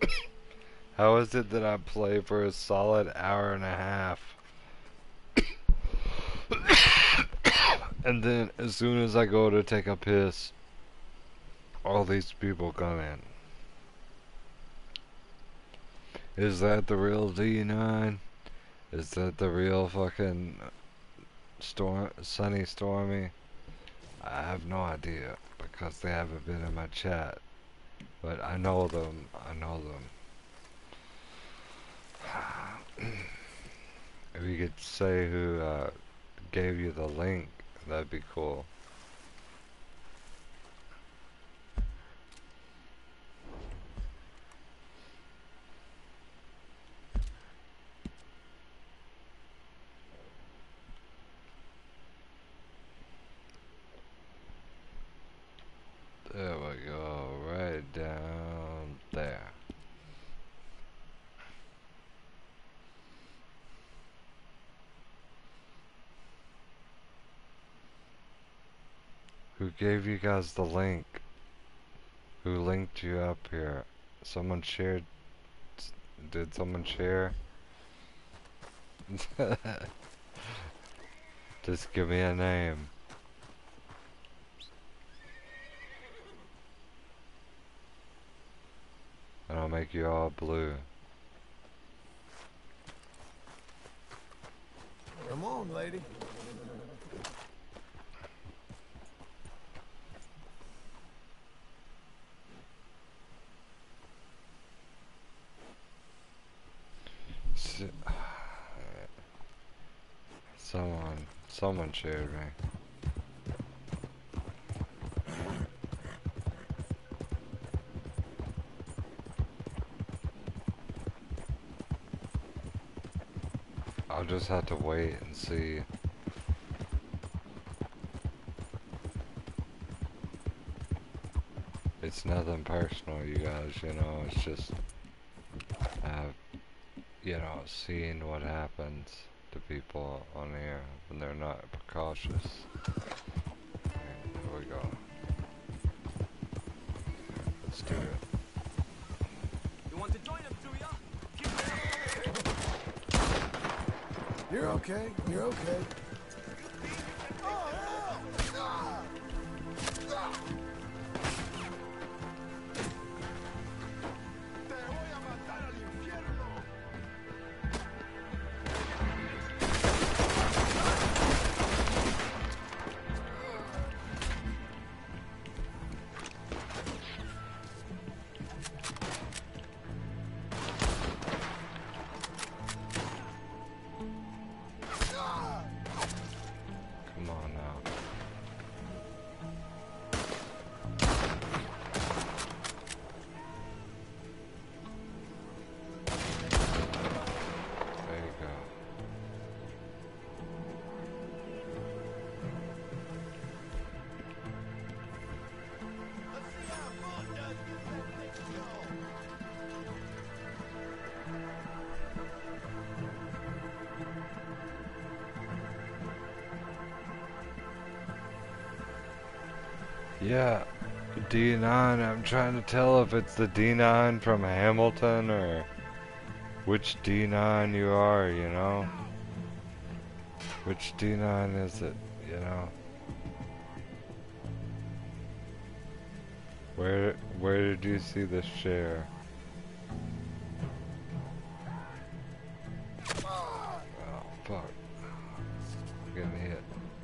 how is it that I play for a solid hour and a half? And then as soon as I go to take a piss, all these people come in. Is that the real D9? Is that the real fucking Sunny Stormy? I have no idea because they haven't been in my chat. But I know them. I know them. If you could say who gave you the link, that'd be cool. There we go, right down there. Who gave you guys the link? Who linked you up here? Someone shared? Did someone share? Just give me a name. And I'll make you all blue. Come on, lady. Someone shared me. I'll just have to wait and see. It's nothing personal, you guys, you know, it's just, you know, seeing what happens to people on here when they're not precautious. Here we go. Let's do it. You want to join him, do ya? You're okay. You're okay. Come on now. There you go. Yeah, D9. I'm trying to tell if it's the D9 from Hamilton or which D9 you are, you know? Which D9 is it, you know? Where did you see this share? Oh, fuck. I'm getting hit.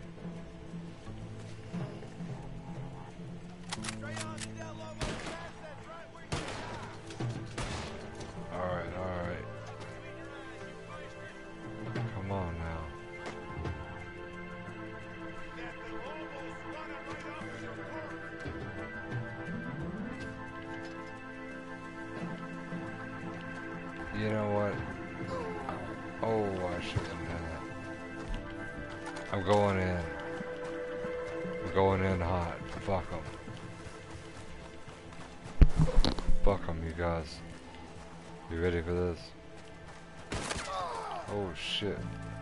Alright, alright. Come on now. You know what? Oh, I should have done that. I'm going in. I'm going in hot. Fuck them. Fuck them, you guys. You ready for this? Oh shit.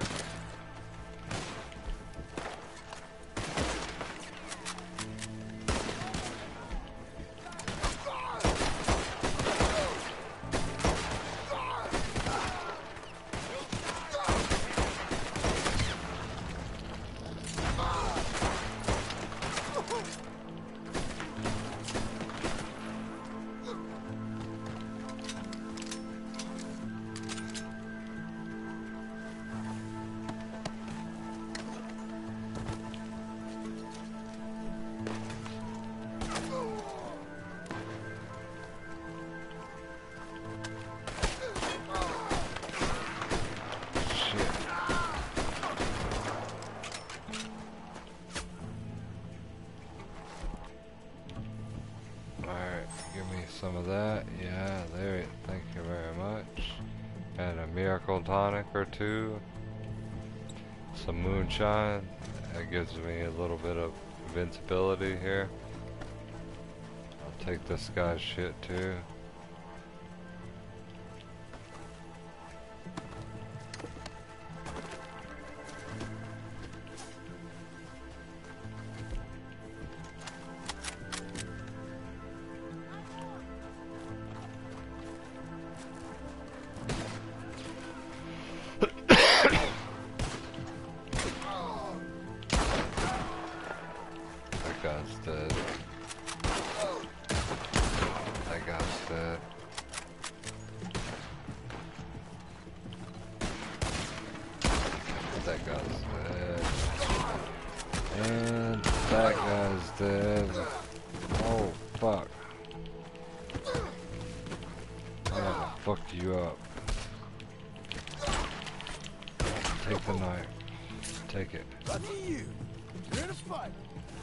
Some of that, yeah, there, thank you very much. And a miracle tonic or two. Some moonshine, that gives me a little bit of invincibility here. I'll take this guy's shit too. That guy's And that guy's dead. Oh, fuck. I'm gonna fuck you up. Take the knife. Take it. Lucky you. You're in a fight.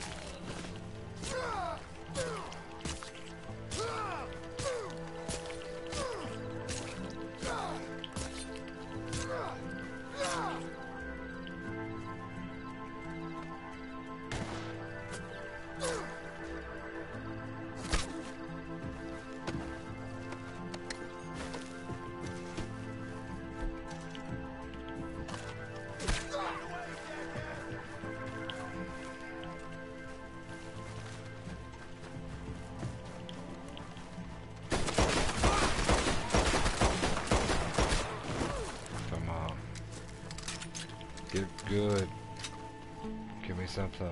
Come on. Get good. Give me something.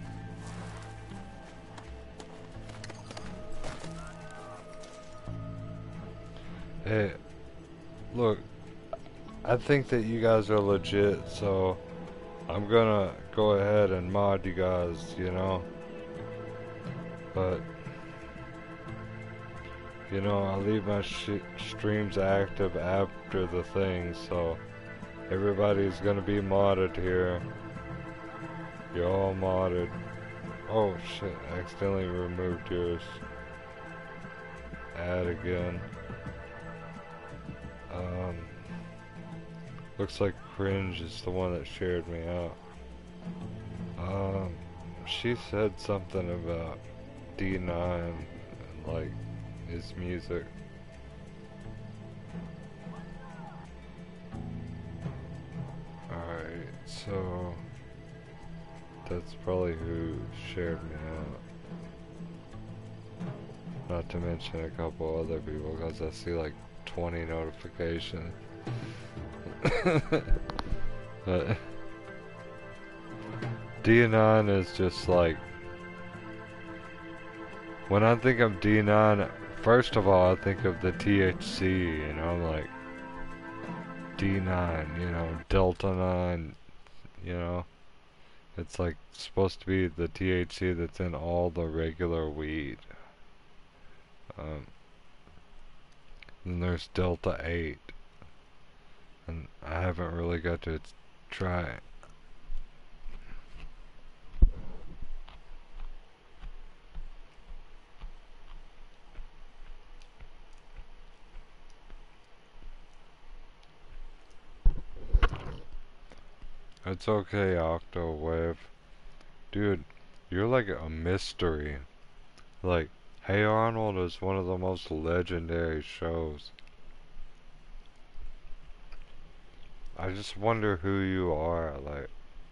Hey, look, I think that you guys are legit, so I'm gonna go ahead and mod you guys, you know? But, you know, I leave my streams active after the thing, so everybody's gonna be modded here. You're all modded. Oh shit, I accidentally removed yours. Add again. Looks like Cringe is the one that shared me out. She said something about D9 and like his music. Alright, so that's probably who shared me out. Not to mention a couple other people, because I see like 20 notifications. But D9 is just like, when I think of D9, first of all I think of the THC, you know, like D9, you know, Delta 9, you know, it's like supposed to be the THC that's in all the regular weed. Then there's Delta 8, and I haven't really got to try it. It's okay, Octowave. Dude, you're like a mystery. Like, Hey Arnold is one of the most legendary shows. I just wonder who you are, like.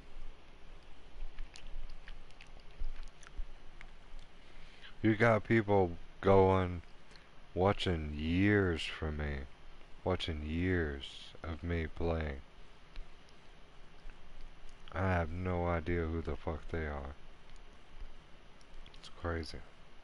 You got people going, watching years from me. Watching years of me playing. I have no idea who the fuck they are. It's crazy.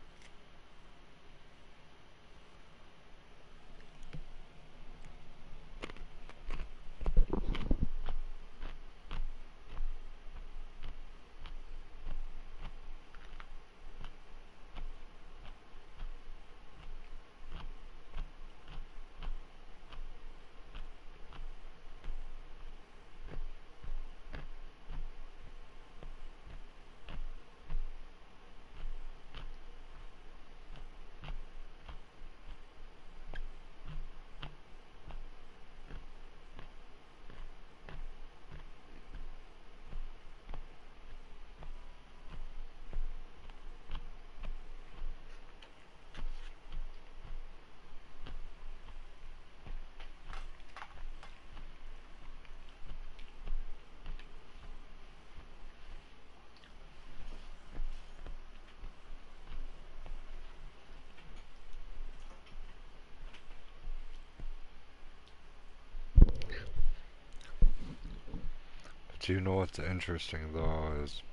But you know what's interesting though is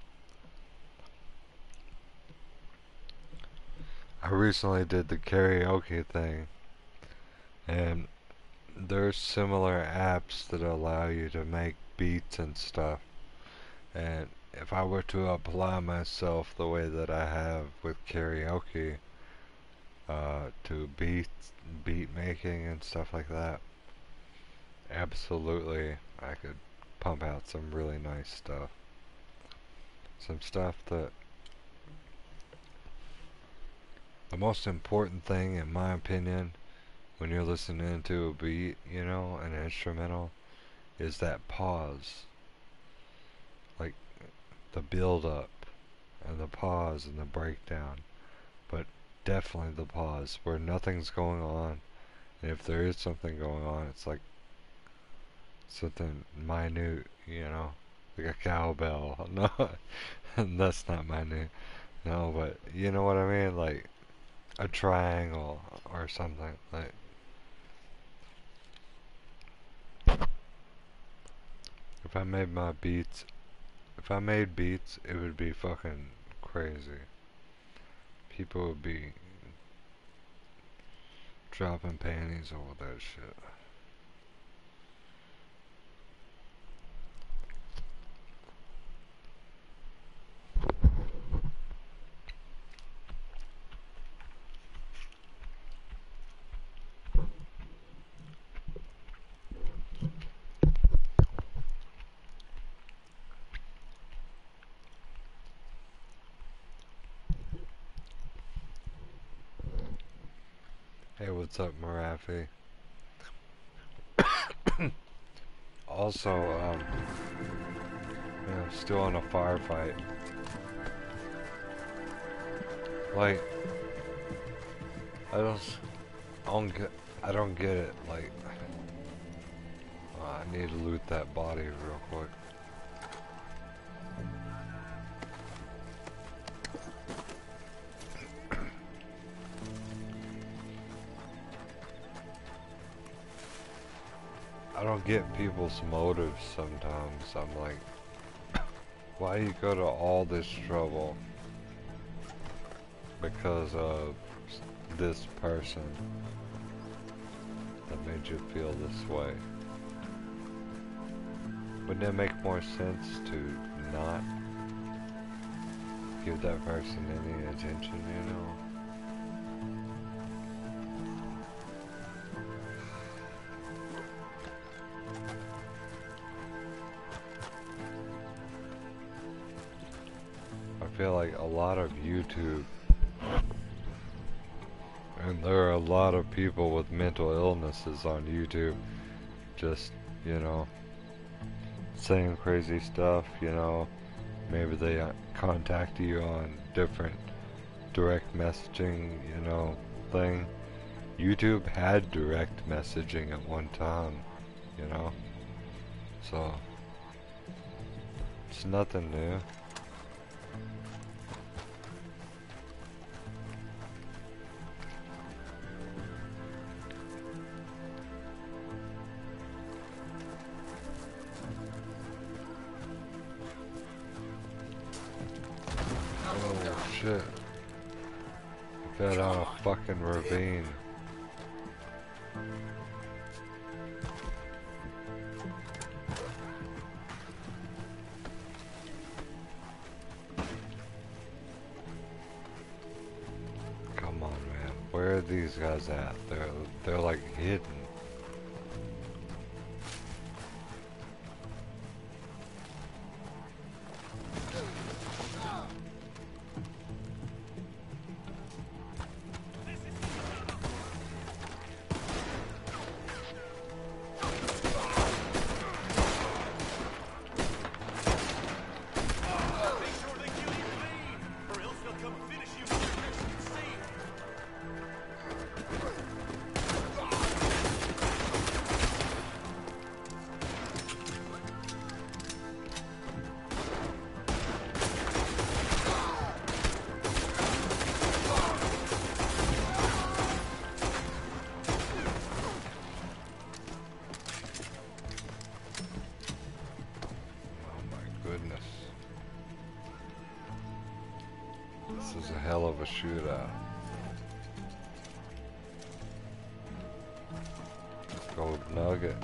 I recently did the karaoke thing, and there's similar apps that allow you to make beats and stuff, and if I were to apply myself the way that I have with karaoke, to beat making and stuff like that, absolutely I could pump out some really nice stuff. Some stuff that the most important thing, in my opinion, when you're listening to a beat, you know, an instrumental, is that pause. Like the build up and the pause and the breakdown. But definitely the pause where nothing's going on. And if there is something going on, it's like something minute, you know, like a cowbell. No, that's not minute. No, but you know what I mean? Like a triangle or something. Like, if I made my beats, if I made beats, it would be fucking crazy. People would be dropping panties over that shit. Hey, what's up, Marafi? Also, yeah, still in a firefight. Like, I don't, I don't get it. Like, I need to loot that body real quick. I don't get people's motives sometimes. I'm like, why do you go to all this trouble because of this person that made you feel this way? Wouldn't it make more sense to not give that person any attention, you know? I feel like a lot of YouTube, and there are a lot of people with mental illnesses on YouTube, just, you know, saying crazy stuff, you know. Maybe they contact you on different direct messaging, you know, thing. YouTube had direct messaging at one time, you know, so it's nothing new. Oh shit. I fell down a fucking ravine. Come on, man. Where are these guys at? They're like hidden. This is a hell of a shootout. Gold nugget.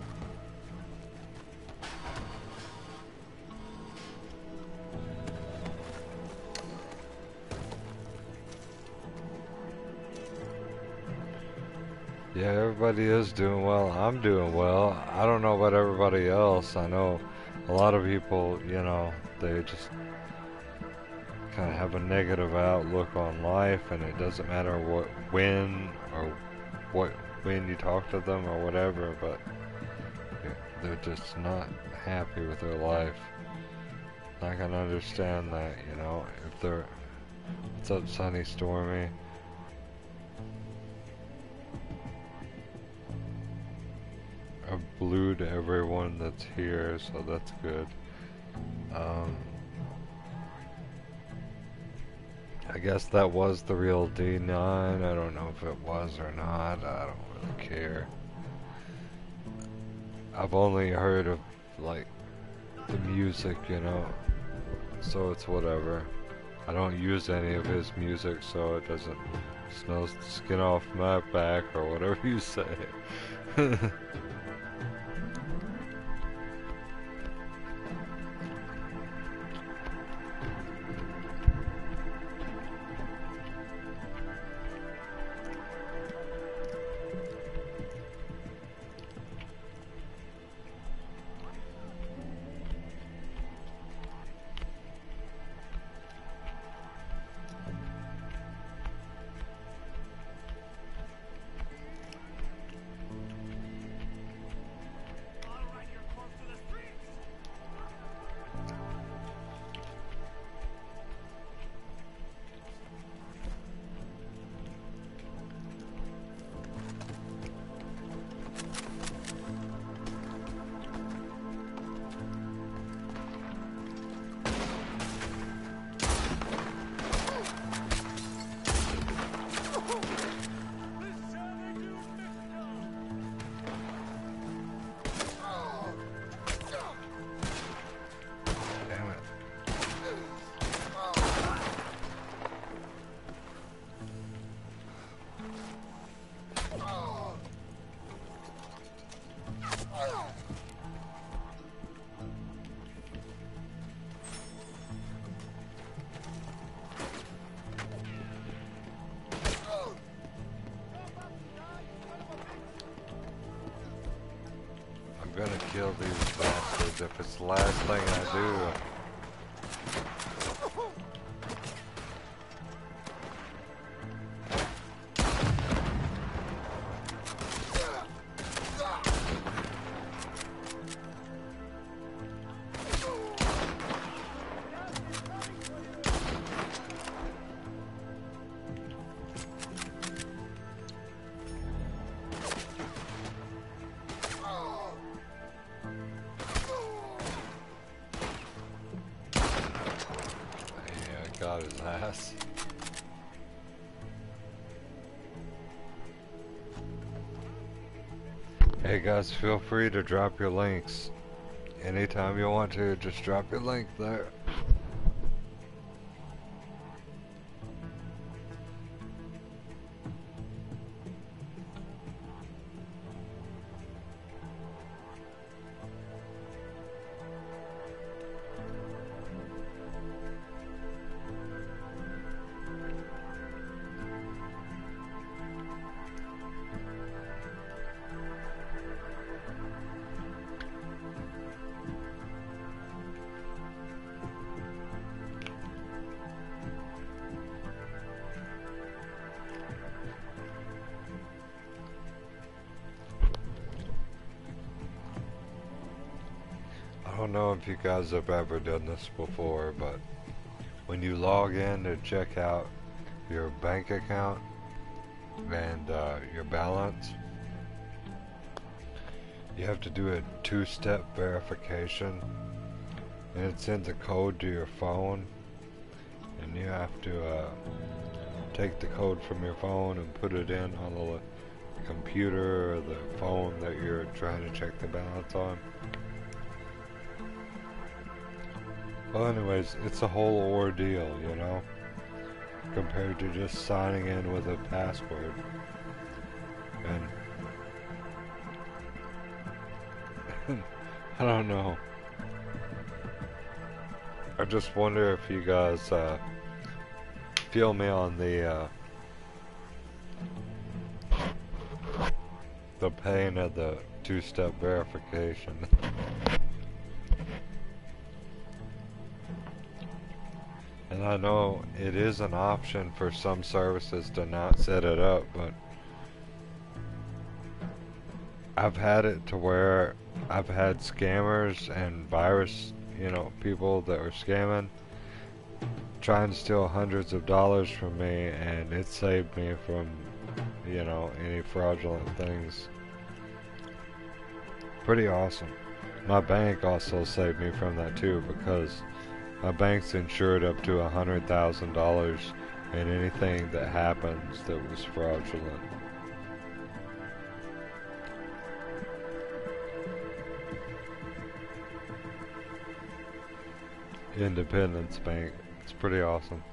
Yeah, everybody is doing well. I'm doing well. I don't know about everybody else. I know a lot of people, you know, they just kind of have a negative outlook on life, and it doesn't matter what when you talk to them or whatever, but they're just not happy with their life. I can understand that, you know, if they're, what's up, Sunny Stormy? I've blued everyone that's here, so that's good. I guess that was the real D9. I don't know if it was or not. I don't really care. I've only heard of, like, the music, you know, so it's whatever. I don't use any of his music, so it doesn't smell skin off my back or whatever you say. I'm gonna kill these bastards if it's the last thing I do. Got his ass. Hey guys, feel free to drop your links anytime you want to. Just drop your link there. I don't know if you guys have ever done this before, but when you log in to check out your bank account and your balance, you have to do a two-step verification, and it sends a code to your phone, and you have to take the code from your phone and put it in on the computer or the phone that you're trying to check the balance on. Well, anyways, it's a whole ordeal, you know, compared to just signing in with a password. And I don't know. I just wonder if you guys feel me on the the pain of the two-step verification. And I know it is an option for some services to not set it up, but I've had it to where I've had scammers and virus, people that are scamming, trying to steal hundreds of dollars from me, and it saved me from, any fraudulent things. Pretty awesome. My bank also saved me from that too, because my bank's insured up to $100,000 in anything that happens that was fraudulent. Independence Bank. It's pretty awesome.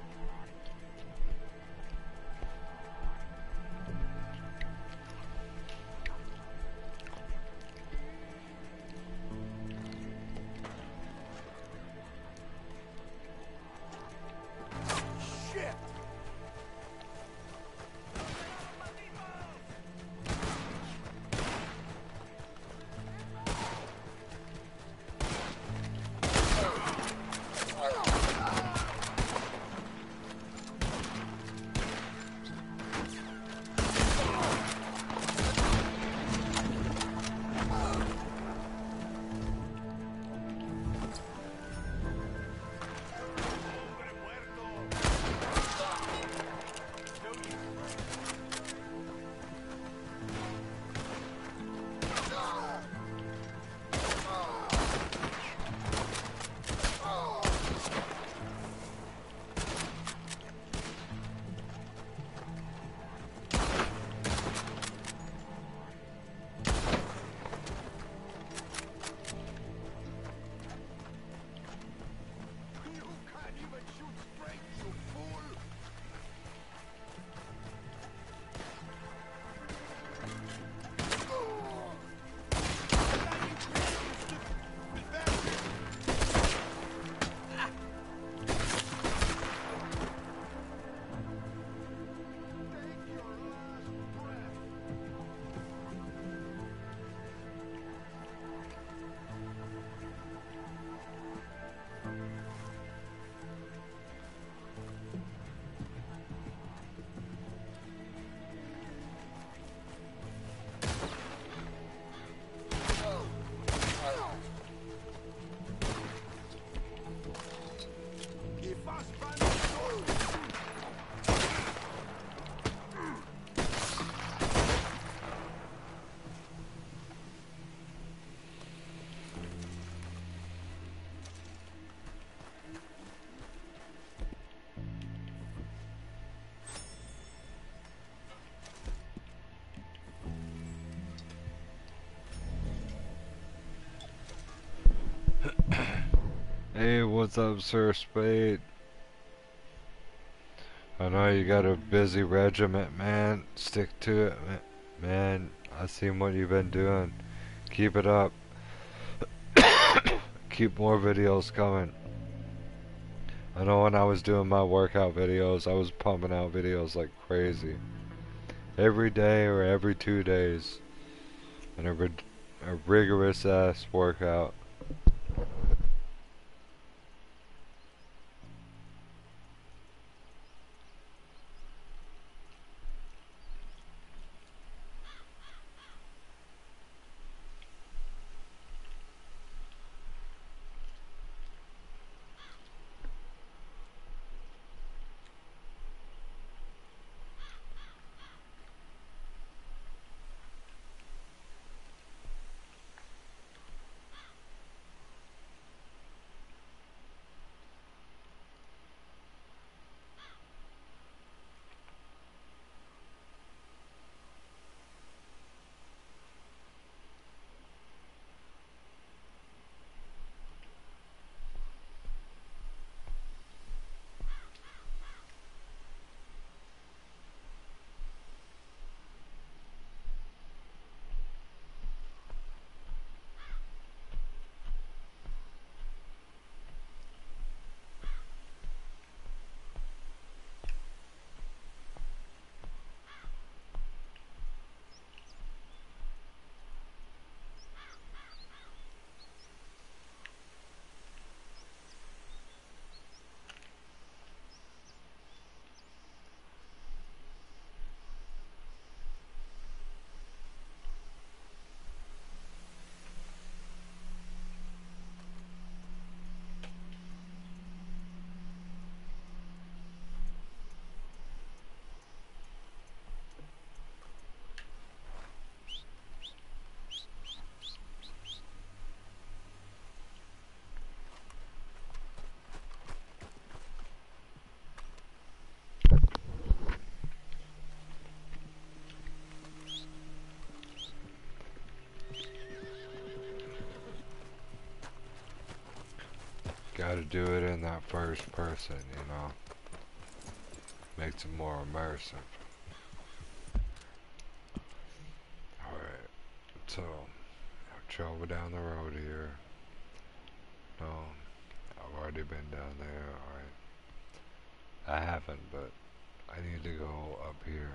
Hey, what's up, Sir Spade? I know you got a busy regiment, man. Stick to it, man. I seen what you've been doing. Keep it up. Keep more videos coming. I know when I was doing my workout videos, I was pumping out videos like crazy. Every day or every 2 days. And a rigorous ass workout. to do it in that first person, you know. Makes it more immersive. Alright, so I'll travel down the road here. No, I've already been down there. Alright. I haven't, but I need to go up here.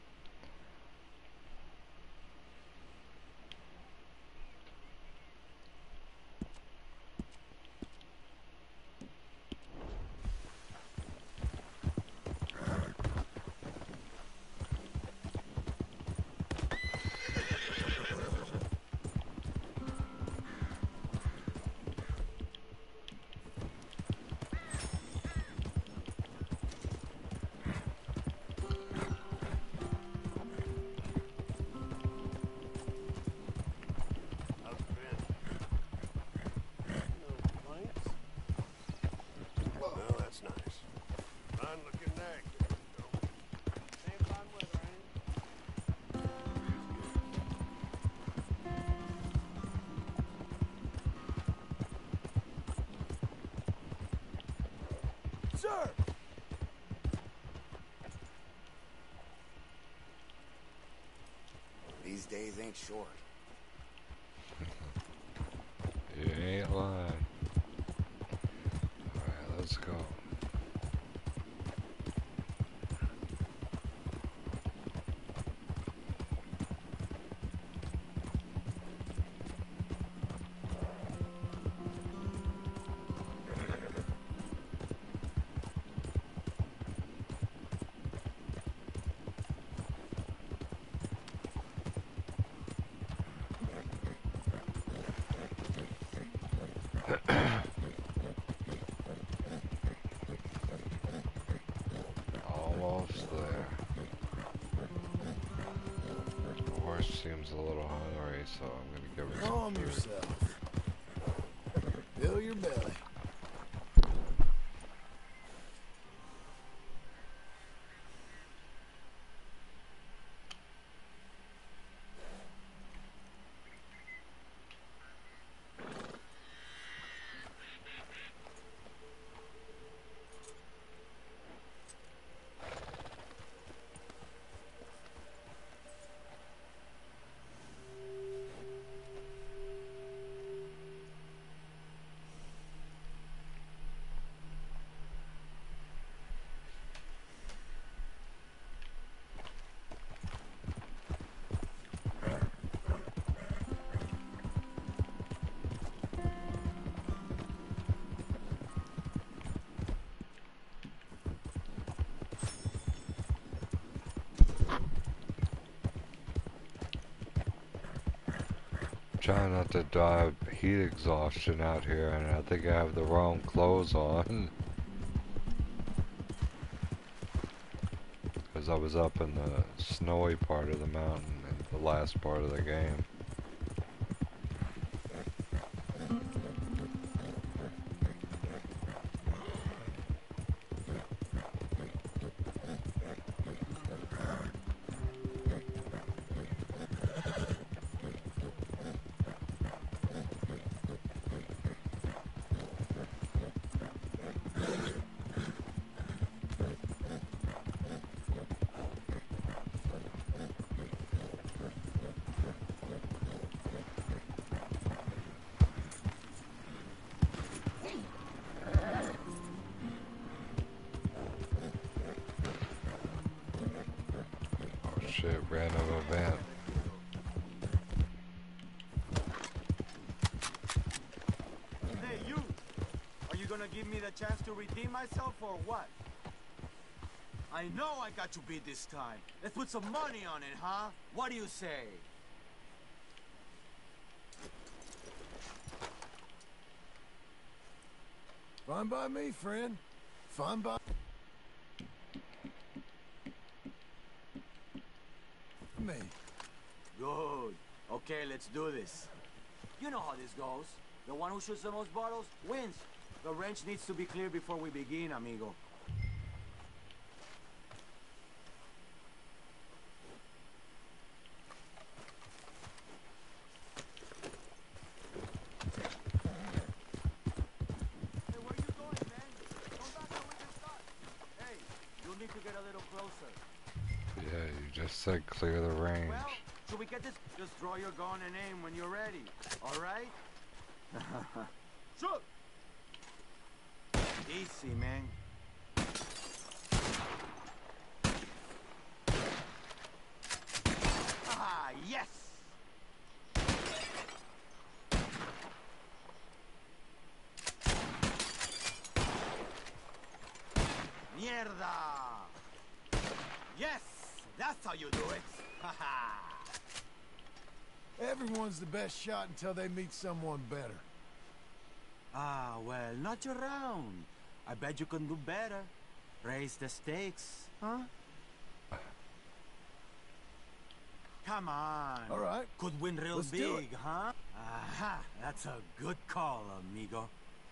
Well, that's nice. Fine looking neck. Same fine weather, ain't it? Sir! These days ain't short. You ain't lying. Alright, let's go. Almost there. The horse seems a little hungry, so I'm gonna give her some Calm food. yourself. Fill your belly. Trying not to die of heat exhaustion out here, and I think I have the wrong clothes on. Because I was up in the snowy part of the mountain in the last part of the game. Shit, random event. Hey, you! Are you gonna give me the chance to redeem myself or what? I know I got you beat this time. Let's put some money on it, huh? What do you say? Fine by me, friend. Fine by me. Good. Okay, let's do this. You know how this goes. The one who shoots the most bottles wins. The wrench needs to be clear before we begin, amigo. Hey, where you need to get a little closer. Yeah, you just said clear the range. Well, should we get this? Just draw your gun and aim when you're ready. All right? Shoot! Easy, man. Ah, yes! Mierda! Yes! That's how you do it! Haha! Everyone's the best shot until they meet someone better. Ah, well, not your round. I bet you can do better. Raise the stakes, huh? Come on. All right. Could win real Let's do big, huh? Aha, that's a good call, amigo.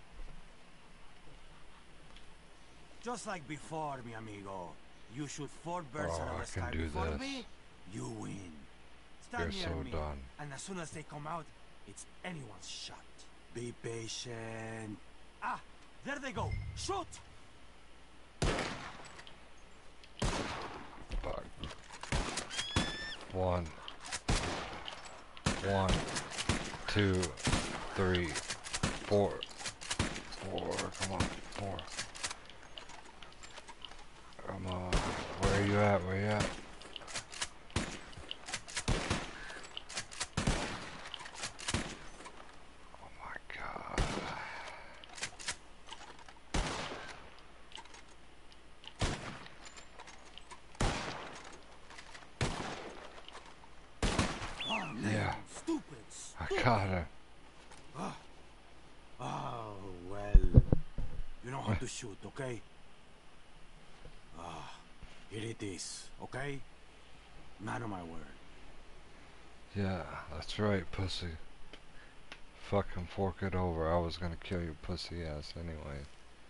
Just like before, mi amigo. You shoot 4 birds Oh, out of I the sky can do before this. me, you win. Stand You're near so me, done. and as soon as they come out, it's anyone's shot. Be patient. Ah, there they go. Shoot! Fuck. One, 2, 3, 4. 4. Come on, 4. Come on. Where are you at? Where you at? Oh my god. Oh, man, Yeah. stupid. I got her. Oh, well. You know how to shoot, okay? Here it is, okay? Man of my word. Yeah, that's right, pussy. Fucking fork it over. I was gonna kill your pussy ass anyway.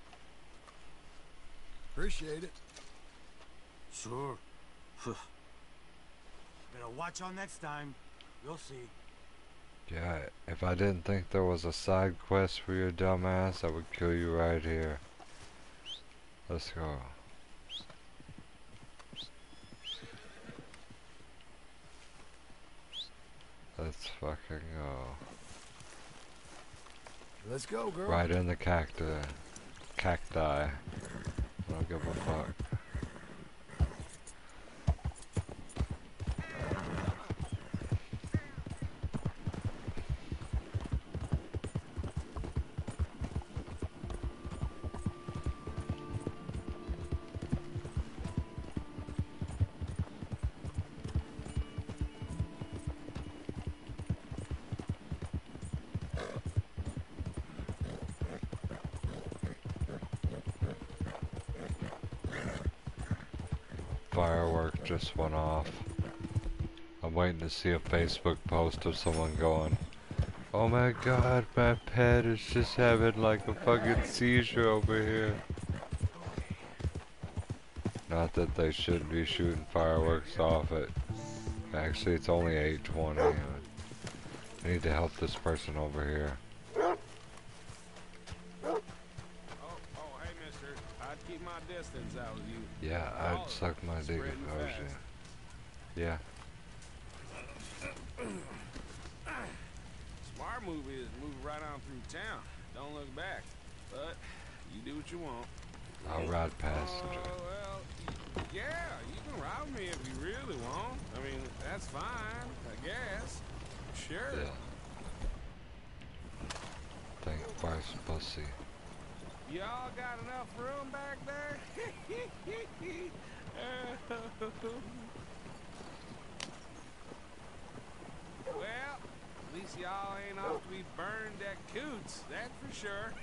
Appreciate it. Sure. Better watch out next time. You'll see. Yeah, if I didn't think there was a side quest for your dumb ass, I would kill you right here. Let's go. Let's fucking go. Let's go, girl. Right in the cacti. I don't give a fuck. Firework just went off. I'm waiting to see a Facebook post of someone going, "Oh my god, my pet is just having like a fucking seizure over here." Not that they shouldn't be shooting fireworks off it. Actually, it's only 8:20. I need to help this person over here. Oh, hey, mister. I'd keep my distance out with you. Yeah, I'd suck my dick if I was you. Yeah. Smart move is move right on through town. Don't look back. But you do what you want. I'll ride passenger. Well, yeah, you can ride me if you really want. I mean, that's fine, I guess. Sure. Yeah. Think twice, pussy. Y'all got enough room back there? Well, at least y'all ain't off to be burned at Coots, that's for sure.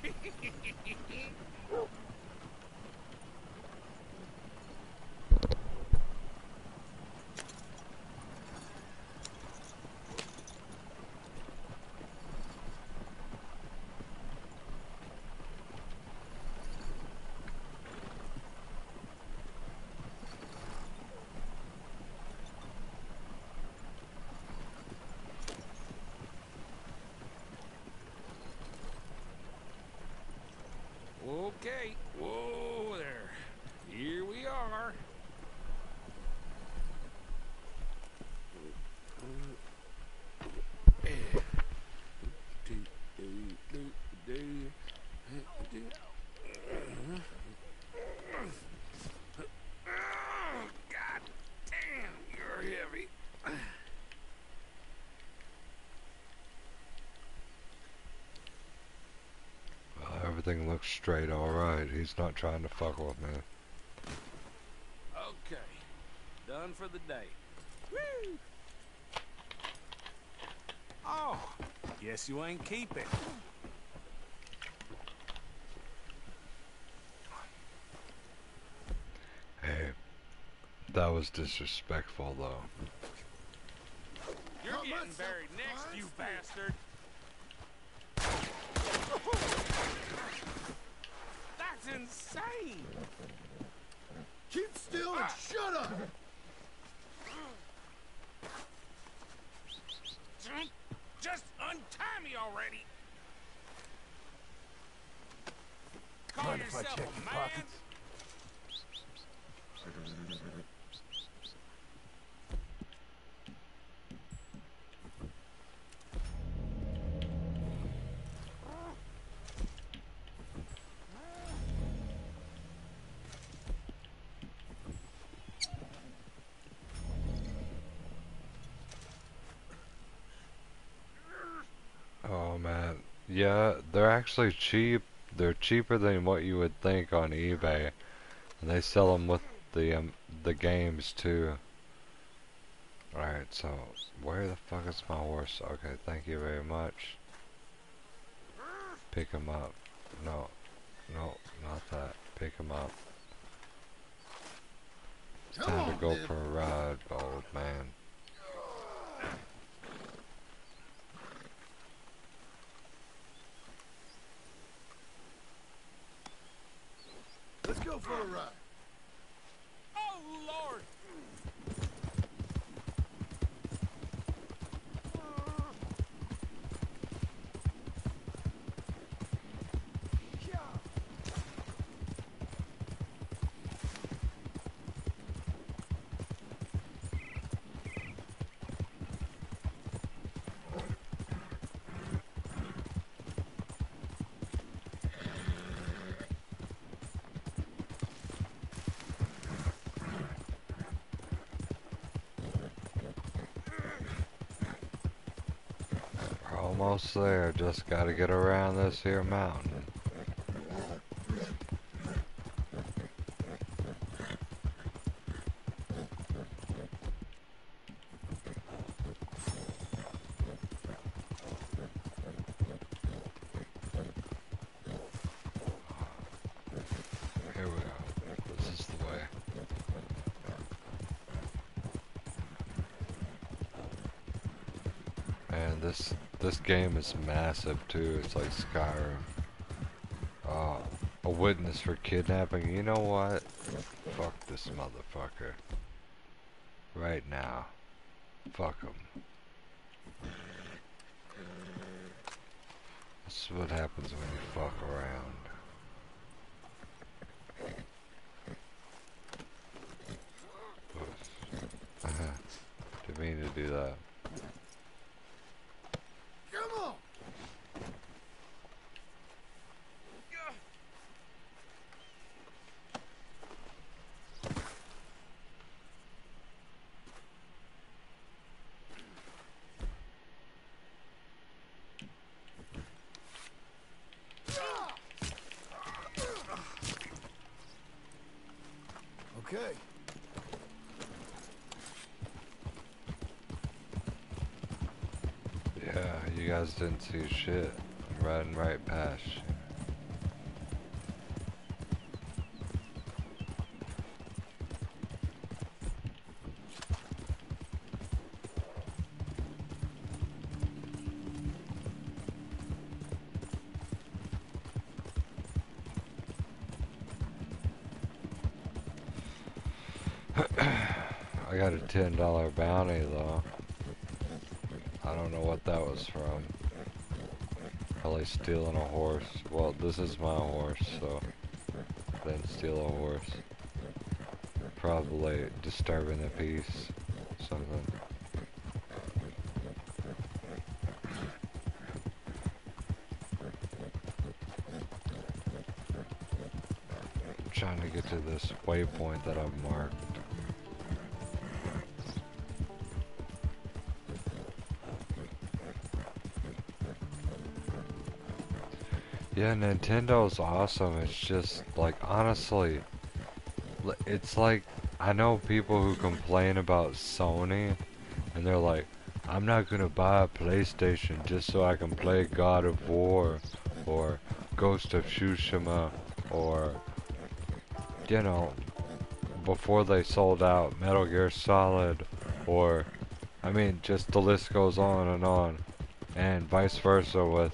Okay, everything looks straight alright. He's not trying to fuck with me. Okay. Done for the day. Woo! Oh, guess you ain't keeping. Hey, that was disrespectful though. You're getting buried next, you bastard. That's insane. Keep still and shut up! Just untie me already. Call Mind if I yourself check a your man? pockets? Oh man, yeah, they're actually cheap. They're cheaper than what you would think on eBay, and they sell them with the games too. Alright, so where the fuck is my horse? Okay, thank you very much. Pick him up. No, no, not that. Pick him up. It's time to go for a ride, old man. Let's go for a ride. Oh, Lord. We're almost there. Just gotta get around this here mountain. Here we go. This is the way. And this game is massive too. It's like Skyrim. A witness for kidnapping. You know what? Fuck this motherfucker. Right now. Fuck him. This is what happens when you fuck around. Didn't mean to do that. Come on! Okay. Yeah, you guys didn't see shit. I'm riding right past you. I got a $10 bounty though. I don't know what that was from. Probably stealing a horse. Well, this is my horse, so I didn't steal a horse. Probably disturbing the peace. Something. I'm trying to get to this waypoint that I've marked. Yeah, Nintendo's awesome. It's just like honestly, it's like I know people who complain about Sony and they're like, I'm not gonna buy a PlayStation just so I can play God of War or Ghost of Tsushima or, you know, before they sold out, Metal Gear Solid or, I mean, just the list goes on, and vice versa with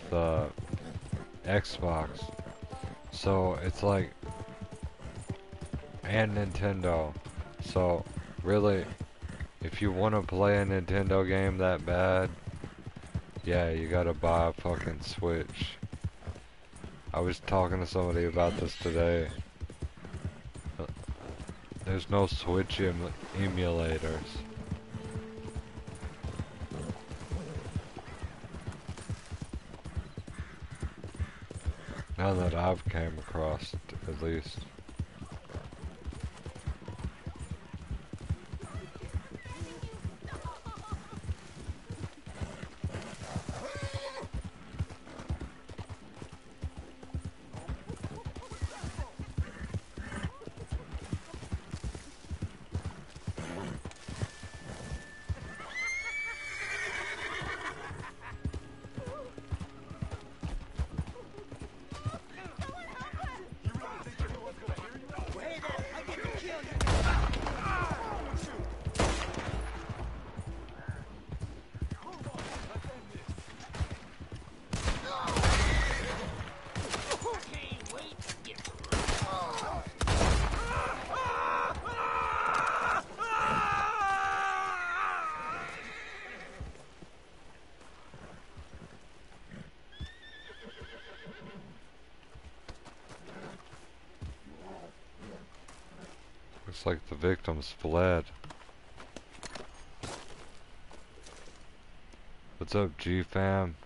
Xbox. So it's like, and Nintendo. So really, if you want to play a Nintendo game that bad, yeah, you gotta buy a fucking Switch. I was talking to somebody about this today. There's no Switch emulators. None that I've came across, at least. Looks like the victims fled. What's up, G-Fam?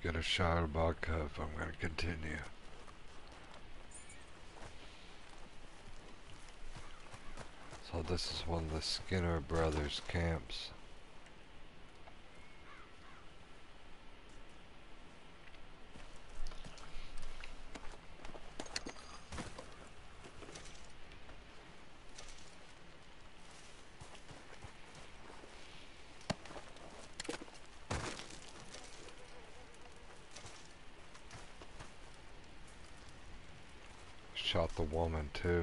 get a shot of vodka if I'm gonna continue. So this is one of the Skinner brothers' camps. Shot the woman too.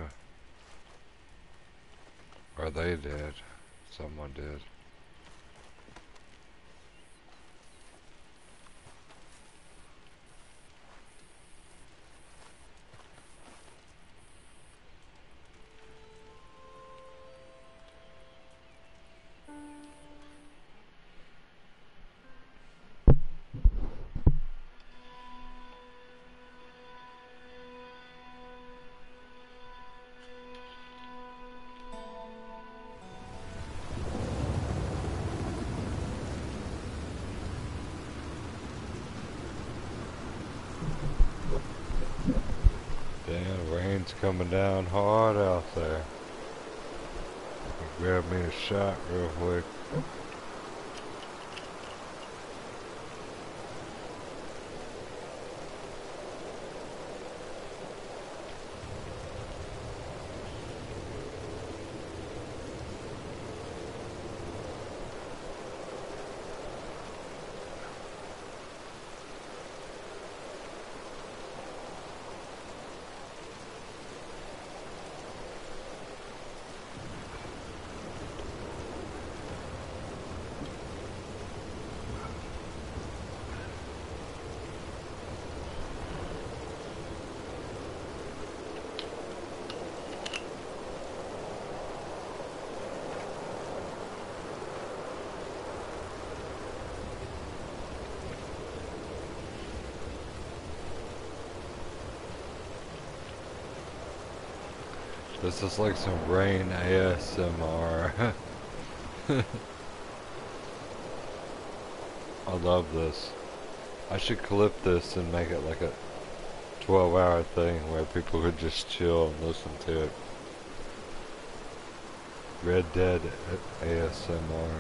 Or they did. Someone did. Damn, rain's coming down hard out there. Grab me a shot real quick. This is like some rain ASMR. I love this. I should clip this and make it like a 12-hour thing where people could just chill and listen to it. Red Dead ASMR.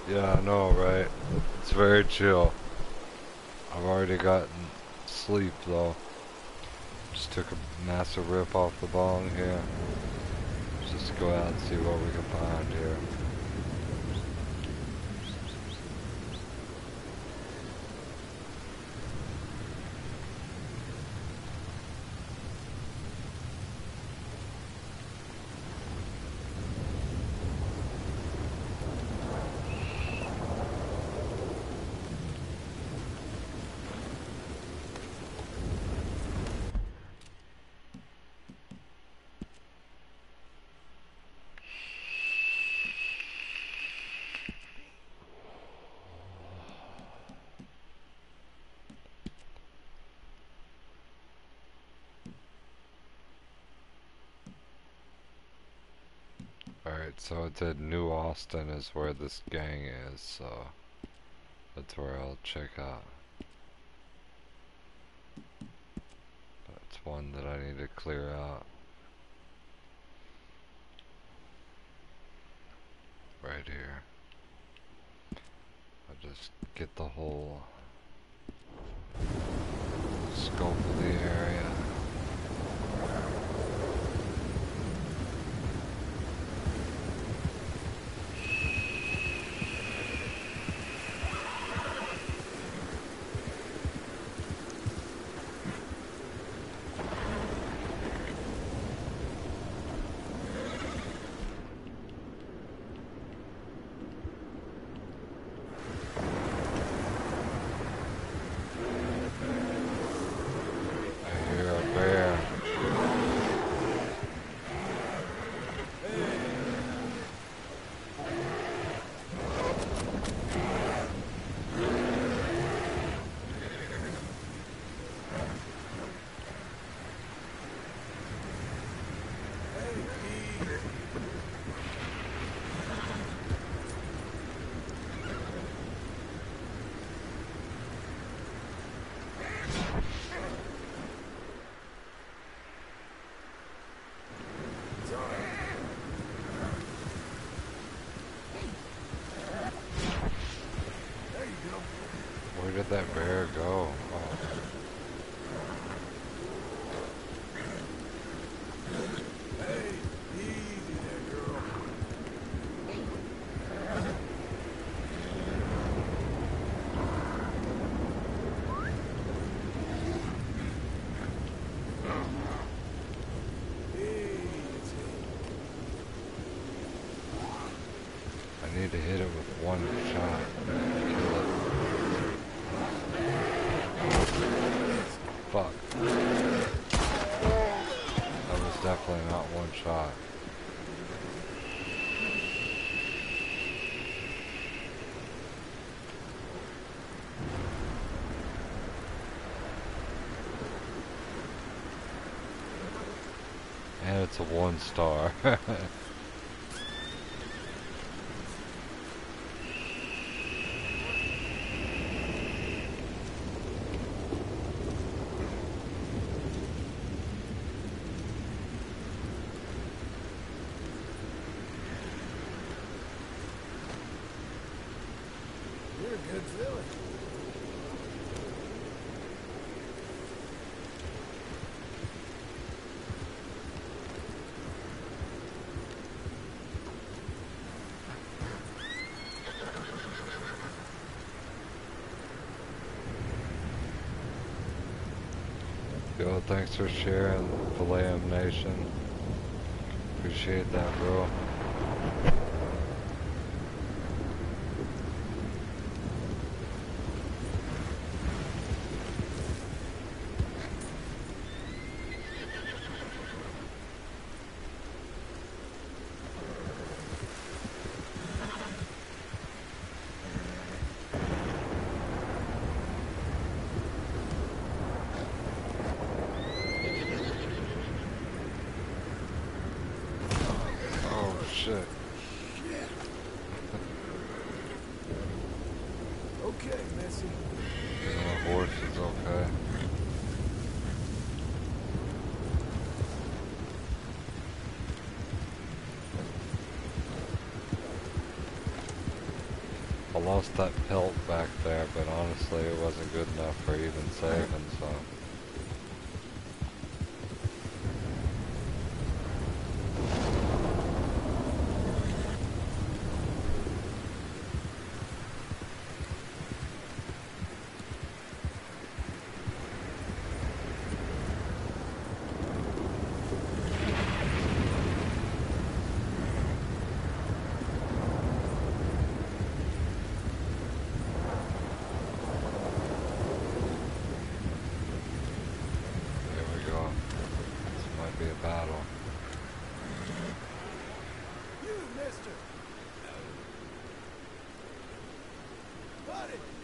Yeah, I know, right? It's very chill. I've already gotten sleep though. Just took a massive rip off the bong here. Just go out and see what we can find here. Alright, so it said New Austin is where this gang is, so that's where I'll check out. That's one that I need to clear out. Right here. I'll just get the whole scope of the area. I hear a bear. Where did that bear go? Oh. Hey, easy there, girl. I need to hit it with one shot. Kill it. Fuck. That was definitely not one shot. And it's a 1 star. You're a good filly. Yo, thanks for sharing, Filet Nation. Appreciate that, bro. Oh shit. Okay, Missy. The horse is okay. lost that pelt back there, but honestly it wasn't good enough for even saving, so. Here we go. This might be a battle. You, mister! Buddy!